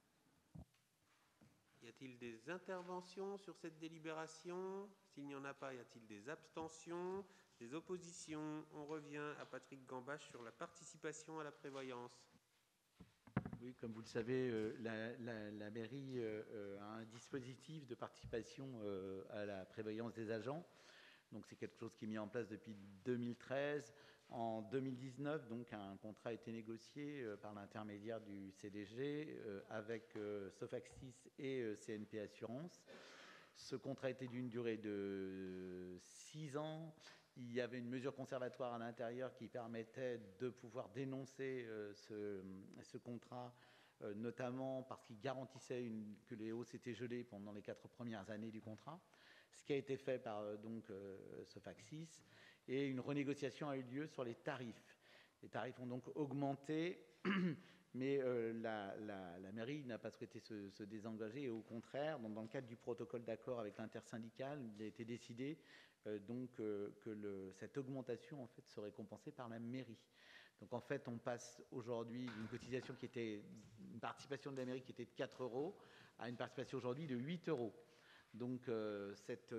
Y a-t-il des interventions sur cette délibération? S'il n'y en a pas, y a-t-il des abstentions, des oppositions? On revient à Patrick Gambache sur la participation à la prévoyance. Oui, comme vous le savez, la mairie a un dispositif de participation à la prévoyance des agents. Donc c'est quelque chose qui est mis en place depuis 2013. En 2019, donc, un contrat a été négocié par l'intermédiaire du CDG avec Sofaxis et CNP Assurance. Ce contrat était d'une durée de 6 ans. Il y avait une mesure conservatoire à l'intérieur qui permettait de pouvoir dénoncer ce contrat, notamment parce qu'il garantissait que les hausses étaient gelées pendant les 4 premières années du contrat, ce qui a été fait par Sofaxis, et une renégociation a eu lieu sur les tarifs. Les tarifs ont donc augmenté, mais la mairie n'a pas souhaité se désengager, et au contraire, dans le cadre du protocole d'accord avec l'intersyndicale, il a été décidé que cette augmentation en fait serait compensée par la mairie. Donc en fait, on passe aujourd'hui d'une cotisation qui était une participation de la mairie qui était de 4 € à une participation aujourd'hui de 8 €. Donc cette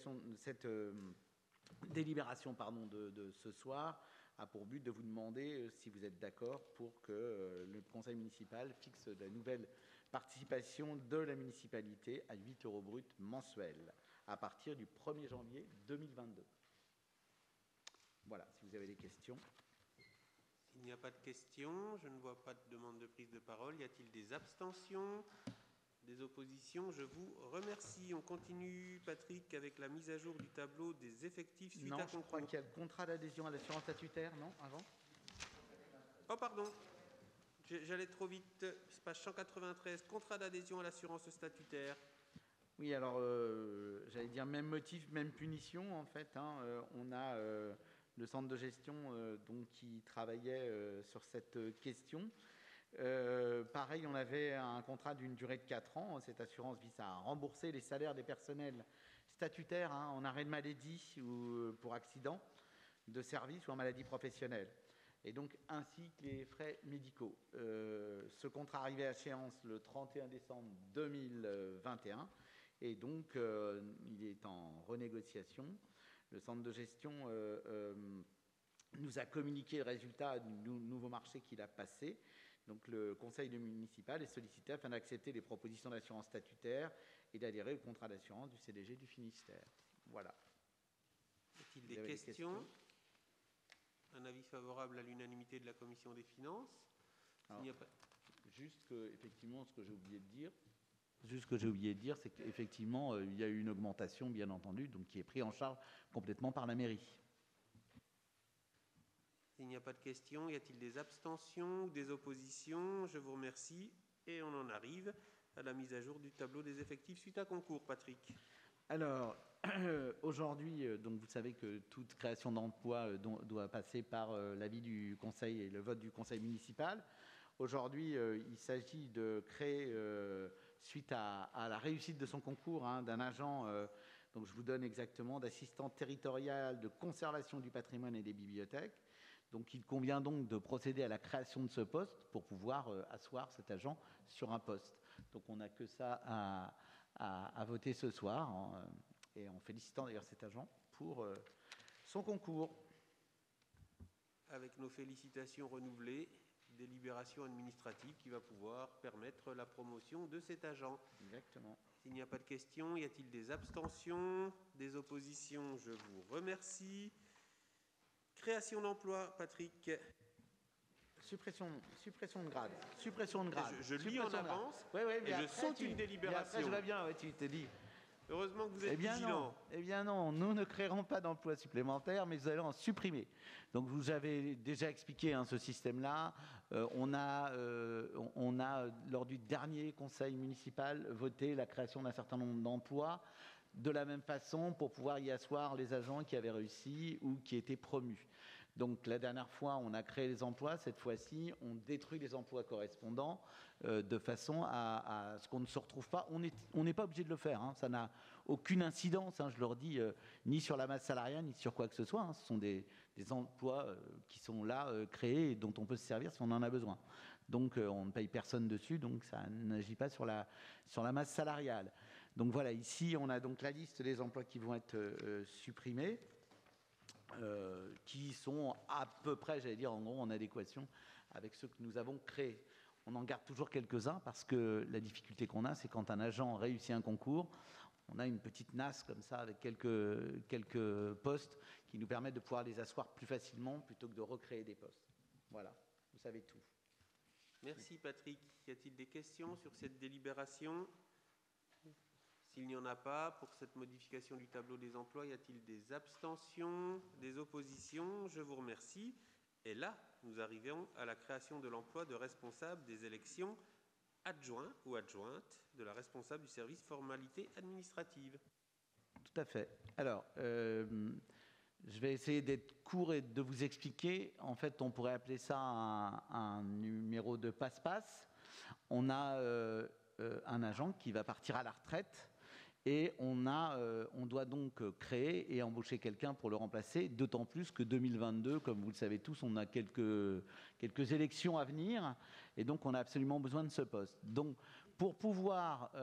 délibération de ce soir a pour but de vous demander si vous êtes d'accord pour que le conseil municipal fixe la nouvelle participation de la municipalité à 8 € bruts mensuels à partir du 1er janvier 2022. Voilà, si vous avez des questions. S'il n'y a pas de questions, je ne vois pas de demande de prise de parole. Y a-t-il des abstentions, des oppositions? Je vous remercie. On continue, Patrick, avec la mise à jour du tableau des effectifs suite à concours. Je crois qu'il y a le contrat d'adhésion à l'assurance statutaire, non, avant? Oh, pardon. J'allais trop vite. Page 193, contrat d'adhésion à l'assurance statutaire. Oui, alors, j'allais dire même motif, même punition, en fait. On a le centre de gestion donc, qui travaillait sur cette question. Pareil, on avait un contrat d'une durée de 4 ans. Cette assurance vise à rembourser les salaires des personnels statutaires en arrêt de maladie ou pour accident de service ou en maladie professionnelle. Et donc, ainsi que les frais médicaux. Ce contrat arrivait à échéance le 31 décembre 2021. Et donc, il est en renégociation. Le centre de gestion nous a communiqué le résultat du nouveau marché qu'il a passé. Donc, le conseil municipal est sollicité afin d'accepter les propositions d'assurance statutaire et d'adhérer au contrat d'assurance du CDG du Finistère. Voilà. Y a-t-il des questions? Un avis favorable à l'unanimité de la commission des finances. Alors, juste que, effectivement, ce que j'ai oublié de dire, c'est qu'effectivement, il y a eu une augmentation, bien entendu, donc qui est prise en charge complètement par la mairie. S'il n'y a pas de questions, y a-t-il des abstentions ou des oppositions? Je vous remercie. Et on en arrive à la mise à jour du tableau des effectifs suite à concours, Patrick. Alors, aujourd'hui, donc vous savez que toute création d'emploi doit passer par l'avis du conseil et le vote du conseil municipal. Aujourd'hui, il s'agit de créer, suite à la réussite de son concours, d'un agent, donc je vous donne exactement, d'assistant territorial de conservation du patrimoine et des bibliothèques. Donc il convient donc de procéder à la création de ce poste pour pouvoir asseoir cet agent sur un poste. Donc on n'a que ça à voter ce soir, et en félicitant d'ailleurs cet agent pour son concours. Avec nos félicitations renouvelées, délibération administrative qui va pouvoir permettre la promotion de cet agent. Exactement. S'il n'y a pas de questions, y a-t-il des abstentions, des oppositions? Je vous remercie. Création d'emplois, Patrick. Suppression de grade. Suppression de grade. Je lis en avance et je saute une délibération. Après, je vais bien, tu te dis. Heureusement que vous êtes vigilant. Eh bien non, nous ne créerons pas d'emplois supplémentaires, mais nous allons en supprimer. Donc vous avez déjà expliqué ce système-là. On a, lors du dernier conseil municipal, voté la création d'un certain nombre d'emplois, de la même façon pour pouvoir y asseoir les agents qui avaient réussi ou qui étaient promus. Donc la dernière fois, on a créé les emplois. Cette fois-ci, on détruit les emplois correspondants de façon à ce qu'on ne se retrouve pas. On n'est pas obligé de le faire. Ça n'a aucune incidence, je leur dis, ni sur la masse salariale, ni sur quoi que ce soit. Ce sont des emplois qui sont là, créés, et dont on peut se servir si on en a besoin. Donc on ne paye personne dessus, donc ça n'agit pas sur la masse salariale. Donc voilà, ici, on a donc la liste des emplois qui vont être supprimés. Qui sont à peu près, j'allais dire, en gros, en adéquation avec ceux que nous avons créés. On en garde toujours quelques-uns parce que la difficulté qu'on a, c'est quand un agent réussit un concours, on a une petite nasse comme ça avec quelques postes qui nous permettent de pouvoir les asseoir plus facilement plutôt que de recréer des postes. Voilà, vous savez tout. Merci Patrick. Y a-t-il des questions sur cette délibération ? S'il n'y en a pas, pour cette modification du tableau des emplois, y a-t-il des abstentions, des oppositions? Je vous remercie. Et là, nous arrivons à la création de l'emploi de responsable des élections adjoint ou adjointe de la responsable du service formalité administrative. Tout à fait. Alors, je vais essayer d'être court et de vous expliquer. En fait, on pourrait appeler ça un numéro de passe-passe. On a un agent qui va partir à la retraite. Et on doit donc créer et embaucher quelqu'un pour le remplacer, d'autant plus que 2022, comme vous le savez tous, on a quelques élections à venir, et donc on a absolument besoin de ce poste. Donc pour pouvoir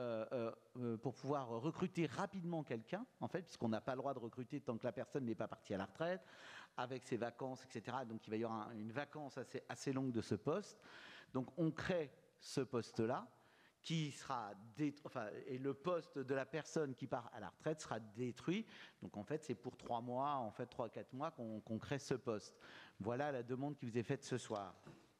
recruter rapidement quelqu'un, en fait, puisqu'on n'a pas le droit de recruter tant que la personne n'est pas partie à la retraite, avec ses vacances, etc., donc il va y avoir une vacance assez longue de ce poste. Donc on crée ce poste-là, qui sera et le poste de la personne qui part à la retraite sera détruit. Donc en fait, c'est pour 3 mois, 3-4 mois qu'on crée ce poste. Voilà la demande qui vous est faite ce soir.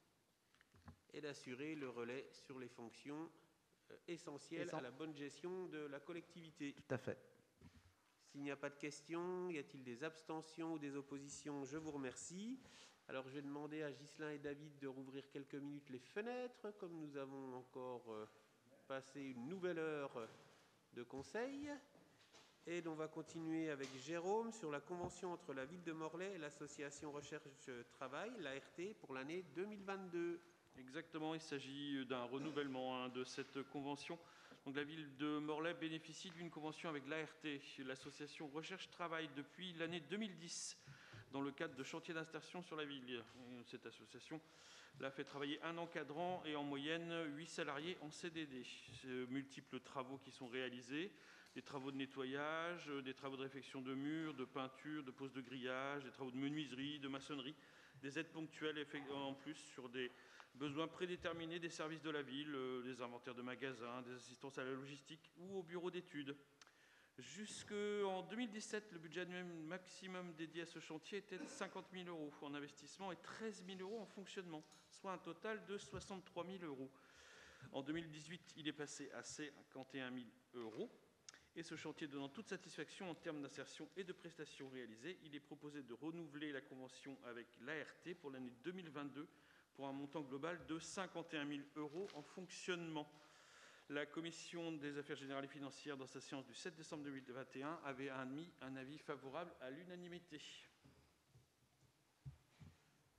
Et d'assurer le relais sur les fonctions essentielles à la bonne gestion de la collectivité. Tout à fait. S'il n'y a pas de questions, y a-t-il des abstentions ou des oppositions? Je vous remercie. Alors je vais demander à Ghislain et David de rouvrir quelques minutes les fenêtres, comme nous avons encore passé une nouvelle heure de conseil. Et on va continuer avec Jérôme sur la convention entre la ville de Morlaix et l'association Recherche-Travail, l'ART, pour l'année 2022. Exactement, il s'agit d'un renouvellement de cette convention. Donc, la ville de Morlaix bénéficie d'une convention avec l'ART, l'association Recherche-Travail, depuis l'année 2010. Dans le cadre de chantiers d'insertion sur la ville. Cette association l'a fait travailler un encadrant et en moyenne 8 salariés en CDD. Multiples travaux qui sont réalisés, des travaux de nettoyage, des travaux de réfection de murs, de peinture, de pose de grillage, des travaux de menuiserie, de maçonnerie, des aides ponctuelles en plus sur des besoins prédéterminés des services de la ville, des inventaires de magasins, des assistances à la logistique ou au bureau d'études. Jusqu'en 2017, le budget annuel maximum dédié à ce chantier était de 50 000 € en investissement et 13 000 € en fonctionnement, soit un total de 63 000 €. En 2018, il est passé à 51 000 €. Et ce chantier donnant toute satisfaction en termes d'insertion et de prestations réalisées, il est proposé de renouveler la convention avec l'ART pour l'année 2022 pour un montant global de 51 000 € en fonctionnement. La Commission des affaires générales et financières, dans sa séance du 7 décembre 2021, avait émis un avis favorable à l'unanimité.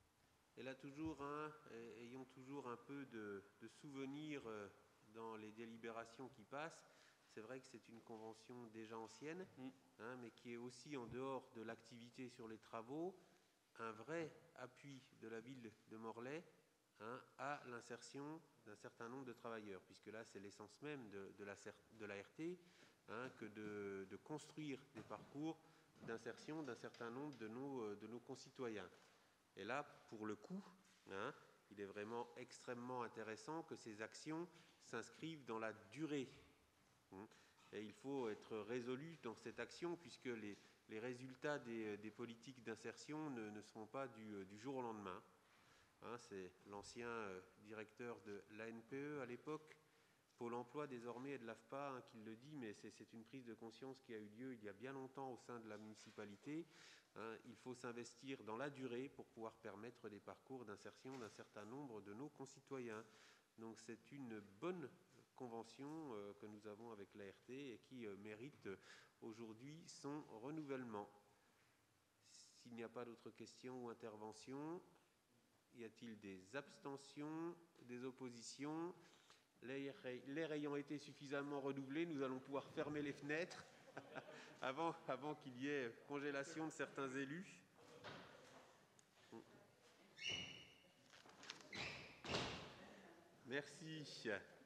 Et là, ayons toujours un peu de souvenirs dans les délibérations qui passent. C'est vrai que c'est une convention déjà ancienne, mais qui est aussi, en dehors de l'activité sur les travaux, un vrai appui de la ville de Morlaix à l'insertion d'un certain nombre de travailleurs, puisque là, c'est l'essence même de l'ART, que de construire des parcours d'insertion d'un certain nombre de nos concitoyens. Et là, pour le coup, il est vraiment extrêmement intéressant que ces actions s'inscrivent dans la durée. Et il faut être résolu dans cette action, puisque les résultats des politiques d'insertion ne seront pas du jour au lendemain. C'est l'ancien directeur de l'ANPE à l'époque, Pôle emploi désormais, et de l'AFPA, qui le dit, mais c'est une prise de conscience qui a eu lieu il y a bien longtemps au sein de la municipalité. Il faut s'investir dans la durée pour pouvoir permettre des parcours d'insertion d'un certain nombre de nos concitoyens. Donc c'est une bonne convention que nous avons avec l'ART et qui mérite aujourd'hui son renouvellement. S'il n'y a pas d'autres questions ou interventions, y a-t-il des abstentions, des oppositions? L'air ayant été suffisamment renouvelé, nous allons pouvoir fermer les fenêtres avant qu'il y ait congélation de certains élus. Merci.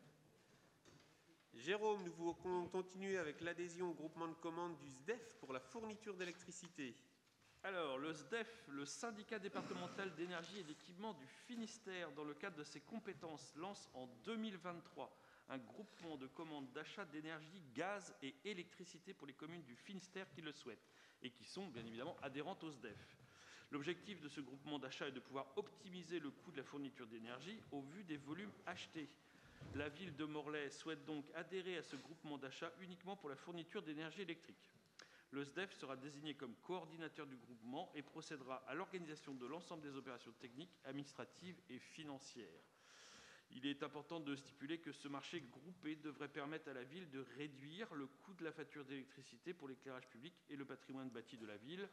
Jérôme, nous voulons continuer avec l'adhésion au groupement de commande du SDEF pour la fourniture d'électricité. Alors, le SDEF, le syndicat départemental d'énergie et d'équipement du Finistère, dans le cadre de ses compétences, lance en 2023 un groupement de commandes d'achat d'énergie, gaz et électricité pour les communes du Finistère qui le souhaitent et qui sont bien évidemment adhérentes au SDEF. L'objectif de ce groupement d'achat est de pouvoir optimiser le coût de la fourniture d'énergie au vu des volumes achetés. La ville de Morlaix souhaite donc adhérer à ce groupement d'achat uniquement pour la fourniture d'énergie électrique. Le SDEF sera désigné comme coordinateur du groupement et procédera à l'organisation de l'ensemble des opérations techniques, administratives et financières. Il est important de stipuler que ce marché groupé devrait permettre à la ville de réduire le coût de la facture d'électricité pour l'éclairage public et le patrimoine bâti de la ville,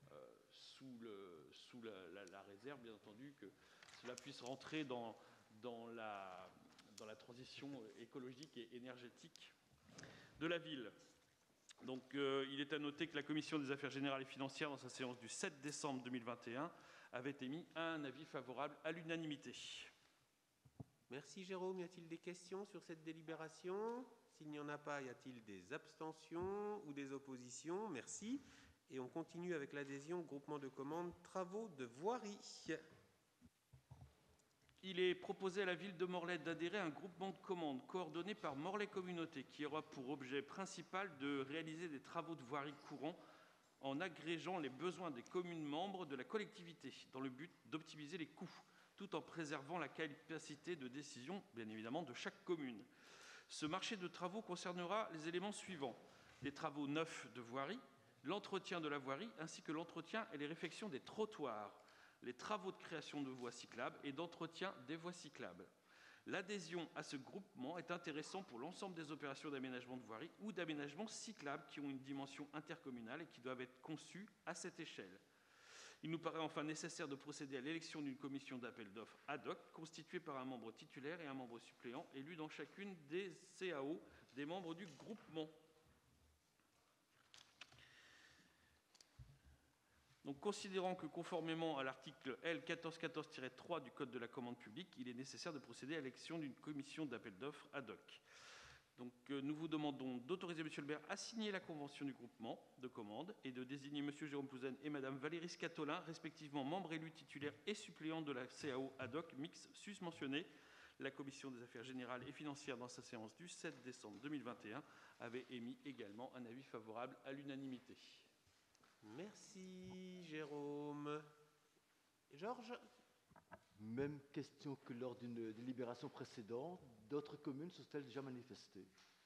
sous la réserve, bien entendu, que cela puisse rentrer dans la transition écologique et énergétique de la ville. Donc, il est à noter que la Commission des affaires générales et financières, dans sa séance du 7 décembre 2021, avait émis un avis favorable à l'unanimité. Merci Jérôme. Y a-t-il des questions sur cette délibération? S'il n'y en a pas, y a-t-il des abstentions ou des oppositions? Merci. Et on continue avec l'adhésion au groupement de commande travaux de voirie. Il est proposé à la ville de Morlaix d'adhérer à un groupement de commandes coordonné par Morlaix Communauté qui aura pour objet principal de réaliser des travaux de voirie courants en agrégeant les besoins des communes membres de la collectivité dans le but d'optimiser les coûts tout en préservant la capacité de décision, bien évidemment, de chaque commune. Ce marché de travaux concernera les éléments suivants: les travaux neufs de voirie, l'entretien de la voirie ainsi que l'entretien et les réfections des trottoirs, les travaux de création de voies cyclables et d'entretien des voies cyclables. L'adhésion à ce groupement est intéressante pour l'ensemble des opérations d'aménagement de voirie ou d'aménagement cyclable qui ont une dimension intercommunale et qui doivent être conçues à cette échelle. Il nous paraît enfin nécessaire de procéder à l'élection d'une commission d'appel d'offres ad hoc constituée par un membre titulaire et un membre suppléant élus dans chacune des CAO des membres du groupement. Donc, considérant que conformément à l'article L. 1414-3 du Code de la commande publique, il est nécessaire de procéder à l'élection d'une commission d'appel d'offres ad hoc. Donc, nous vous demandons d'autoriser M. le maire à signer la convention du groupement de commande et de désigner M. Jérôme Pouzen et Mme Valérie Scatolin, respectivement membres élus titulaires et suppléants de la CAO ad hoc mixte susmentionnée. La Commission des affaires générales et financières, dans sa séance du 7 décembre 2021, avait émis également un avis favorable à l'unanimité. Merci Jérôme. Georges? Même question que lors d'une délibération précédente. D'autres communes se sont-elles déjà manifestées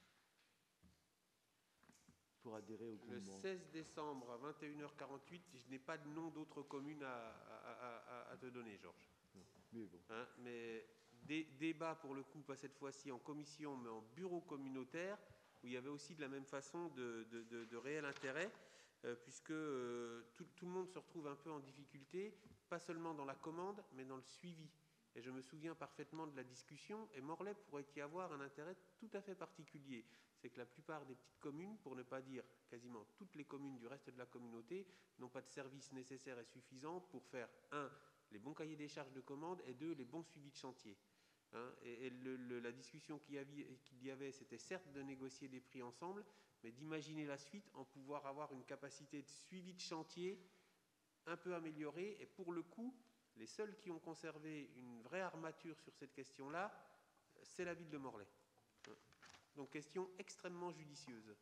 pour adhérer au groupement? Le 16 décembre à 21h48, je n'ai pas de nom d'autres communes à te donner, Georges. Mais bon. Mais débat pour le coup, pas cette fois-ci en commission, mais en bureau communautaire, où il y avait aussi de la même façon de réel intérêt. puisque tout le monde se retrouve un peu en difficulté, pas seulement dans la commande, mais dans le suivi. Et je me souviens parfaitement de la discussion, et Morlaix pourrait y avoir un intérêt tout à fait particulier. C'est que la plupart des petites communes, pour ne pas dire quasiment toutes les communes du reste de la communauté, n'ont pas de services nécessaires et suffisants pour faire, 1, les bons cahiers des charges de commande, et 2, les bons suivis de chantier. Et la discussion qu'il y avait, c'était certes de négocier des prix ensemble, mais d'imaginer la suite en pouvoir avoir une capacité de suivi de chantier un peu améliorée. Et pour le coup, les seuls qui ont conservé une vraie armature sur cette question-là, c'est la ville de Morlaix. Donc question extrêmement judicieuse.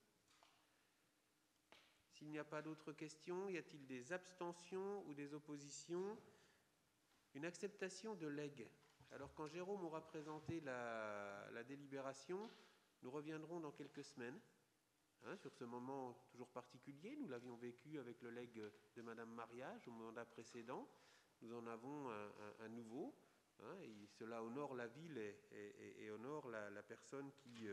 S'il n'y a pas d'autres questions, y a-t-il des abstentions ou des oppositions? Une acceptation de legs. Alors quand Jérôme aura présenté la délibération, nous reviendrons dans quelques semaines sur ce moment toujours particulier. Nous l'avions vécu avec le legs de Madame Mariage au mandat précédent. Nous en avons un nouveau. Et cela honore la ville et honore la personne qui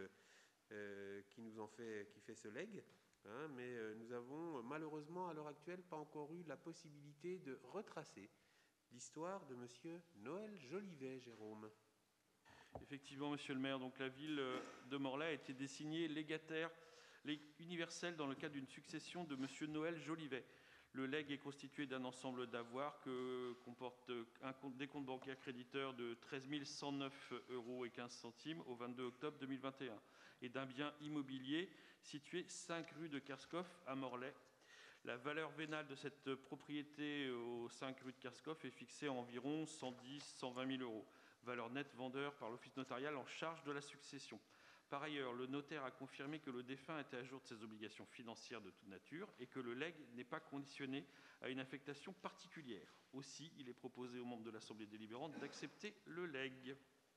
fait ce legs. Mais nous avons malheureusement à l'heure actuelle pas encore eu la possibilité de retracer l'histoire de Monsieur Noël Jolivet, Jérôme. Effectivement, Monsieur le maire, donc la ville de Morlaix a été désignée légataire universel dans le cadre d'une succession de Monsieur Noël Jolivet. Le legs est constitué d'un ensemble d'avoirs que comporte des comptes bancaires créditeurs de 13 109,15 € au 22 octobre 2021 et d'un bien immobilier situé 5 rue de Kerskov à Morlaix. La valeur vénale de cette propriété aux 5 rue de Kerskov est fixée à environ 110-120 000 €, valeur nette vendeur par l'office notarial en charge de la succession. Par ailleurs, le notaire a confirmé que le défunt était à jour de ses obligations financières de toute nature et que le legs n'est pas conditionné à une affectation particulière. Aussi, il est proposé aux membres de l'Assemblée délibérante d'accepter le legs.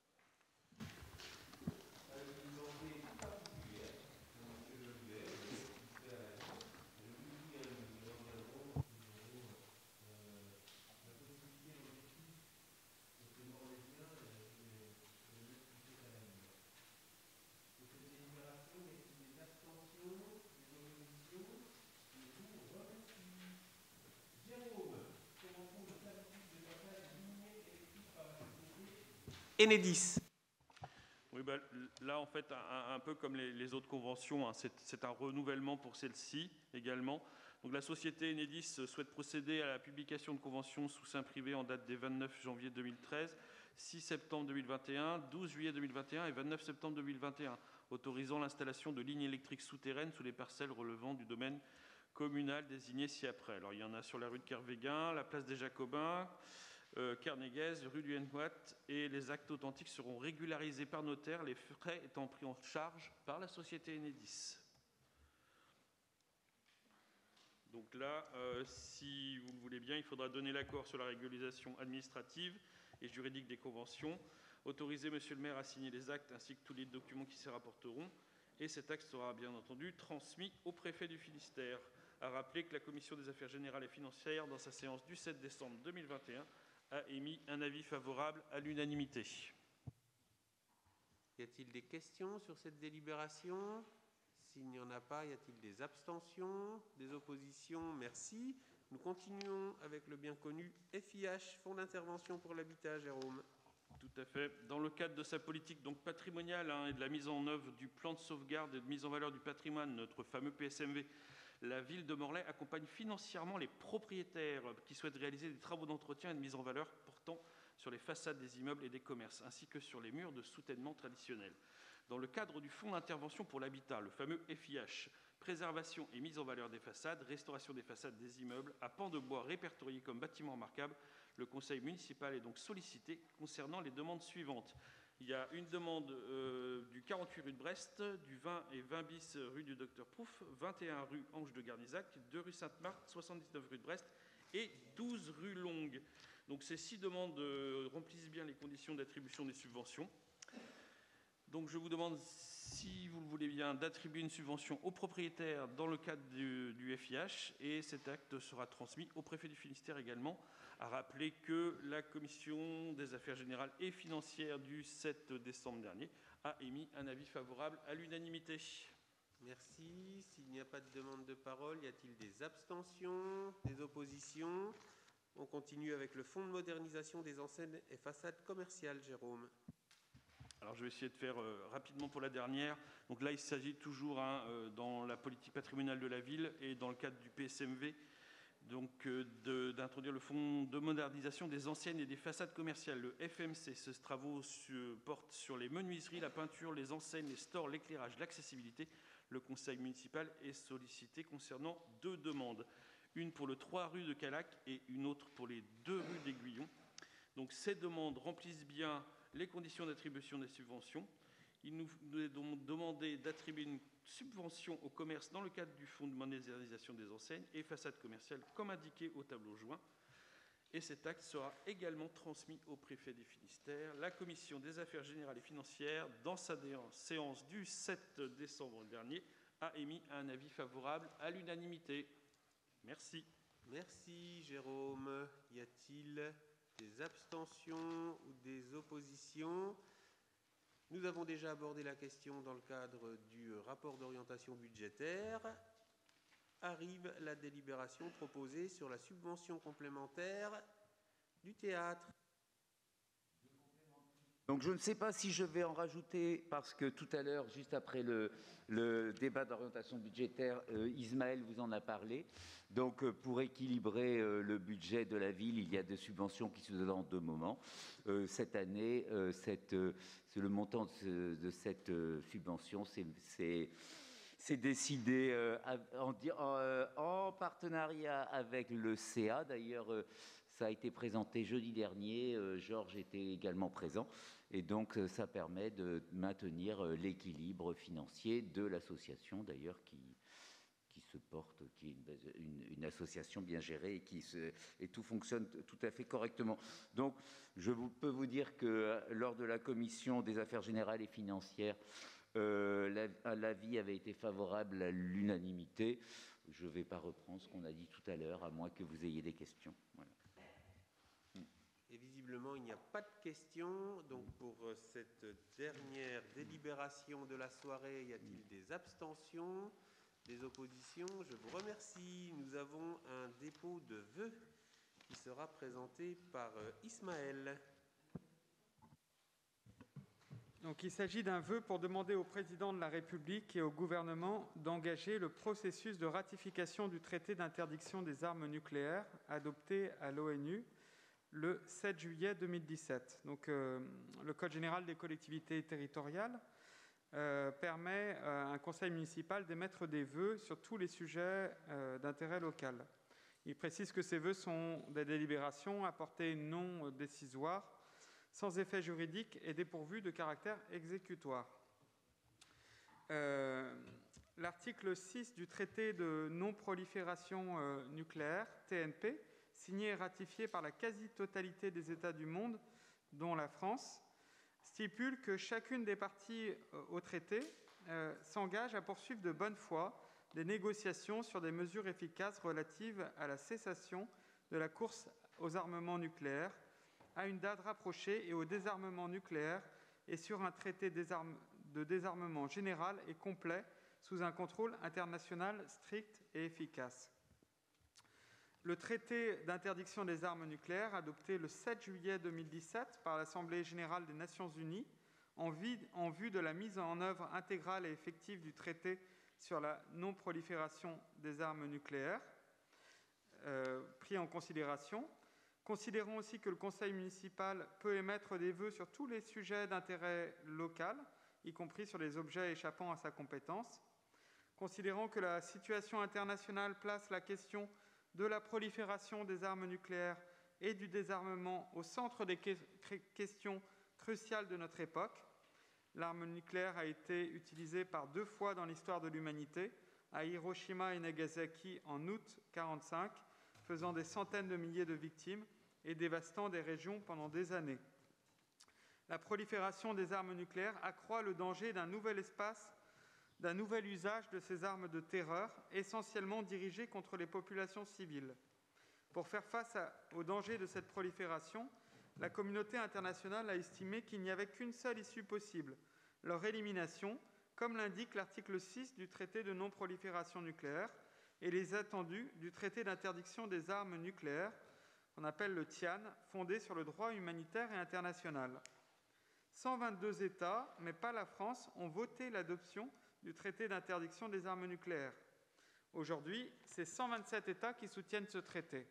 Enedis. Oui, là, en fait, un peu comme les autres conventions, c'est un renouvellement pour celle-ci également. Donc, la société Enedis souhaite procéder à la publication de conventions sous seing privé en date des 29 janvier 2013, 6 septembre 2021, 12 juillet 2021 et 29 septembre 2021, autorisant l'installation de lignes électriques souterraines sous les parcelles relevant du domaine communal désigné ci-après. Alors, il y en a sur la rue de Kervéguin, la place des Jacobins, Carnéguez, rue du Henwatt, et les actes authentiques seront régularisés par notaire, les frais étant pris en charge par la société Enedis. Donc là, si vous le voulez bien, il faudra donner l'accord sur la régularisation administrative et juridique des conventions, autoriser Monsieur le maire à signer les actes ainsi que tous les documents qui s'y rapporteront, et cet acte sera bien entendu transmis au préfet du Finistère. À rappeler que la Commission des affaires générales et financières, dans sa séance du 7 décembre 2021, a émis un avis favorable à l'unanimité. Y a-t-il des questions sur cette délibération? S'il n'y en a pas, y a-t-il des abstentions, des oppositions? Merci. Nous continuons avec le bien connu FIH, Fonds d'intervention pour l'habitat, Jérôme. Tout à fait. Dans le cadre de sa politique donc patrimoniale et de la mise en œuvre du plan de sauvegarde et de mise en valeur du patrimoine, notre fameux PSMV, la ville de Morlaix accompagne financièrement les propriétaires qui souhaitent réaliser des travaux d'entretien et de mise en valeur portant sur les façades des immeubles et des commerces, ainsi que sur les murs de soutènement traditionnels. Dans le cadre du fonds d'intervention pour l'habitat, le fameux FIH, préservation et mise en valeur des façades, restauration des façades des immeubles à pans de bois répertoriés comme bâtiments remarquables, le conseil municipal est donc sollicité concernant les demandes suivantes. Il y a une demande du 48 rue de Brest, du 20 et 20 bis rue du Docteur Prouf, 21 rue Ange de Garnizac, 2 rue Sainte-Marthe, 79 rue de Brest et 12 rue Longue. Donc ces 6 demandes remplissent bien les conditions d'attribution des subventions. Donc je vous demande, si vous le voulez bien, d'attribuer une subvention aux propriétaires dans le cadre du FIH, et cet acte sera transmis au préfet du Finistère également. À rappeler que la Commission des affaires générales et financières du 7 décembre dernier a émis un avis favorable à l'unanimité. Merci. S'il n'y a pas de demande de parole, y a-t-il des abstentions, des oppositions? On continue avec le fonds de modernisation des enseignes et façades commerciales, Jérôme. Alors, je vais essayer de faire rapidement pour la dernière. Donc là, il s'agit toujours dans la politique patrimoniale de la ville et dans le cadre du PSMV, donc d'introduire le fonds de modernisation des enseignes et des façades commerciales, le FMC. Ces travaux portent sur les menuiseries, la peinture, les enseignes, les stores, l'éclairage, l'accessibilité. Le conseil municipal est sollicité concernant 2 demandes. Une pour le 3 rue de Calac et une autre pour les 2 rues d'Aiguillon. Donc ces demandes remplissent bien les conditions d'attribution des subventions. Il nous est donc demandé d'attribuer une subvention au commerce dans le cadre du fonds de modernisation des enseignes et façades commerciales comme indiqué au tableau joint. Et cet acte sera également transmis au préfet des Finistères. La commission des affaires générales et financières, dans sa séance du 7 décembre dernier, a émis un avis favorable à l'unanimité. Merci. Merci, Jérôme. Y a-t-il des abstentions ou des oppositions? Nous avons déjà abordé la question dans le cadre du rapport d'orientation budgétaire. Arrive la délibération proposée sur la subvention complémentaire du théâtre. Donc je ne sais pas si je vais en rajouter, parce que tout à l'heure, juste après le débat d'orientation budgétaire, Ismaël vous en a parlé. Donc pour équilibrer le budget de la ville, il y a des subventions qui se donnent en 2 moments. Cette année, le montant de cette subvention, c'est décidé en partenariat avec le CA. D'ailleurs, ça a été présenté jeudi dernier. Georges était également présent. Et donc, ça permet de maintenir l'équilibre financier de l'association, d'ailleurs, qui se porte, qui est une association bien gérée et tout fonctionne tout à fait correctement. Donc, je peux vous dire que lors de la commission des affaires générales et financières, l'avis avait été favorable à l'unanimité. Je ne vais pas reprendre ce qu'on a dit tout à l'heure, à moins que vous ayez des questions. Voilà. Et visiblement, il n'y a pas de questions. Donc, pour cette dernière délibération de la soirée, y a-t-il des abstentions, des oppositions? Je vous remercie. Nous avons un dépôt de vœux qui sera présenté par Ismaël. Donc, il s'agit d'un vœu pour demander au président de la République et au gouvernement d'engager le processus de ratification du traité d'interdiction des armes nucléaires adopté à l'ONU le 7 juillet 2017. Donc, le Code général des collectivités territoriales permet à un conseil municipal d'émettre des vœux sur tous les sujets d'intérêt local. Il précise que ces vœux sont des délibérations à portée non décisoire, sans effet juridique et dépourvues de caractère exécutoire. L'article 6 du traité de non-prolifération nucléaire, TNP, signé et ratifié par la quasi-totalité des États du monde, dont la France, stipule que chacune des parties au traité s'engage à poursuivre de bonne foi des négociations sur des mesures efficaces relatives à la cessation de la course aux armements nucléaires, à une date rapprochée et au désarmement nucléaire, et sur un traité de désarmement général et complet sous un contrôle international strict et efficace. Le traité d'interdiction des armes nucléaires, adopté le 7 juillet 2017 par l'Assemblée générale des Nations unies, en vue de la mise en œuvre intégrale et effective du traité sur la non-prolifération des armes nucléaires, pris en considération. Considérons aussi que le conseil municipal peut émettre des vœux sur tous les sujets d'intérêt local, y compris sur les objets échappant à sa compétence. Considérons que la situation internationale place la question de la prolifération des armes nucléaires et du désarmement au centre des questions cruciales de notre époque. L'arme nucléaire a été utilisée par 2 fois dans l'histoire de l'humanité, à Hiroshima et Nagasaki en août 1945, faisant des centaines de milliers de victimes et dévastant des régions pendant des années. La prolifération des armes nucléaires accroît le danger d'un nouvel usage de ces armes de terreur, essentiellement dirigées contre les populations civiles. Pour faire face au danger de cette prolifération, la communauté internationale a estimé qu'il n'y avait qu'une seule issue possible, leur élimination, comme l'indique l'article 6 du traité de non-prolifération nucléaire et les attendus du traité d'interdiction des armes nucléaires, qu'on appelle le TIAN, fondé sur le droit humanitaire et international. 122 États, mais pas la France, ont voté l'adoption du traité d'interdiction des armes nucléaires. Aujourd'hui, c'est 127 États qui soutiennent ce traité.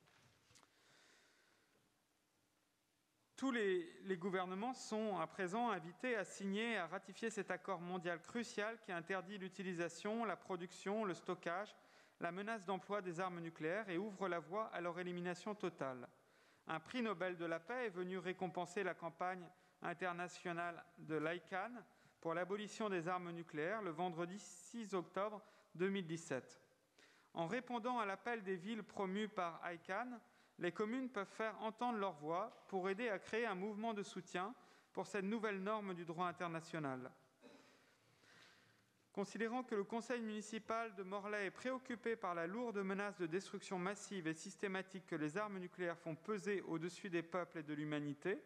Tous les gouvernements sont à présent invités à signer et à ratifier cet accord mondial crucial qui interdit l'utilisation, la production, le stockage, la menace d'emploi des armes nucléaires et ouvre la voie à leur élimination totale. Un prix Nobel de la paix est venu récompenser la campagne internationale de l'ICAN pour l'abolition des armes nucléaires le vendredi 6 octobre 2017. En répondant à l'appel des villes promues par ICAN, les communes peuvent faire entendre leur voix pour aider à créer un mouvement de soutien pour cette nouvelle norme du droit international. Considérant que le conseil municipal de Morlaix est préoccupé par la lourde menace de destruction massive et systématique que les armes nucléaires font peser au-dessus des peuples et de l'humanité,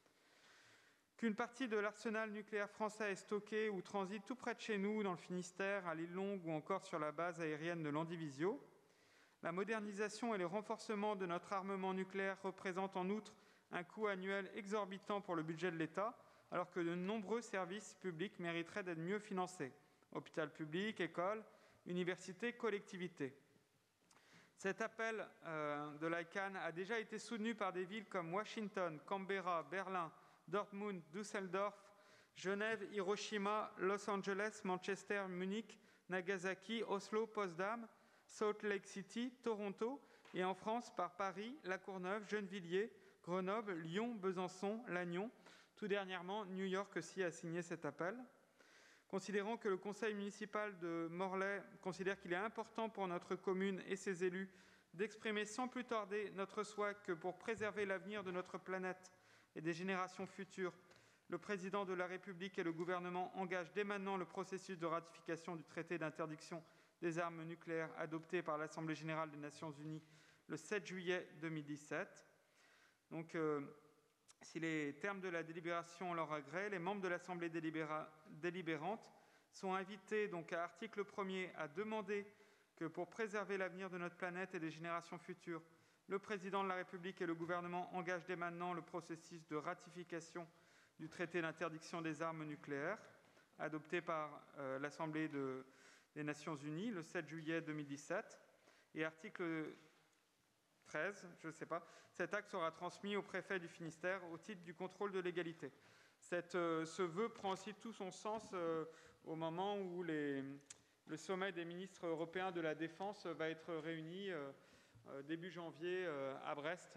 qu'une partie de l'arsenal nucléaire français est stockée ou transite tout près de chez nous, dans le Finistère, à l'île Longue ou encore sur la base aérienne de Landivisiau, la modernisation et le renforcement de notre armement nucléaire représentent en outre un coût annuel exorbitant pour le budget de l'État, alors que de nombreux services publics mériteraient d'être mieux financés. Hôpital public, écoles, universités, collectivités. Cet appel de l'ICAN a déjà été soutenu par des villes comme Washington, Canberra, Berlin, Dortmund, Düsseldorf, Genève, Hiroshima, Los Angeles, Manchester, Munich, Nagasaki, Oslo, Potsdam, Salt Lake City, Toronto, et en France par Paris, La Courneuve, Gennevilliers, Grenoble, Lyon, Besançon, Lannion. Tout dernièrement, New York aussi a signé cet appel. Considérant que le conseil municipal de Morlaix considère qu'il est important pour notre commune et ses élus d'exprimer sans plus tarder notre souhait que pour préserver l'avenir de notre planète et des générations futures, le président de la République et le gouvernement engagent dès maintenant le processus de ratification du traité d'interdiction des armes nucléaires adopté par l'Assemblée générale des Nations unies le 7 juillet 2017. Donc, si les termes de la délibération leur agréent, les membres de l'Assemblée délibérante sont invités, donc à article 1er, à demander que pour préserver l'avenir de notre planète et des générations futures, le président de la République et le gouvernement engagent dès maintenant le processus de ratification du traité d'interdiction des armes nucléaires adopté par l'Assemblée des Nations unies le 7 juillet 2017. Et article 13, cet acte sera transmis au préfet du Finistère au titre du contrôle de légalité. Ce vœu prend aussi tout son sens au moment où le sommet des ministres européens de la Défense va être réuni début janvier à Brest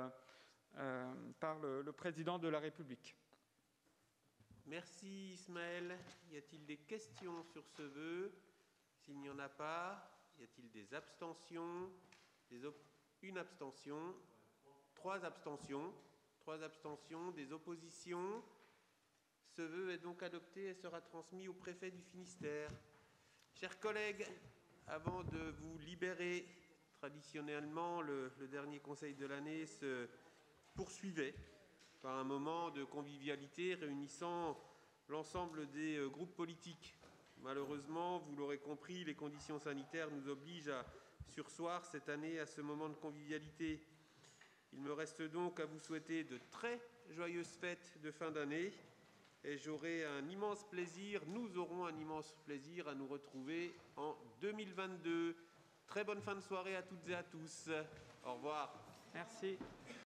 par le président de la République. Merci Ismaël. Y a-t-il des questions sur ce vœu? S'il n'y en a pas, y a-t-il des abstentions? Une abstention, 3 abstentions, des oppositions. Ce vœu est donc adopté et sera transmis au préfet du Finistère. Chers collègues, avant de vous libérer, traditionnellement, le dernier conseil de l'année se poursuivait par un moment de convivialité réunissant l'ensemble des groupes politiques. Malheureusement, vous l'aurez compris, les conditions sanitaires nous obligent à surseoir cette année à ce moment de convivialité. Il me reste donc à vous souhaiter de très joyeuses fêtes de fin d'année et nous aurons un immense plaisir à nous retrouver en 2022. Très bonne fin de soirée à toutes et à tous. Au revoir. Merci.